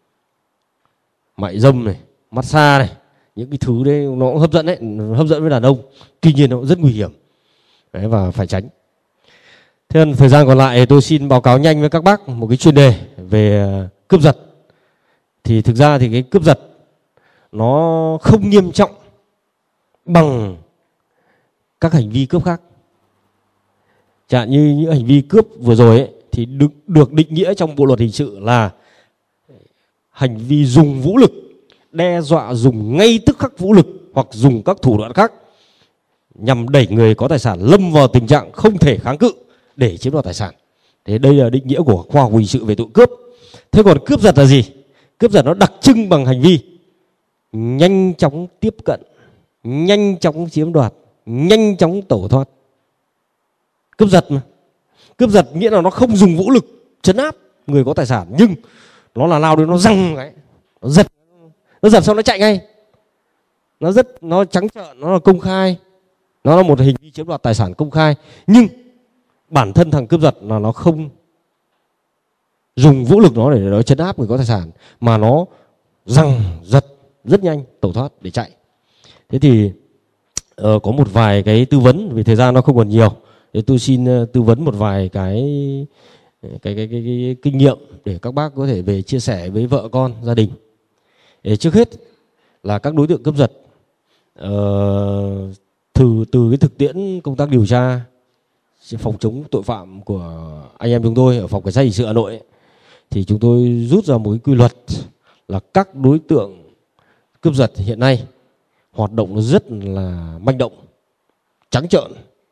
Mại dâm này, massage này, những cái thứ đấy nó cũng hấp dẫn đấy, hấp dẫn với đàn ông. Tuy nhiên nó cũng rất nguy hiểm. Đấy, và phải tránh. Thế nên thời gian còn lại tôi xin báo cáo nhanh với các bác một cái chuyên đề về cướp giật. Thì thực ra thì cái cướp giật nó không nghiêm trọng bằng các hành vi cướp khác. Chẳng như những hành vi cướp vừa rồi ấy, thì được, được định nghĩa trong Bộ luật hình sự là hành vi dùng vũ lực, đe dọa dùng ngay tức khắc vũ lực hoặc dùng các thủ đoạn khác nhằm đẩy người có tài sản lâm vào tình trạng không thể kháng cự để chiếm đoạt tài sản. Thế đây là định nghĩa của khoa học hình sự về tội cướp. Thế còn cướp giật là gì? Cướp giật nó đặc trưng bằng hành vi nhanh chóng tiếp cận, nhanh chóng chiếm đoạt, nhanh chóng tẩu thoát. Cướp giật mà. Cướp giật nghĩa là nó không dùng vũ lực trấn áp người có tài sản, nhưng nó là lao đến nó răng cái, nó giật, nó giật xong nó chạy ngay. Nó rất, nó trắng trợn, nó là công khai, nó là một hình vi chiếm đoạt tài sản công khai. Nhưng bản thân thằng cướp giật là nó không dùng vũ lực nó để nó trấn áp người có tài sản, mà nó răng giật rất nhanh tẩu thoát để chạy. Thế thì uh, có một vài cái tư vấn, vì thời gian nó không còn nhiều, để tôi xin uh, tư vấn một vài cái cái, cái, cái, cái kinh nghiệm để các bác có thể về chia sẻ với vợ con, gia đình. Để trước hết là các đối tượng cướp giật, uh, từ từ cái thực tiễn công tác điều tra phòng chống tội phạm của anh em chúng tôi ở Phòng Cảnh sát Hình sự Hà Nội ấy, thì chúng tôi rút ra một cái quy luật là các đối tượng cướp giật hiện nay hoạt động nó rất là manh động, trắng trợn,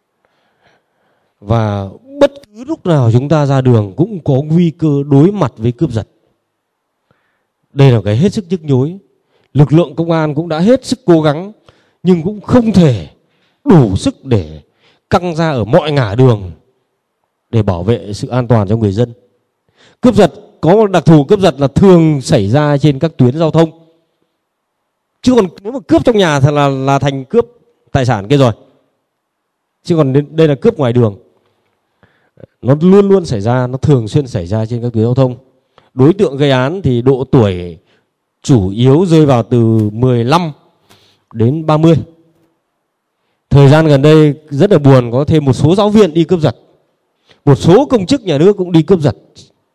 và bất cứ lúc nào chúng ta ra đường cũng có nguy cơ đối mặt với cướp giật. Đây là cái hết sức nhức nhối. Lực lượng công an cũng đã hết sức cố gắng, nhưng cũng không thể đủ sức để căng ra ở mọi ngả đường để bảo vệ sự an toàn cho người dân. Cướp giật có một đặc thù, cướp giật là thường xảy ra trên các tuyến giao thông. Chứ còn nếu mà cướp trong nhà thì là, là thành cướp tài sản kia rồi. Chứ còn đây là cướp ngoài đường. Nó luôn luôn xảy ra, nó thường xuyên xảy ra trên các tuyến giao thông. Đối tượng gây án thì độ tuổi chủ yếu rơi vào từ mười lăm đến ba mươi. Thời gian gần đây rất là buồn, có thêm một số giáo viên đi cướp giật, một số công chức nhà nước cũng đi cướp giật,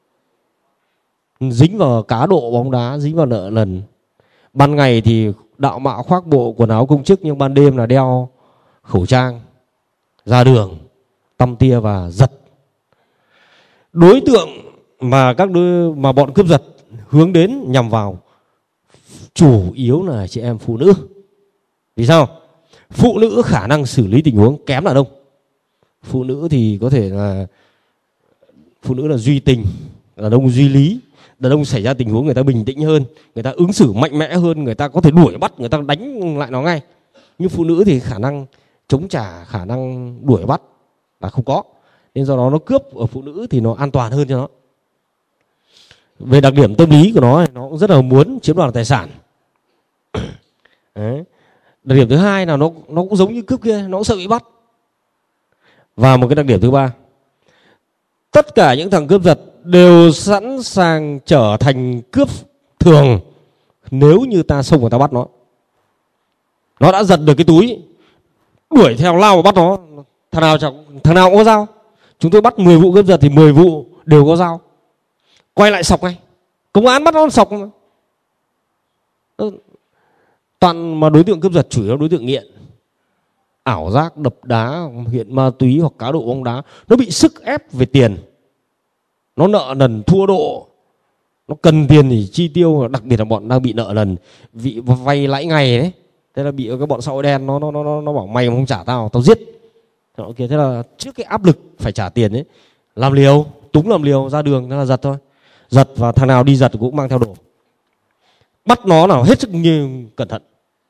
dính vào cá độ bóng đá, dính vào nợ nần. Ban ngày thì đạo mạo khoác bộ quần áo công chức, nhưng ban đêm là đeo khẩu trang ra đường tăm tia và giật. Đối tượng mà các đối, mà bọn cướp giật hướng đến nhằm vào chủ yếu là chị em phụ nữ. Vì sao? Phụ nữ khả năng xử lý tình huống kém đàn ông. Phụ nữ thì có thể là phụ nữ là duy tình, đàn ông duy lý. Đàn ông xảy ra tình huống người ta bình tĩnh hơn, người ta ứng xử mạnh mẽ hơn, người ta có thể đuổi bắt, người ta đánh lại nó ngay. Nhưng phụ nữ thì khả năng chống trả, khả năng đuổi bắt là không có. Nên do đó nó cướp ở phụ nữ thì nó an toàn hơn cho nó. Về đặc điểm tâm lý của nó, nó cũng rất là muốn chiếm đoạt tài sản. Đấy. Đặc điểm thứ hai là nó nó cũng giống như cướp kia, nó cũng sợ bị bắt. Và một cái đặc điểm thứ ba, tất cả những thằng cướp giật đều sẵn sàng trở thành cướp thường nếu như ta xông vào ta bắt nó. Nó đã giật được cái túi, đuổi theo lao và bắt nó. Thằng nào chẳng, thằng nào cũng có dao. Chúng tôi bắt mười vụ cướp giật thì mười vụ đều có dao. Quay lại sọc ngay. Công an bắt nó sọc. Toàn mà đối tượng cướp giật chủ yếu đối tượng nghiện, ảo giác, đập đá, nghiện ma túy hoặc cá độ bóng đá. Nó bị sức ép về tiền, nó nợ nần thua độ, nó cần tiền thì chi tiêu. Đặc biệt là bọn đang bị nợ nần, bị vay lãi ngày đấy. Thế là bị cái bọn xã hội đen nó nó nó nó bảo mày không trả tao, tao giết. Ok, thế là trước cái áp lực phải trả tiền ấy, làm liều, túng làm liều ra đường thế là giật thôi. Giật và thằng nào đi giật cũng mang theo đồ. Bắt nó nào hết sức như cẩn thận.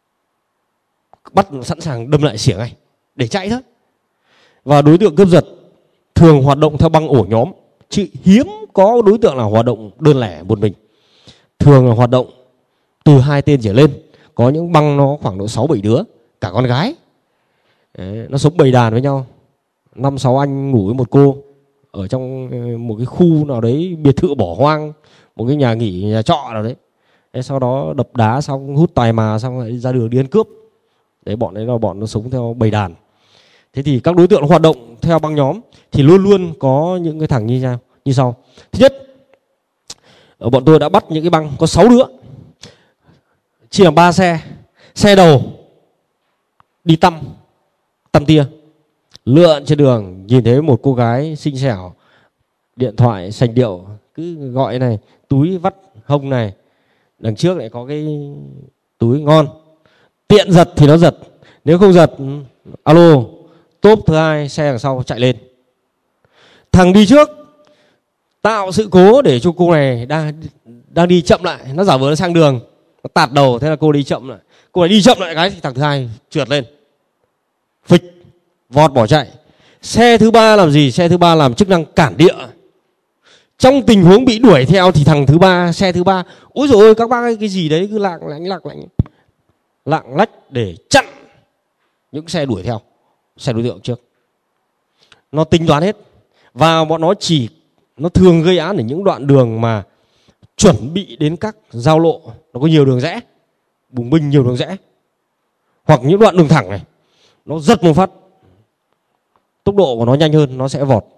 Bắt sẵn sàng đâm lại xỉa ngay để chạy thôi. Và đối tượng cướp giật thường hoạt động theo băng ổ nhóm, chứ hiếm có đối tượng nào hoạt động đơn lẻ một mình. Thường là hoạt động từ hai tên trở lên. Có những băng nó khoảng độ sáu bảy đứa, cả con gái. Đấy, nó sống bầy đàn với nhau, năm sáu anh ngủ với một cô ở trong một cái khu nào đấy, biệt thự bỏ hoang, một cái nhà nghỉ, nhà trọ nào đấy. Đấy, sau đó đập đá xong, hút tài mà xong lại ra đường đi ăn cướp. Đấy, bọn đấy là bọn nó sống theo bầy đàn. Thế thì các đối tượng hoạt động theo băng nhóm thì luôn luôn có những cái thằng như nhau, như sau. Thứ nhất, ở bọn tôi đã bắt những cái băng có sáu đứa, chia làm ba xe. Xe đầu đi tăm, tăm tia, lượn trên đường, nhìn thấy một cô gái xinh xẻo, điện thoại sành điệu, cứ gọi này, túi vắt hông này, đằng trước lại có cái túi ngon, tiện giật thì nó giật, nếu không giật alo, tốp thứ hai xe đằng sau chạy lên. Thằng đi trước tạo sự cố để cho cô này đang đang đi chậm lại, nó giả vờ nó sang đường, nó tạt đầu, thế là cô đi chậm lại. Cô này đi chậm lại cái thì thằng thứ hai trượt lên, phịch, vọt bỏ chạy. Xe thứ ba làm gì? Xe thứ ba làm chức năng cản địa. Trong tình huống bị đuổi theo thì thằng thứ ba, xe thứ ba, ôi dồi ôi các bác ơi, cái gì đấy cứ lạng lánh lạc lánh, lạng lách để chặn những xe đuổi theo, xe đối tượng trước. Nó tính toán hết. Và bọn nó chỉ, nó thường gây án ở những đoạn đường mà chuẩn bị đến các giao lộ, nó có nhiều đường rẽ, bùng binh nhiều đường rẽ, hoặc những đoạn đường thẳng này, nó giật một phát, tốc độ của nó nhanh hơn, nó sẽ vọt,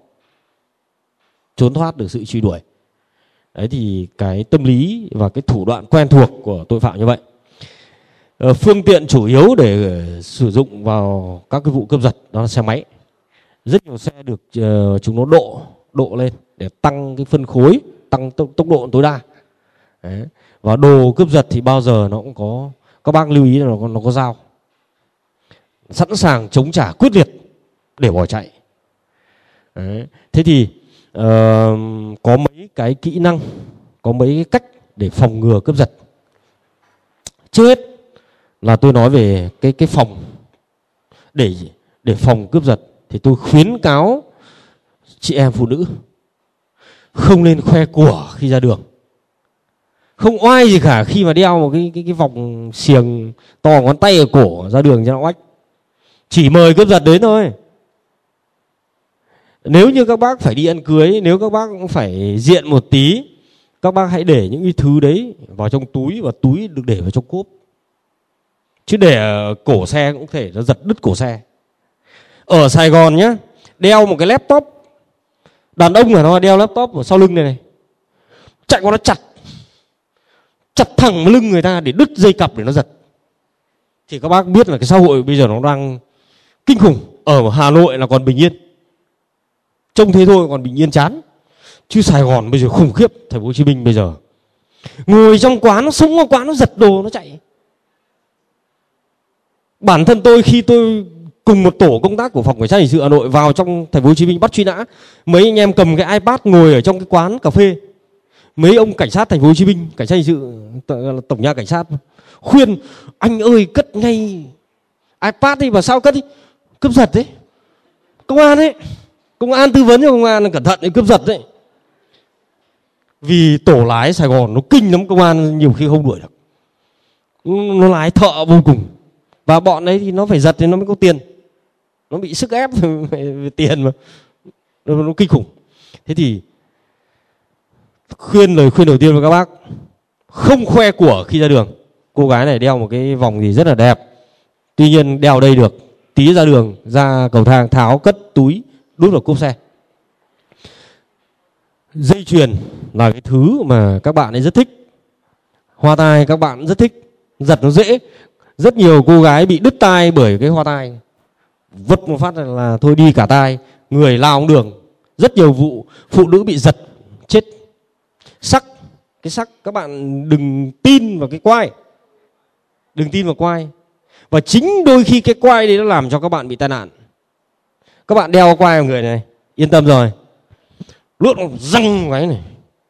trốn thoát được sự truy đuổi. Đấy thì cái tâm lý và cái thủ đoạn quen thuộc của tội phạm như vậy. Phương tiện chủ yếu để sử dụng vào các cái vụ cướp giật đó là xe máy. Rất nhiều xe được uh, chúng nó độ độ lên để tăng cái phân khối, tăng tốc, tốc độ tối đa. Đấy. Và đồ cướp giật thì bao giờ nó cũng có, các bác lưu ý là nó có, nó có dao, sẵn sàng chống trả quyết liệt để bỏ chạy. Đấy. Thế thì uh, có mấy cái kỹ năng, có mấy cái cách để phòng ngừa cướp giật. Trước hết là tôi nói về cái cái phòng, để để phòng cướp giật thì tôi khuyến cáo chị em phụ nữ không nên khoe của khi ra đường, không oai gì cả khi mà đeo một cái cái cái vòng xiềng to ngón tay ở cổ ra đường cho nó oách. Chỉ mời cướp giật đến thôi. Nếu như các bác phải đi ăn cưới, nếu các bác cũng phải diện một tí, các bác hãy để những cái thứ đấy vào trong túi, và túi được để vào trong cốp. Chứ để ở cổ xe cũng thể nó giật đứt cổ xe. Ở Sài Gòn nhá, đeo một cái laptop, đàn ông là nó đeo laptop ở sau lưng này này, chạy qua nó chặt, chặt thẳng lưng người ta để đứt dây cặp để nó giật. Thì các bác biết là cái xã hội bây giờ nó đang kinh khủng. Ở Hà Nội là còn bình yên, trông thế thôi còn bình yên chán. Chứ Sài Gòn bây giờ khủng khiếp. Thành phố Hồ Chí Minh bây giờ ngồi trong quán, nó sống ở quán nó giật đồ nó chạy. Bản thân tôi khi tôi cùng một tổ công tác của phòng cảnh sát hình sự Hà Nội vào trong thành phố Hồ Chí Minh bắt truy nã, mấy anh em cầm cái iPad ngồi ở trong cái quán cà phê, mấy ông cảnh sát thành phố Hồ Chí Minh, cảnh sát hình sự tổng nha cảnh sát khuyên anh ơi cất ngay iPad đi, và sao cất đi, cướp giật đấy, công an đấy, công an tư vấn cho công an cẩn thận để cướp giật đấy. Vì tổ lái Sài Gòn nó kinh lắm, công an nhiều khi không đuổi được, nó lái thợ vô cùng, và bọn đấy thì nó phải giật thì nó mới có tiền, nó bị sức ép về tiền mà nó, nó kinh khủng. Thế thì khuyên lời khuyên đầu tiên với các bác, không khoe của khi ra đường. Cô gái này đeo một cái vòng gì rất là đẹp, tuy nhiên đeo đây được, tí ra đường, ra cầu thang tháo cất túi đút vào cốp xe. Dây chuyền là cái thứ mà các bạn ấy rất thích, hoa tai các bạn rất thích, giật nó dễ. Rất nhiều cô gái bị đứt tai bởi cái hoa tai, vứt một phát là thôi đi cả tai, người lao xuống đường. Rất nhiều vụ phụ nữ bị giật chết. Sắc, cái sắc các bạn đừng tin vào cái quai, đừng tin vào quai. Và chính đôi khi cái quai đấy nó làm cho các bạn bị tai nạn. Các bạn đeo quai vào người này, yên tâm rồi, luốt một răng cái này,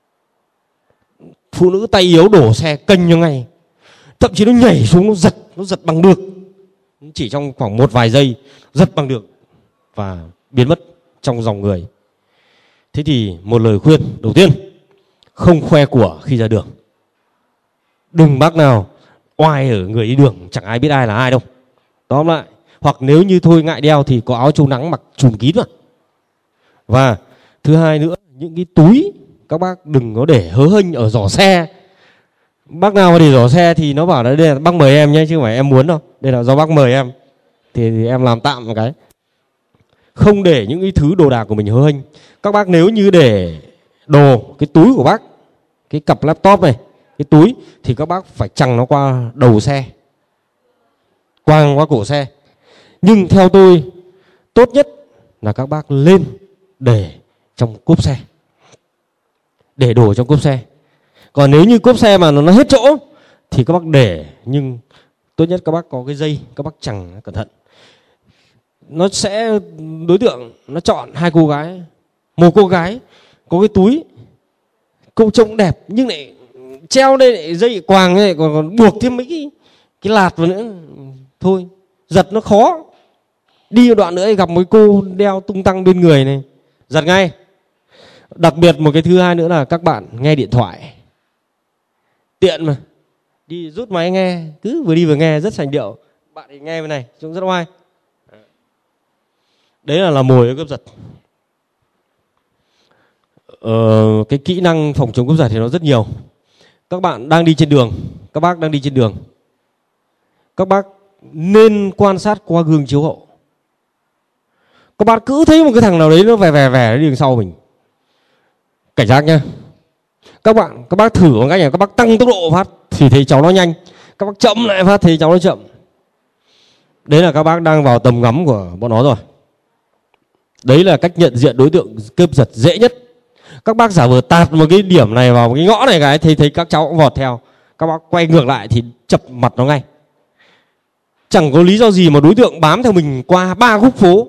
phụ nữ tay yếu đổ xe kênh cho ngay, thậm chí nó nhảy xuống nó giật, nó giật bằng được, chỉ trong khoảng một vài giây giật bằng được và biến mất trong dòng người. Thế thì một lời khuyên đầu tiên, không khoe của khi ra đường. Đừng bác nào oai ở người đi đường, chẳng ai biết ai là ai đâu. Tóm lại, hoặc nếu như thôi ngại đeo thì có áo chống nắng mặc trùm kín vào. Và thứ hai nữa, những cái túi các bác đừng có để hớ hênh ở giỏ xe. Bác nào mà để giỏ xe thì nó bảo là đây là bác mời em nhé, chứ không phải em muốn đâu, đây là do bác mời em, thì, thì em làm tạm một cái. Không để những cái thứ đồ đạc của mình hớ hênh. Các bác nếu như để đồ, cái túi của bác, cái cặp laptop này, cái túi, thì các bác phải chằng nó qua đầu xe, quàng qua cổ xe. Nhưng theo tôi, tốt nhất là các bác lên để trong cốp xe, để đồ trong cốp xe. Còn nếu như cốp xe mà nó hết chỗ thì các bác để, nhưng tốt nhất các bác có cái dây, các bác chằng cẩn thận. Nó sẽ, đối tượng nó chọn hai cô gái, một cô gái có cái túi cô trông đẹp nhưng lại treo đây lại dây quàng này, còn, còn buộc thêm mấy cái cái lạt vào nữa, thôi giật nó khó. Đi một đoạn nữa gặp mấy cô đeo tung tăng bên người này, giật ngay. Đặc biệt một cái thứ hai nữa là các bạn nghe điện thoại, tiện mà, đi rút máy nghe, cứ vừa đi vừa nghe rất sành điệu. Bạn thì nghe bên này trông rất oai. Đấy là là mồi cướp giật. Ờ, cái kỹ năng phòng chống cướp giật thì nó rất nhiều. Các bạn đang đi trên đường, các bác đang đi trên đường, các bác nên quan sát qua gương chiếu hậu. Các bác cứ thấy một cái thằng nào đấy nó vẻ vẻ vẻ đi đằng sau mình, cảnh giác nhá. Các bạn, các bác thử bằng cách này, các bác tăng tốc độ phát thì thấy cháu nó nhanh, các bác chậm lại phát thì cháu nó chậm. Đấy là các bác đang vào tầm ngắm của bọn nó rồi. Đấy là cách nhận diện đối tượng cướp giật dễ nhất. Các bác giả vờ tạt một cái điểm này vào một cái ngõ này cái thì thấy các cháu cũng vọt theo, các bác quay ngược lại thì chập mặt nó ngay. Chẳng có lý do gì mà đối tượng bám theo mình qua ba khúc phố.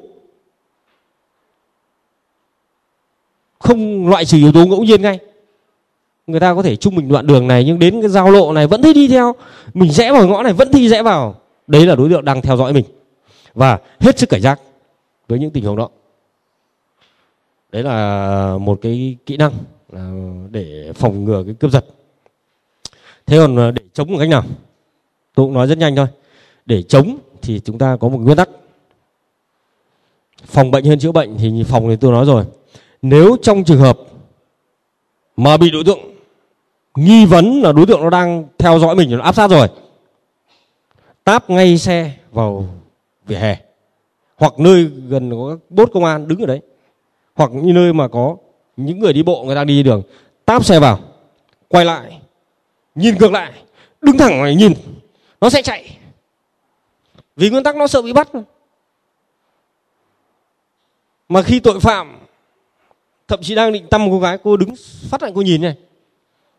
Không loại trừ yếu tố ngẫu nhiên ngay. Người ta có thể trung bình đoạn đường này nhưng đến cái giao lộ này vẫn thấy đi theo, mình rẽ vào ngõ này vẫn thi rẽ vào. Đấy là đối tượng đang theo dõi mình. Và hết sức cảnh giác với những tình huống đó. Đấy là một cái kỹ năng để phòng ngừa cái cướp giật. Thế còn để chống một cách nào? Tôi cũng nói rất nhanh thôi. Để chống thì chúng ta có một nguyên tắc. Phòng bệnh hơn chữa bệnh thì phòng thì tôi nói rồi. Nếu trong trường hợp mà bị đối tượng nghi vấn là đối tượng nó đang theo dõi mình, nó áp sát rồi, táp ngay xe vào vỉa hè, hoặc nơi gần có các bốt công an đứng ở đấy, hoặc như nơi mà có những người đi bộ người ta đi đường, táp xe vào, quay lại, nhìn ngược lại, đứng thẳng này nhìn, nó sẽ chạy. Vì nguyên tắc nó sợ bị bắt. Mà khi tội phạm thậm chí đang định tăm cô gái, cô đứng phát lại cô nhìn này,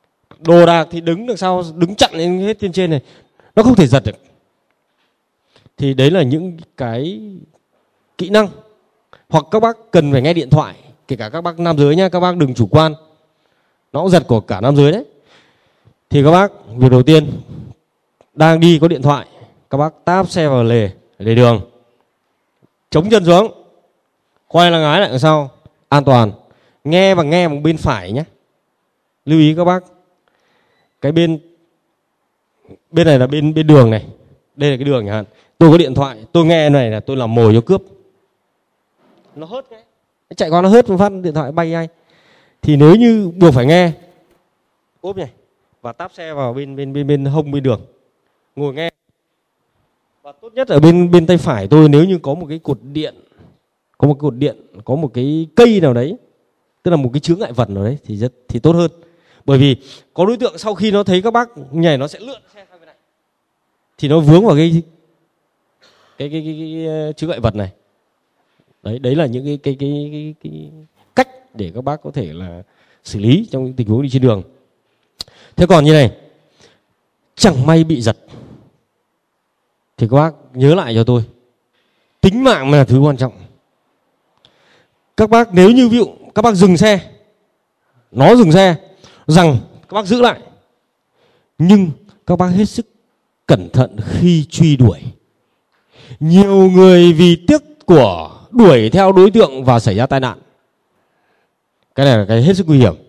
đồ đạc thì đứng đằng sau, đứng chặn lên hết trên trên này, nó không thể giật được. Thì đấy là những cái kỹ năng. Hoặc các bác cần phải nghe điện thoại, kể cả các bác nam giới nhá, các bác đừng chủ quan. Nó cũng giật của cả nam giới đấy. Thì các bác, việc đầu tiên, đang đi có điện thoại, các bác táp xe vào lề, lề đường, chống chân xuống, quay là ngái lại đằng sau, an toàn. Nghe bằng nghe bằng bên phải nhé. Lưu ý các bác, cái bên bên này là bên bên đường này, đây là cái đường chẳng hạn. Tôi có điện thoại, tôi nghe này là tôi làm mồi cho cướp. Nó hớt cái, nó chạy qua nó hớt một phát điện thoại bay ngay. Thì nếu như buộc phải nghe, ốp này và táp xe vào bên bên bên bên hông bên đường, ngồi nghe. Và tốt nhất ở bên bên tay phải tôi, nếu như có một cái cột điện, có một cái cột điện, có một cái cây nào đấy, tức là một cái chướng ngại vật nào đấy thì rất thì tốt hơn. Bởi vì có đối tượng sau khi nó thấy các bác nhảy nó sẽ lượn xe sang bên này, thì nó vướng vào cái cái cái, cái, cái, cái chướng ngại vật này. Đấy, đấy là những cái cái, cái cái cái cách để các bác có thể là xử lý trong tình huống đi trên đường. Thế còn như này, chẳng may bị giật thì các bác nhớ lại cho tôi, tính mạng là thứ quan trọng. Các bác nếu như ví dụ các bác dừng xe, nó dừng xe, rằng các bác giữ lại, nhưng các bác hết sức cẩn thận khi truy đuổi. Nhiều người vì tiếc của đuổi theo đối tượng và xảy ra tai nạn. Cái này là cái hết sức nguy hiểm.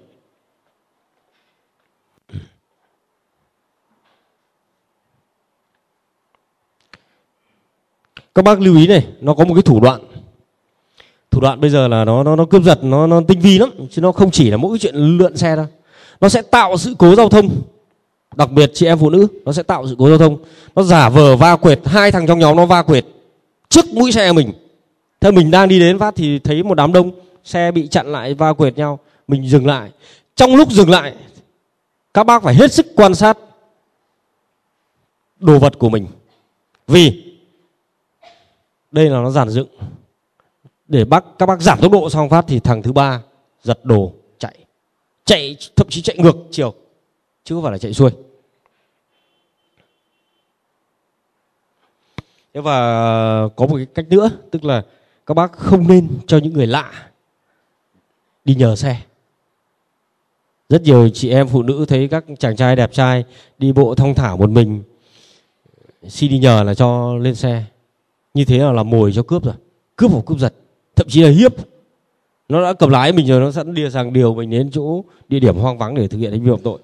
Các bác lưu ý này, nó có một cái thủ đoạn. Thủ đoạn bây giờ là nó nó nó cướp giật, nó nó tinh vi lắm, chứ nó không chỉ là mỗi cái chuyện lượn xe đâu. Nó sẽ tạo sự cố giao thông. Đặc biệt chị em phụ nữ, nó sẽ tạo sự cố giao thông. Nó giả vờ va quệt, hai thằng trong nhóm nó va quệt trước mũi xe mình. Thế mình đang đi đến phát thì thấy một đám đông xe bị chặn lại, va quệt nhau, mình dừng lại. Trong lúc dừng lại, các bác phải hết sức quan sát đồ vật của mình. Vì đây là nó giản dựng để bác các bác giảm tốc độ xong phát thì thằng thứ ba giật đồ chạy, chạy thậm chí chạy ngược chiều chứ không phải là chạy xuôi. Thế và có một cái cách nữa, tức là các bác không nên cho những người lạ đi nhờ xe. Rất nhiều chị em phụ nữ thấy các chàng trai đẹp trai đi bộ thong thả một mình, xin đi nhờ là cho lên xe. Như thế là làm mồi cho cướp rồi, cướp hoặc cướp giật, thậm chí là hiếp. Nó đã cầm lái mình rồi, nó sẵn đi sang điều mình đến chỗ địa điểm hoang vắng để thực hiện hành vi phạm tội.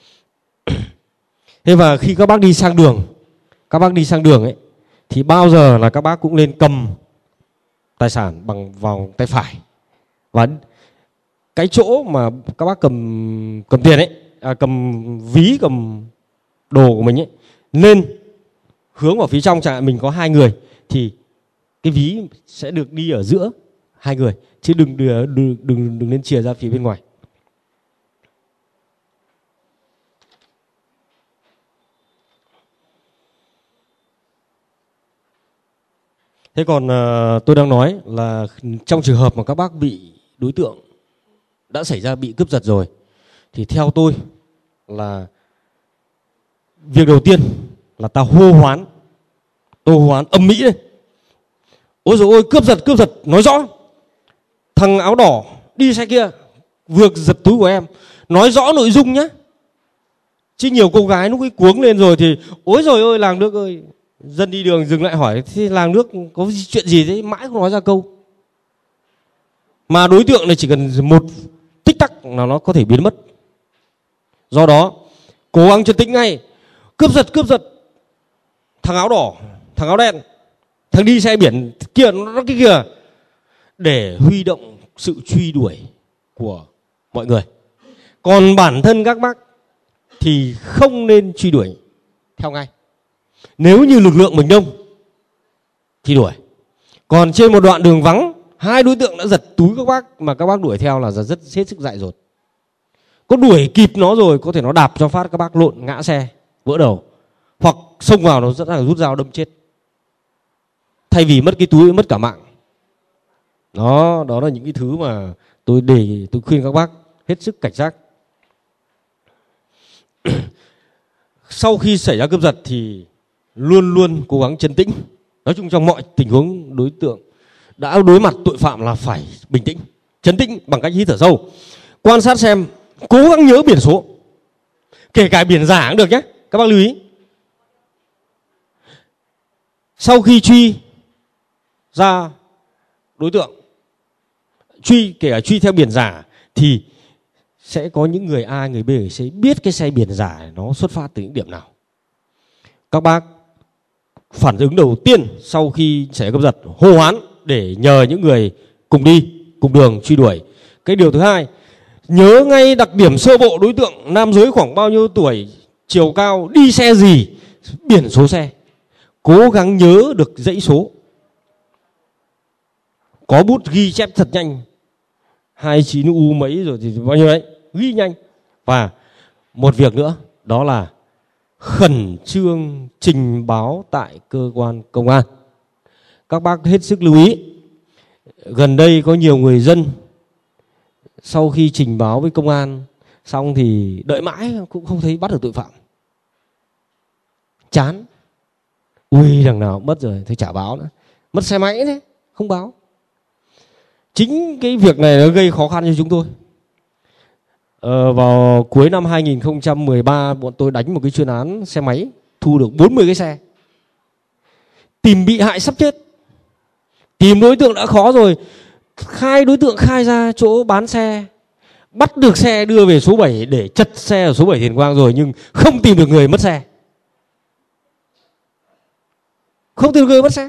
Thế và khi các bác đi sang đường, các bác đi sang đường ấy, thì bao giờ là các bác cũng nên cầm tài sản bằng vào tay phải. Và cái chỗ mà các bác cầm cầm tiền ấy, à, cầm ví, cầm đồ của mình ấy, nên hướng vào phía trong. Chẳng hạn mình có hai người thì cái ví sẽ được đi ở giữa hai người, chứ đừng đừng đừng đừng, đừng nên chìa ra phía bên ngoài. Thế còn uh, tôi đang nói là trong trường hợp mà các bác bị đối tượng đã xảy ra bị cướp giật rồi, thì theo tôi là việc đầu tiên là ta hô hoán, tôi hô hoán âm mỹ đây. Ôi dồi ôi, cướp giật, cướp giật, nói rõ. Thằng áo đỏ đi xe kia vừa giật túi của em, nói rõ nội dung nhé. Chứ nhiều cô gái lúc ấy cuống lên rồi thì ôi rồi ôi làng nước ơi. Dân đi đường dừng lại hỏi thì làng nước có chuyện gì thế, mãi không nói ra câu. Mà đối tượng này chỉ cần một tích tắc là nó có thể biến mất. Do đó cố gắng trấn tĩnh ngay. Cướp giật, cướp giật, thằng áo đỏ, thằng áo đen, thằng đi xe biển kia, nó cái kìa, để huy động sự truy đuổi của mọi người. Còn bản thân các bác thì không nên truy đuổi theo ngay. Nếu như lực lượng mình đông thì đuổi. Còn trên một đoạn đường vắng, hai đối tượng đã giật túi các bác mà các bác đuổi theo là rất hết sức dại dột. Có đuổi kịp nó rồi, có thể nó đạp cho phát các bác lộn ngã xe, vỡ đầu, hoặc xông vào nó rất là rút dao đâm chết, thay vì mất cái túi mất cả mạng. Đó, đó là những cái thứ mà tôi đề tôi khuyên các bác hết sức cảnh giác. Sau khi xảy ra cướp giật thì luôn luôn cố gắng trấn tĩnh, Nói chung trong mọi tình huống đối tượng đã đối mặt tội phạm là phải bình tĩnh, trấn tĩnh bằng cách hít thở sâu, quan sát xem, cố gắng nhớ biển số, kể cả biển giả cũng được nhé, các bác lưu ý. Sau khi truy ra đối tượng, truy kể cả truy theo biển giả, thì sẽ có những người A, người B, người C biết cái xe biển giả nó xuất phát từ những điểm nào. Các bác phản ứng đầu tiên sau khi xảy ra cướp giật, hô hoán để nhờ những người cùng đi, cùng đường truy đuổi. Cái điều thứ hai, nhớ ngay đặc điểm sơ bộ đối tượng, nam giới khoảng bao nhiêu tuổi, chiều cao, đi xe gì, biển số xe. Cố gắng nhớ được dãy số. Có bút ghi chép thật nhanh, hai mươi chín U mấy rồi thì bao nhiêu đấy, ghi nhanh. Và một việc nữa, đó là khẩn trương trình báo tại cơ quan công an. Các bác hết sức lưu ý, gần đây có nhiều người dân sau khi trình báo với công an xong thì đợi mãi cũng không thấy bắt được tội phạm. Chán. Ui, đằng nào mất rồi, thôi chả báo nữa. Mất xe máy đấy, không báo. Chính cái việc này nó gây khó khăn cho chúng tôi. Ờ, vào cuối năm hai nghìn không trăm mười ba, bọn tôi đánh một cái chuyên án xe máy, thu được bốn mươi cái xe. Tìm bị hại sắp chết. Tìm đối tượng đã khó rồi. Khai đối tượng khai ra chỗ bán xe, bắt được xe đưa về số bảy để chật xe ở số bảy Thiền Quang rồi, nhưng không tìm được người mất xe. Không tìm được người mất xe.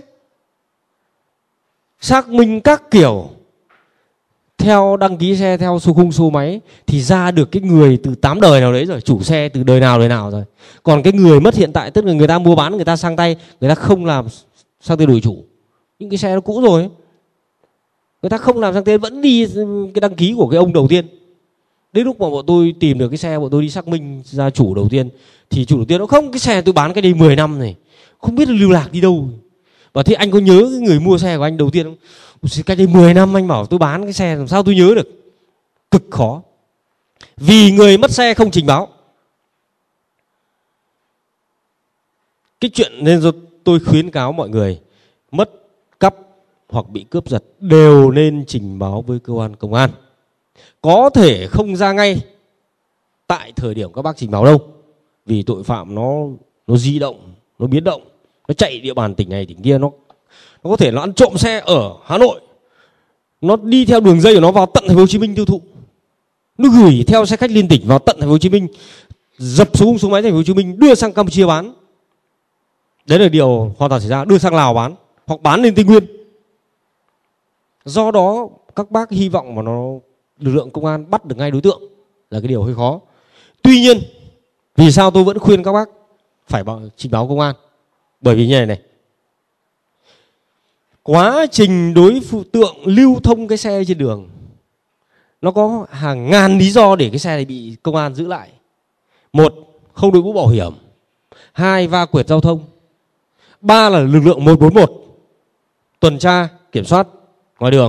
Xác minh các kiểu, theo đăng ký xe, theo số khung số máy thì ra được cái người từ tám đời nào đấy rồi, chủ xe từ đời nào đời nào rồi. Còn cái người mất hiện tại, tức là người ta mua bán, người ta sang tay, người ta không làm sang tên đổi chủ. Những cái xe nó cũ rồi, người ta không làm sang tên, vẫn đi cái đăng ký của cái ông đầu tiên. Đến lúc mà bọn tôi tìm được cái xe, bọn tôi đi xác minh ra chủ đầu tiên, thì chủ đầu tiên nó không, cái xe tôi bán cái đây mười năm này, không biết lưu lạc đi đâu. Và thế anh có nhớ cái người mua xe của anh đầu tiên không? Cái đây mười năm anh bảo tôi bán cái xe, làm sao tôi nhớ được? Cực khó. Vì người mất xe không trình báo. Cái chuyện nên tôi khuyến cáo mọi người mất cắp hoặc bị cướp giật đều nên trình báo với cơ quan công an. Có thể không ra ngay tại thời điểm các bác trình báo đâu, vì tội phạm nó nó di động, nó biến động, nó chạy địa bàn tỉnh này tỉnh kia, nó nó có thể nó ăn trộm xe ở Hà Nội, nó đi theo đường dây của nó vào tận thành phố Hồ Chí Minh tiêu thụ, nó gửi theo xe khách liên tỉnh vào tận thành phố Hồ Chí Minh, dập số khung số máy thành phố Hồ Chí Minh đưa sang Campuchia bán. Đấy là điều hoàn toàn xảy ra, đưa sang Lào bán hoặc bán lên Tây Nguyên. Do đó các bác hy vọng mà nó lực lượng công an bắt được ngay đối tượng là cái điều hơi khó. Tuy nhiên, vì sao tôi vẫn khuyên các bác phải báo, trình báo công an? Bởi vì như này này, quá trình đối tượng lưu thông cái xe trên đường, nó có hàng ngàn lý do để cái xe này bị công an giữ lại. Một, không đội mũ bảo hiểm. Hai, va quẹt giao thông. Ba là lực lượng một bốn một tuần tra kiểm soát ngoài đường.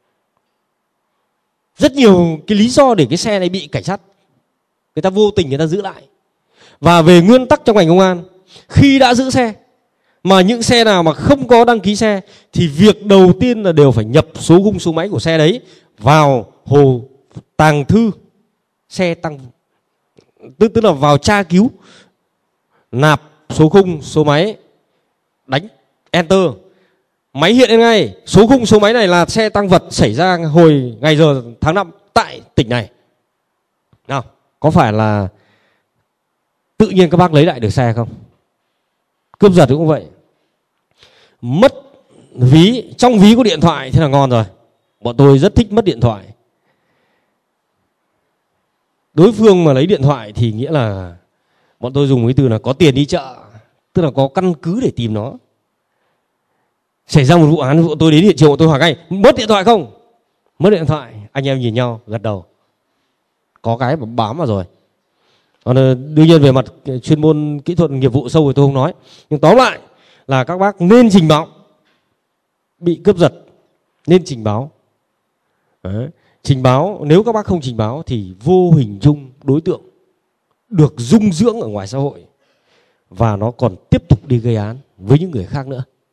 Rất nhiều cái lý do để cái xe này bị cảnh sát người ta vô tình người ta giữ lại. Và về nguyên tắc trong ngành công an, khi đã giữ xe mà những xe nào mà không có đăng ký xe thì việc đầu tiên là đều phải nhập số khung số máy của xe đấy vào hồ tàng thư xe tăng, tức tức là vào tra cứu, nạp số khung số máy, đánh enter, máy hiện lên ngay số khung số máy này là xe tăng vật xảy ra hồi ngày giờ tháng năm tại tỉnh này. Nào, có phải là tự nhiên các bác lấy lại được xe không? Cướp giật cũng vậy. Mất ví, trong ví có điện thoại thế là ngon rồi. Bọn tôi rất thích mất điện thoại. Đối phương mà lấy điện thoại thì nghĩa là bọn tôi dùng cái từ là có tiền đi chợ, tức là có căn cứ để tìm nó. Xảy ra một vụ án, bọn tôi đến hiện trường, bọn tôi hỏi ngay mất điện thoại không? Mất điện thoại, anh em nhìn nhau gật đầu, có cái mà bám vào rồi. Còn đương nhiên về mặt chuyên môn kỹ thuật nghiệp vụ sâu thì tôi không nói, nhưng tóm lại là các bác nên trình báo bị cướp giật, nên trình báo. Đấy. Trình báo, nếu các bác không trình báo thì vô hình chung đối tượng được dung dưỡng ở ngoài xã hội và nó còn tiếp tục đi gây án với những người khác nữa.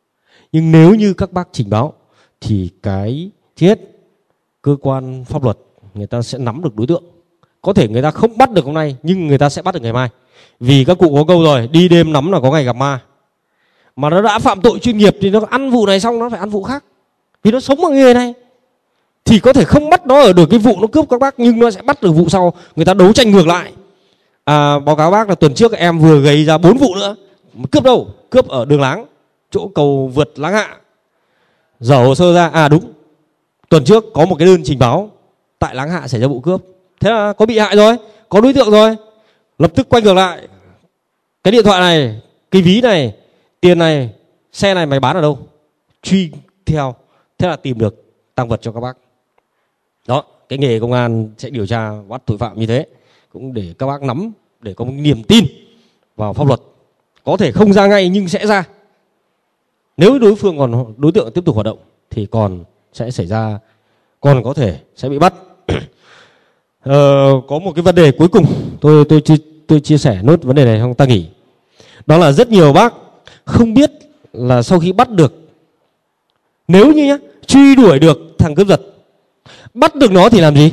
Nhưng nếu như các bác trình báo thì cái thứ nhất, cơ quan pháp luật người ta sẽ nắm được đối tượng. Có thể người ta không bắt được hôm nay nhưng người ta sẽ bắt được ngày mai. Vì các cụ có câu rồi, đi đêm nắm là có ngày gặp ma. Mà nó đã phạm tội chuyên nghiệp thì nó ăn vụ này xong nó phải ăn vụ khác. Vì nó sống bằng nghề này. Thì có thể không bắt nó ở được cái vụ nó cướp các bác, nhưng nó sẽ bắt được vụ sau. Người ta đấu tranh ngược lại. À, báo cáo bác là tuần trước em vừa gây ra bốn vụ nữa. Cướp đâu? Cướp ở đường Láng, chỗ cầu vượt Láng Hạ. Dở hồ sơ ra, à đúng, tuần trước có một cái đơn trình báo tại Láng Hạ xảy ra vụ cướp. Thế là có bị hại rồi, có đối tượng rồi. Lập tức quay ngược lại, cái điện thoại này, cái ví này, tiền này, xe này mày bán ở đâu? Truy theo, thế là tìm được tang vật cho các bác. Đó, cái nghề công an sẽ điều tra bắt tội phạm như thế, cũng để các bác nắm, để có một niềm tin vào pháp luật. Có thể không ra ngay nhưng sẽ ra. Nếu đối phương còn đối tượng tiếp tục hoạt động thì còn sẽ xảy ra, còn có thể sẽ bị bắt. ờ, có một cái vấn đề cuối cùng tôi tôi tôi, tôi chia sẻ nốt vấn đề này xong ta nghỉ. Đó là rất nhiều bác không biết là sau khi bắt được, nếu như nhá, truy đuổi được thằng cướp giật, bắt được nó thì làm gì?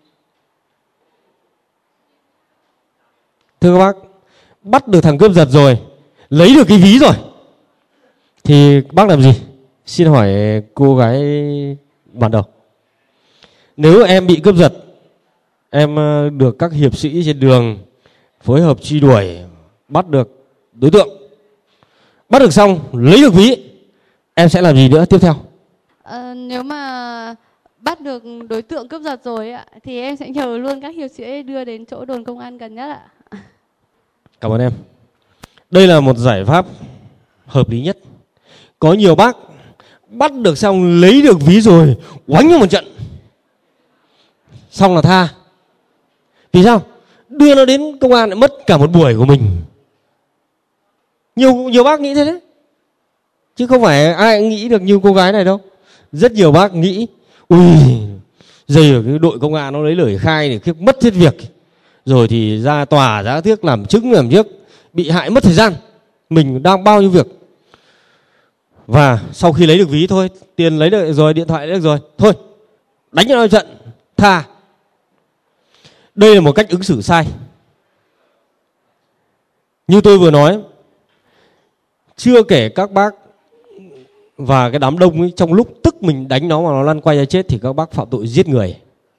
Thưa các bác, bắt được thằng cướp giật rồi, lấy được cái ví rồi, thì bác làm gì? Xin hỏi cô gái ban đầu. Nếu em bị cướp giật, em được các hiệp sĩ trên đường phối hợp truy đuổi, bắt được đối tượng, bắt được xong, lấy được ví, em sẽ làm gì nữa tiếp theo? À, nếu mà bắt được đối tượng cướp giật rồi ạ, thì em sẽ nhờ luôn các hiệp sĩ đưa đến chỗ đồn công an gần nhất ạ. Cảm ơn em. Đây là một giải pháp hợp lý nhất. Có nhiều bác bắt được xong, lấy được ví rồi, oánh cho một trận, xong là tha. Vì sao? Đưa nó đến công an lại mất cả một buổi của mình. Nhiều nhiều bác nghĩ thế đấy, chứ không phải ai cũng nghĩ được như cô gái này đâu. Rất nhiều bác nghĩ, ui, dây ở cái đội công an nó lấy lời khai để khiếp mất hết việc, rồi thì ra tòa giá tiếc làm chứng làm trước, bị hại mất thời gian, mình đang bao nhiêu việc. Và sau khi lấy được ví thôi, tiền lấy được rồi, điện thoại lấy được rồi, thôi đánh cho nó trận, tha. Đây là một cách ứng xử sai. Như tôi vừa nói, chưa kể các bác và cái đám đông ấy, trong lúc tức mình đánh nó mà nó lăn quay ra chết thì các bác phạm tội giết người.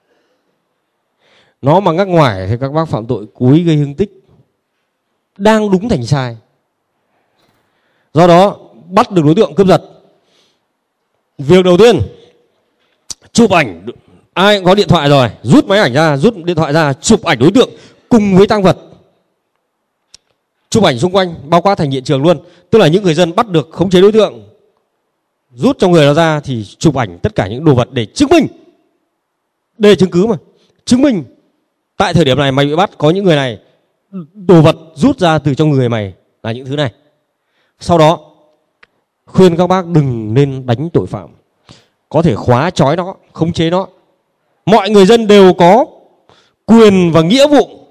Nó mà ngắc ngoài thì các bác phạm tội cố ý gây thương tích. Đang đúng thành sai. Do đó bắt được đối tượng cướp giật, việc đầu tiên chụp ảnh. Ai cũng có điện thoại rồi, rút máy ảnh ra, rút điện thoại ra, chụp ảnh đối tượng cùng với tang vật. Chụp ảnh xung quanh, bao quát thành hiện trường luôn. Tức là những người dân bắt được khống chế đối tượng, rút trong người nó ra thì chụp ảnh tất cả những đồ vật để chứng minh. Đây là chứng cứ mà. Chứng minh tại thời điểm này mày bị bắt, có những người này, đồ vật rút ra từ trong người mày là những thứ này. Sau đó khuyên các bác đừng nên đánh tội phạm. Có thể khóa trói nó, khống chế nó. Mọi người dân đều có quyền và nghĩa vụ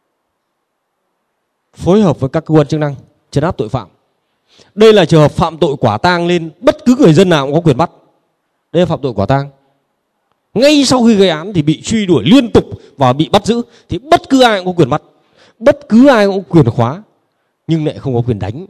phối hợp với các cơ quan chức năng trấn áp tội phạm. Đây là trường hợp phạm tội quả tang nên bất cứ người dân nào cũng có quyền bắt. Đây là phạm tội quả tang. Ngay sau khi gây án thì bị truy đuổi liên tục và bị bắt giữ, thì bất cứ ai cũng có quyền bắt, bất cứ ai cũng có quyền khóa, nhưng lại không có quyền đánh.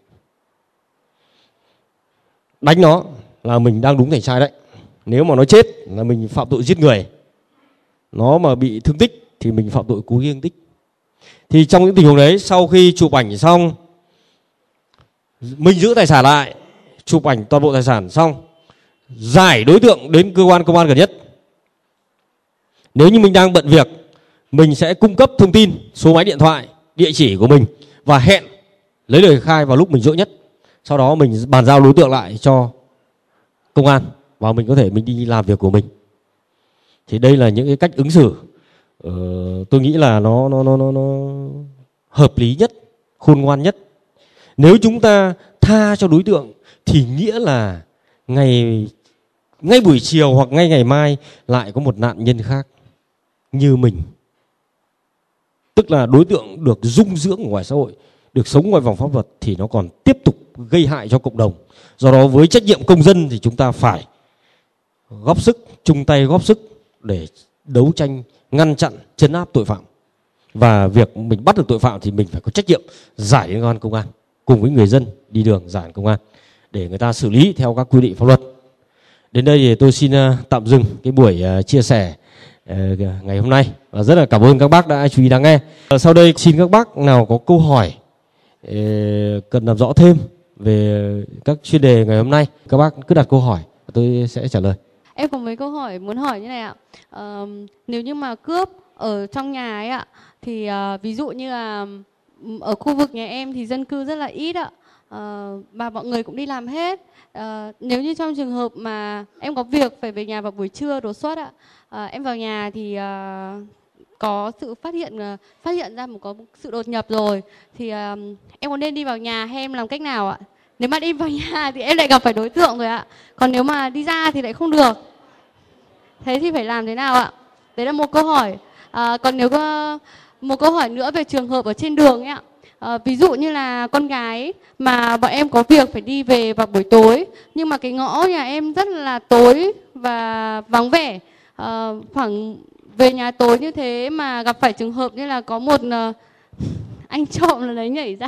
Đánh nó là mình đang đúng thành sai đấy. Nếu mà nó chết là mình phạm tội giết người. Nó mà bị thương tích thì mình phạm tội cố ý thương tích. Thì trong những tình huống đấy, sau khi chụp ảnh xong, mình giữ tài sản lại, chụp ảnh toàn bộ tài sản xong, giải đối tượng đến cơ quan công an gần nhất. Nếu như mình đang bận việc, mình sẽ cung cấp thông tin, số máy điện thoại, địa chỉ của mình và hẹn lấy lời khai vào lúc mình rỗi nhất. Sau đó mình bàn giao đối tượng lại cho công an và mình có thể mình đi làm việc của mình. Thì đây là những cái cách ứng xử ờ, tôi nghĩ là nó, nó, nó, nó, nó hợp lý nhất, khôn ngoan nhất. Nếu chúng ta tha cho đối tượng thì nghĩa là ngày ngay buổi chiều hoặc ngay ngày mai lại có một nạn nhân khác như mình. Tức là đối tượng được dung dưỡng ở ngoài xã hội, được sống ngoài vòng pháp luật thì nó còn tiếp tục gây hại cho cộng đồng. Do đó với trách nhiệm công dân thì chúng ta phải góp sức, chung tay góp sức để đấu tranh, ngăn chặn, trấn áp tội phạm. Và việc mình bắt được tội phạm thì mình phải có trách nhiệm giải đến cơ quan công an, cùng với người dân đi đường giải đến công an để người ta xử lý theo các quy định pháp luật. Đến đây thì tôi xin tạm dừng cái buổi chia sẻ ngày hôm nay và rất là cảm ơn các bác đã chú ý lắng nghe. Sau đây xin các bác nào có câu hỏi cần làm rõ thêm về các chuyên đề ngày hôm nay, các bác cứ đặt câu hỏi, tôi sẽ trả lời. Em có mấy câu hỏi muốn hỏi như này ạ. À, nếu như mà cướp ở trong nhà ấy ạ, thì à, ví dụ như là ở khu vực nhà em thì dân cư rất là ít ạ, à, và mọi người cũng đi làm hết. À, nếu như trong trường hợp mà em có việc phải về nhà vào buổi trưa đột xuất ạ, à, em vào nhà thì à, có sự phát hiện phát hiện ra một có sự đột nhập rồi, thì à, em có nên đi vào nhà hay em làm cách nào ạ? Nếu mà đi vào nhà thì em lại gặp phải đối tượng rồi ạ, còn nếu mà đi ra thì lại không được. Thế thì phải làm thế nào ạ? Đấy là một câu hỏi. À, còn nếu có một câu hỏi nữa về trường hợp ở trên đường ấy ạ. À, ví dụ như là con gái mà bọn em có việc phải đi về vào buổi tối, nhưng mà cái ngõ nhà em rất là tối và vắng vẻ. À, khoảng về nhà tối như thế mà gặp phải trường hợp như là có một uh, anh trộm là đấy nhảy ra.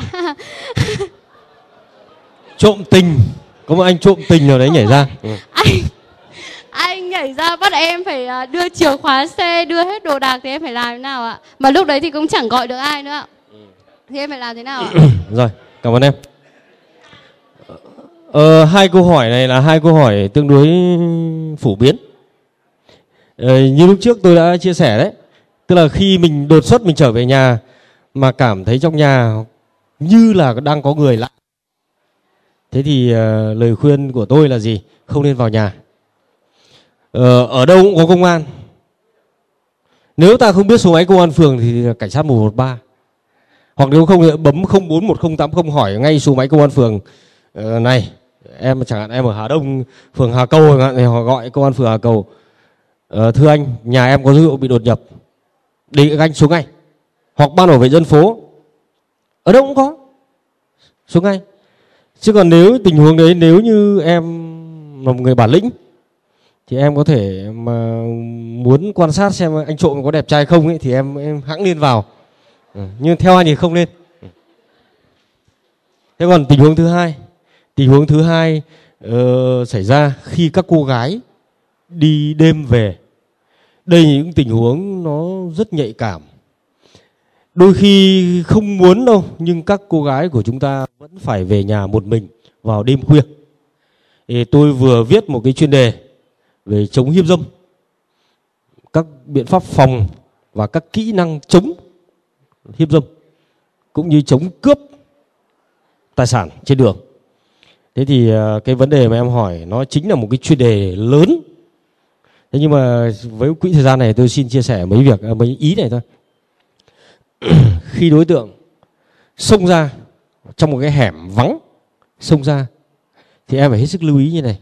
Trộm tình, có một anh trộm tình nào đấy nhảy ra. Ừ. Anh anh nhảy ra bắt em phải đưa chìa khóa xe, đưa hết đồ đạc, thì em phải làm thế nào ạ? Mà lúc đấy thì cũng chẳng gọi được ai nữa ạ. Thì em phải làm thế nào ạ? Rồi, cảm ơn em. Ờ, hai câu hỏi này là hai câu hỏi tương đối phổ biến. Ờ, như lúc trước tôi đã chia sẻ đấy, tức là khi mình đột xuất mình trở về nhà mà cảm thấy trong nhà như là đang có người lạ, thế thì uh, lời khuyên của tôi là gì? Không nên vào nhà. Ờ, ở đâu cũng có công an. Nếu ta không biết số máy công an phường thì cảnh sát một một ba. Hoặc nếu không thì bấm không bốn một không tám không hỏi ngay số máy công an phường. Ờ, này, em chẳng hạn em ở Hà Đông, phường Hà Cầu, thì họ gọi công an phường Hà Cầu. Ờ, thưa anh, nhà em có dấu hiệu bị đột nhập, đề nghị anh xuống ngay. Hoặc ban bảo vệ dân phố, ở đâu cũng có, xuống ngay. Chứ còn nếu tình huống đấy, nếu như em là một người bản lĩnh thì em có thể mà muốn quan sát xem anh trộm có đẹp trai không ấy, thì em em hẵng lên vào. Ừ. Nhưng theo anh thì không nên. Thế còn tình huống thứ hai, tình huống thứ hai uh, xảy ra khi các cô gái đi đêm về. Đây là những tình huống nó rất nhạy cảm. Đôi khi không muốn đâu, nhưng các cô gái của chúng ta vẫn phải về nhà một mình vào đêm khuya. Thì tôi vừa viết một cái chuyên đề về chống hiếp dâm, các biện pháp phòng và các kỹ năng chống hiếp dâm, cũng như chống cướp tài sản trên đường. Thế thì cái vấn đề mà em hỏi nó chính là một cái chuyên đề lớn. Thế nhưng mà với quỹ thời gian này tôi xin chia sẻ mấy việc, mấy ý này thôi. Khi đối tượng xông ra trong một cái hẻm vắng, xông ra thì em phải hết sức lưu ý như này.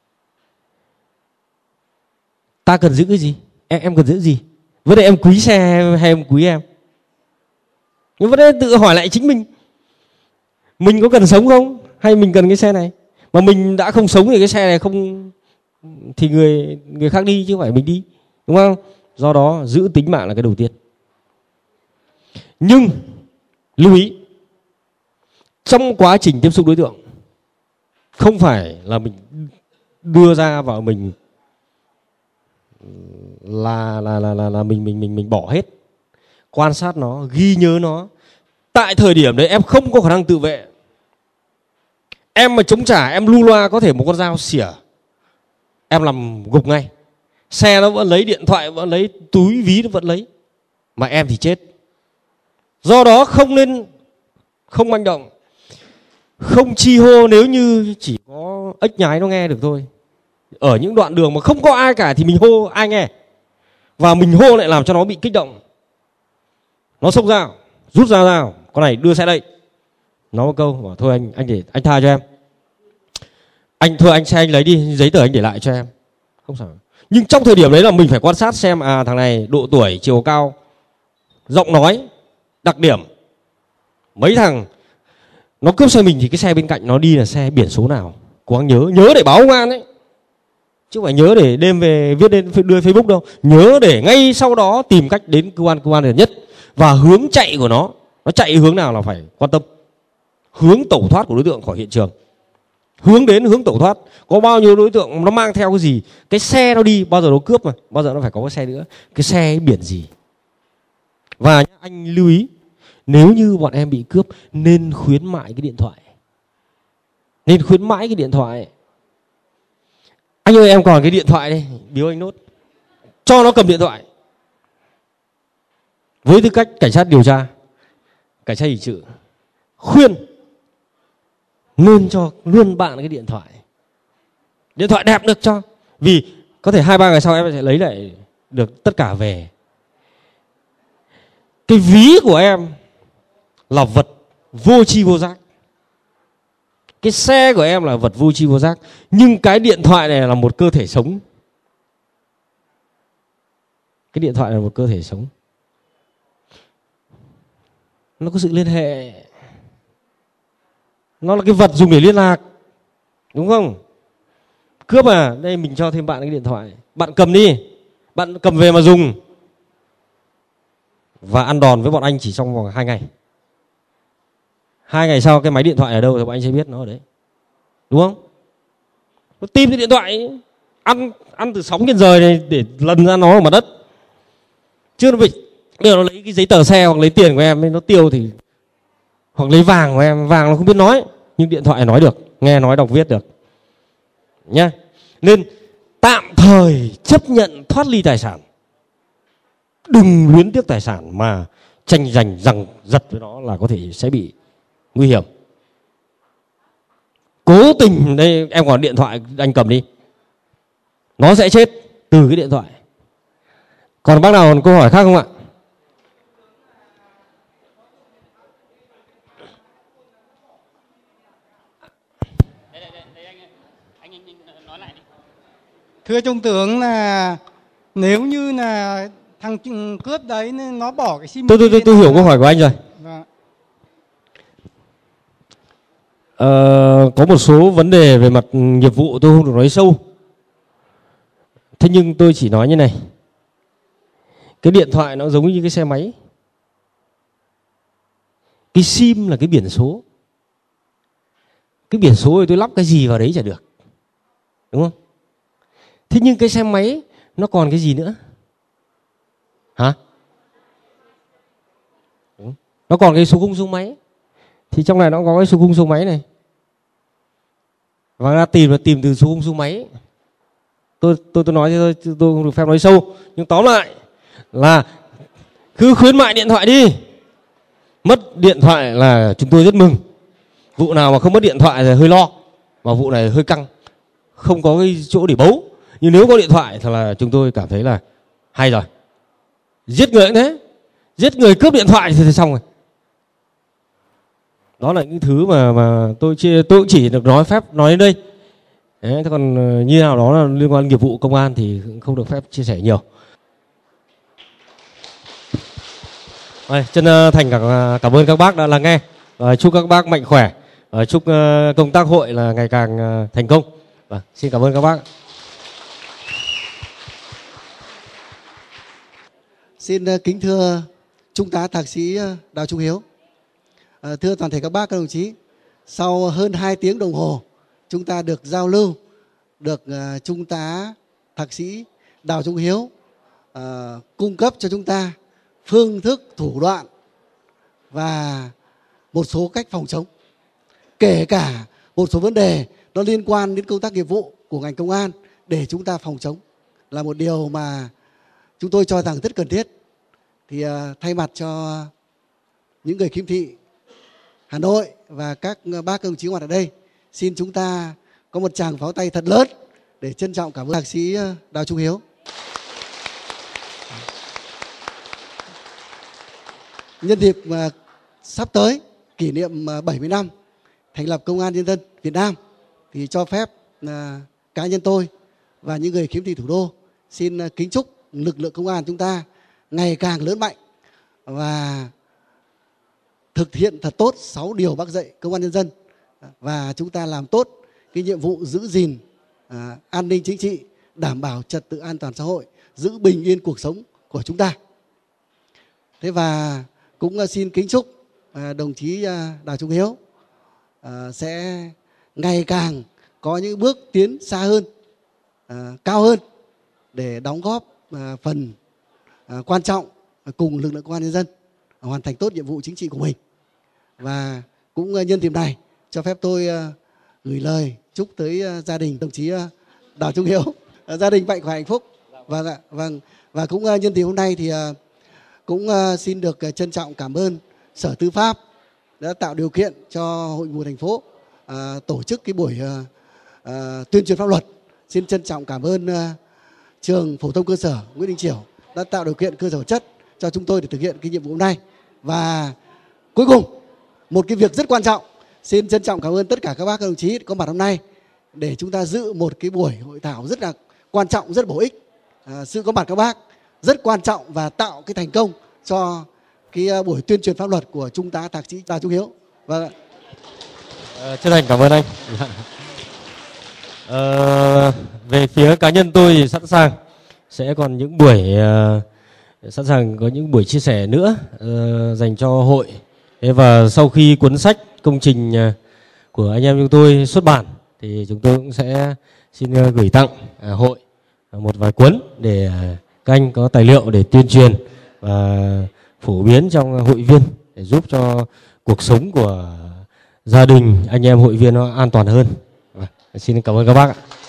Ta cần giữ cái gì? Em, em cần giữ gì? Vấn đề em quý xe hay em quý em? Nhưng vấn đề tự hỏi lại chính mình. Mình có cần sống không? Hay mình cần cái xe này? Mà mình đã không sống thì cái xe này không, thì người người khác đi chứ không phải mình đi, đúng không? Do đó giữ tính mạng là cái đầu tiên. Nhưng lưu ý, trong quá trình tiếp xúc đối tượng không phải là mình đưa ra và mình là là là là, là mình mình mình mình bỏ hết. Quan sát nó, ghi nhớ nó. Tại thời điểm đấy em không có khả năng tự vệ, em mà chống trả, em lu loa, có thể một con dao xỉa em làm gục ngay. Xe nó vẫn lấy, điện thoại vẫn lấy, túi ví nó vẫn lấy, mà em thì chết. Do đó không nên không manh động, không chi hô nếu như chỉ có ếch nhái nó nghe được thôi. Ở những đoạn đường mà không có ai cả thì mình hô ai nghe, và mình hô lại làm cho nó bị kích động. Nó xông ra, rút ra dao, con này đưa xe đây, nó một câu bảo thôi anh anh để anh tha cho em, anh thôi anh xe anh lấy đi, giấy tờ anh để lại cho em, không sao. Nhưng trong thời điểm đấy là mình phải quan sát xem à thằng này độ tuổi, chiều cao, giọng nói, đặc điểm. Mấy thằng nó cướp xe mình thì cái xe bên cạnh nó đi là xe biển số nào, cố gắng nhớ, nhớ để báo công an đấy, chứ không phải nhớ để đêm về viết lên đưa Facebook đâu. Nhớ để ngay sau đó tìm cách đến cơ quan cơ quan gần nhất, và hướng chạy của nó, nó chạy hướng nào là phải quan tâm. Hướng tẩu thoát của đối tượng khỏi hiện trường, hướng đến hướng tẩu thoát, có bao nhiêu đối tượng nó mang theo cái gì, cái xe nó đi bao giờ nó cướp mà bao giờ nó phải có cái xe nữa, cái xe biển gì. Và anh lưu ý, nếu như bọn em bị cướp nên khuyến mại cái điện thoại, nên khuyến mãi cái điện thoại. Anh ơi em còn cái điện thoại đây, biếu anh nốt, cho nó cầm điện thoại. Với tư cách cảnh sát điều tra, cảnh sát hình sự, khuyên nên cho luôn bạn cái điện thoại, điện thoại đẹp được cho, vì có thể hai ba ngày sau em sẽ lấy lại được tất cả về. Cái ví của em là vật vô tri vô giác, cái xe của em là vật vô tri vô giác, nhưng cái điện thoại này là một cơ thể sống. Cái điện thoại là một cơ thể sống, nó có sự liên hệ, nó là cái vật dùng để liên lạc, đúng không? Cướp à, đây mình cho thêm bạn cái điện thoại, bạn cầm đi, bạn cầm về mà dùng, và ăn đòn với bọn anh chỉ trong vòng hai ngày. Hai ngày sau cái máy điện thoại ở đâu thì bọn anh sẽ biết nó ở đấy, đúng không? Nó tìm cái điện thoại, ăn ăn từ sóng trên rời này để lần ra nó ở mặt đất, chứ nó bị bây giờ nó lấy cái giấy tờ xe hoặc lấy tiền của em nó tiêu thì, hoặc lấy vàng của em, vàng nó không biết nói nhưng điện thoại nói được, nghe nói đọc viết được nhá. Nên tạm thời chấp nhận thoát ly tài sản, đừng luyến tiếc tài sản mà tranh giành rằng giật với nó là có thể sẽ bị nguy hiểm. Cố tình đây em còn điện thoại anh cầm đi, nó sẽ chết từ cái điện thoại. Còn bác nào còn câu hỏi khác không ạ? Thưa Trung tướng, là nếu như là thằng cướp đấy nó bỏ cái sim, tôi tôi tôi, tôi hiểu câu hỏi của anh rồi. Vâng. Ờ, có một số vấn đề về mặt nghiệp vụ tôi không được nói sâu, thế nhưng tôi chỉ nói như này, cái điện thoại nó giống như cái xe máy, cái sim là cái biển số, cái biển số thì tôi lắp cái gì vào đấy chả được, đúng không? Thế nhưng cái xe máy nó còn cái gì nữa? Hả? Nó còn cái số khung số máy, thì trong này nó có cái số khung số máy này, và ra tìm là tìm từ số khung số máy. Tôi tôi tôi nói thôi, tôi không được phép nói sâu, nhưng tóm lại là cứ khuyến mại điện thoại đi. Mất điện thoại là chúng tôi rất mừng. Vụ nào mà không mất điện thoại thì hơi lo, và vụ này hơi căng, không có cái chỗ để bấu. Nhưng nếu có điện thoại thì là chúng tôi cảm thấy là hay rồi. Giết người cũng thế, giết người cướp điện thoại thì, thì xong rồi. Đó là những thứ mà mà tôi chia, tôi cũng chỉ được nói phép nói đến đây. Đấy, thế còn như nào đó là liên quan nghiệp vụ công an thì không được phép chia sẻ nhiều. Đây, chân thành cảm, cảm ơn các bác đã lắng nghe. Và chúc các bác mạnh khỏe. Và chúc công tác hội là ngày càng thành công. Và xin cảm ơn các bác. Xin kính thưa Trung tá Thạc sĩ Đào Trung Hiếu, à, thưa toàn thể các bác các đồng chí, sau hơn hai tiếng đồng hồ chúng ta được giao lưu, được uh, Trung tá Thạc sĩ Đào Trung Hiếu uh, cung cấp cho chúng ta phương thức, thủ đoạn và một số cách phòng chống, kể cả một số vấn đề nó liên quan đến công tác nghiệp vụ của ngành công an để chúng ta phòng chống, là một điều mà chúng tôi cho rằng rất cần thiết. Thì uh, thay mặt cho những người khiếm thị Hà Nội và các bác các đồng chí có mặt ở đây, xin chúng ta có một tràng pháo tay thật lớn để trân trọng cảm ơn Thạc sĩ Đào Trung Hiếu. Nhân dịp uh, sắp tới kỷ niệm uh, bảy mươi năm thành lập Công an Nhân dân Việt Nam, thì cho phép uh, cá nhân tôi và những người khiếm thị thủ đô xin uh, kính chúc lực lượng công an chúng ta ngày càng lớn mạnh và thực hiện thật tốt sáu điều bác dạy công an nhân dân và chúng ta làm tốt cái nhiệm vụ giữ gìn à, an ninh chính trị, đảm bảo trật tự an toàn xã hội, giữ bình yên cuộc sống của chúng ta. Thế và cũng xin kính chúc à, đồng chí à, Đào Trung Hiếu à, sẽ ngày càng có những bước tiến xa hơn, à, cao hơn để đóng góp à, phần à, quan trọng cùng lực lượng công an nhân dân hoàn thành tốt nhiệm vụ chính trị của mình. Và cũng nhân dịp này cho phép tôi uh, gửi lời chúc tới uh, gia đình đồng chí uh, Đào Trung Hiếu, uh, gia đình mạnh khỏe hạnh phúc. Vâng ạ, vâng. Và cũng uh, nhân dịp hôm nay thì uh, cũng uh, xin được uh, trân trọng cảm ơn Sở Tư pháp đã tạo điều kiện cho Hội Người mù thành phố uh, tổ chức cái buổi uh, uh, tuyên truyền pháp luật. Xin trân trọng cảm ơn uh, trường phổ thông cơ sở Nguyễn Đình Chiểu đã tạo điều kiện cơ sở vật chất cho chúng tôi để thực hiện cái nhiệm vụ hôm nay. Và cuối cùng một cái việc rất quan trọng, xin trân trọng cảm ơn tất cả các bác các đồng chí có mặt hôm nay để chúng ta dự một cái buổi hội thảo rất là quan trọng, rất bổ ích. À, sự có mặt các bác rất quan trọng và tạo cái thành công cho cái buổi tuyên truyền pháp luật của Trung tá Thạc sĩ Đào Trung Hiếu. Vâng ạ. À, chân thành cảm ơn anh. À, về phía cá nhân tôi thì sẵn sàng sẽ còn những buổi uh, sẵn sàng có những buổi chia sẻ nữa uh, dành cho hội. Thế và sau khi cuốn sách công trình uh, của anh em chúng tôi xuất bản thì chúng tôi cũng sẽ xin uh, gửi tặng uh, hội uh, một vài cuốn để uh, các anh có tài liệu để tuyên truyền và phổ biến trong uh, hội viên để giúp cho cuộc sống của gia đình anh em hội viên nó an toàn hơn. Uh, xin cảm ơn các bác ạ.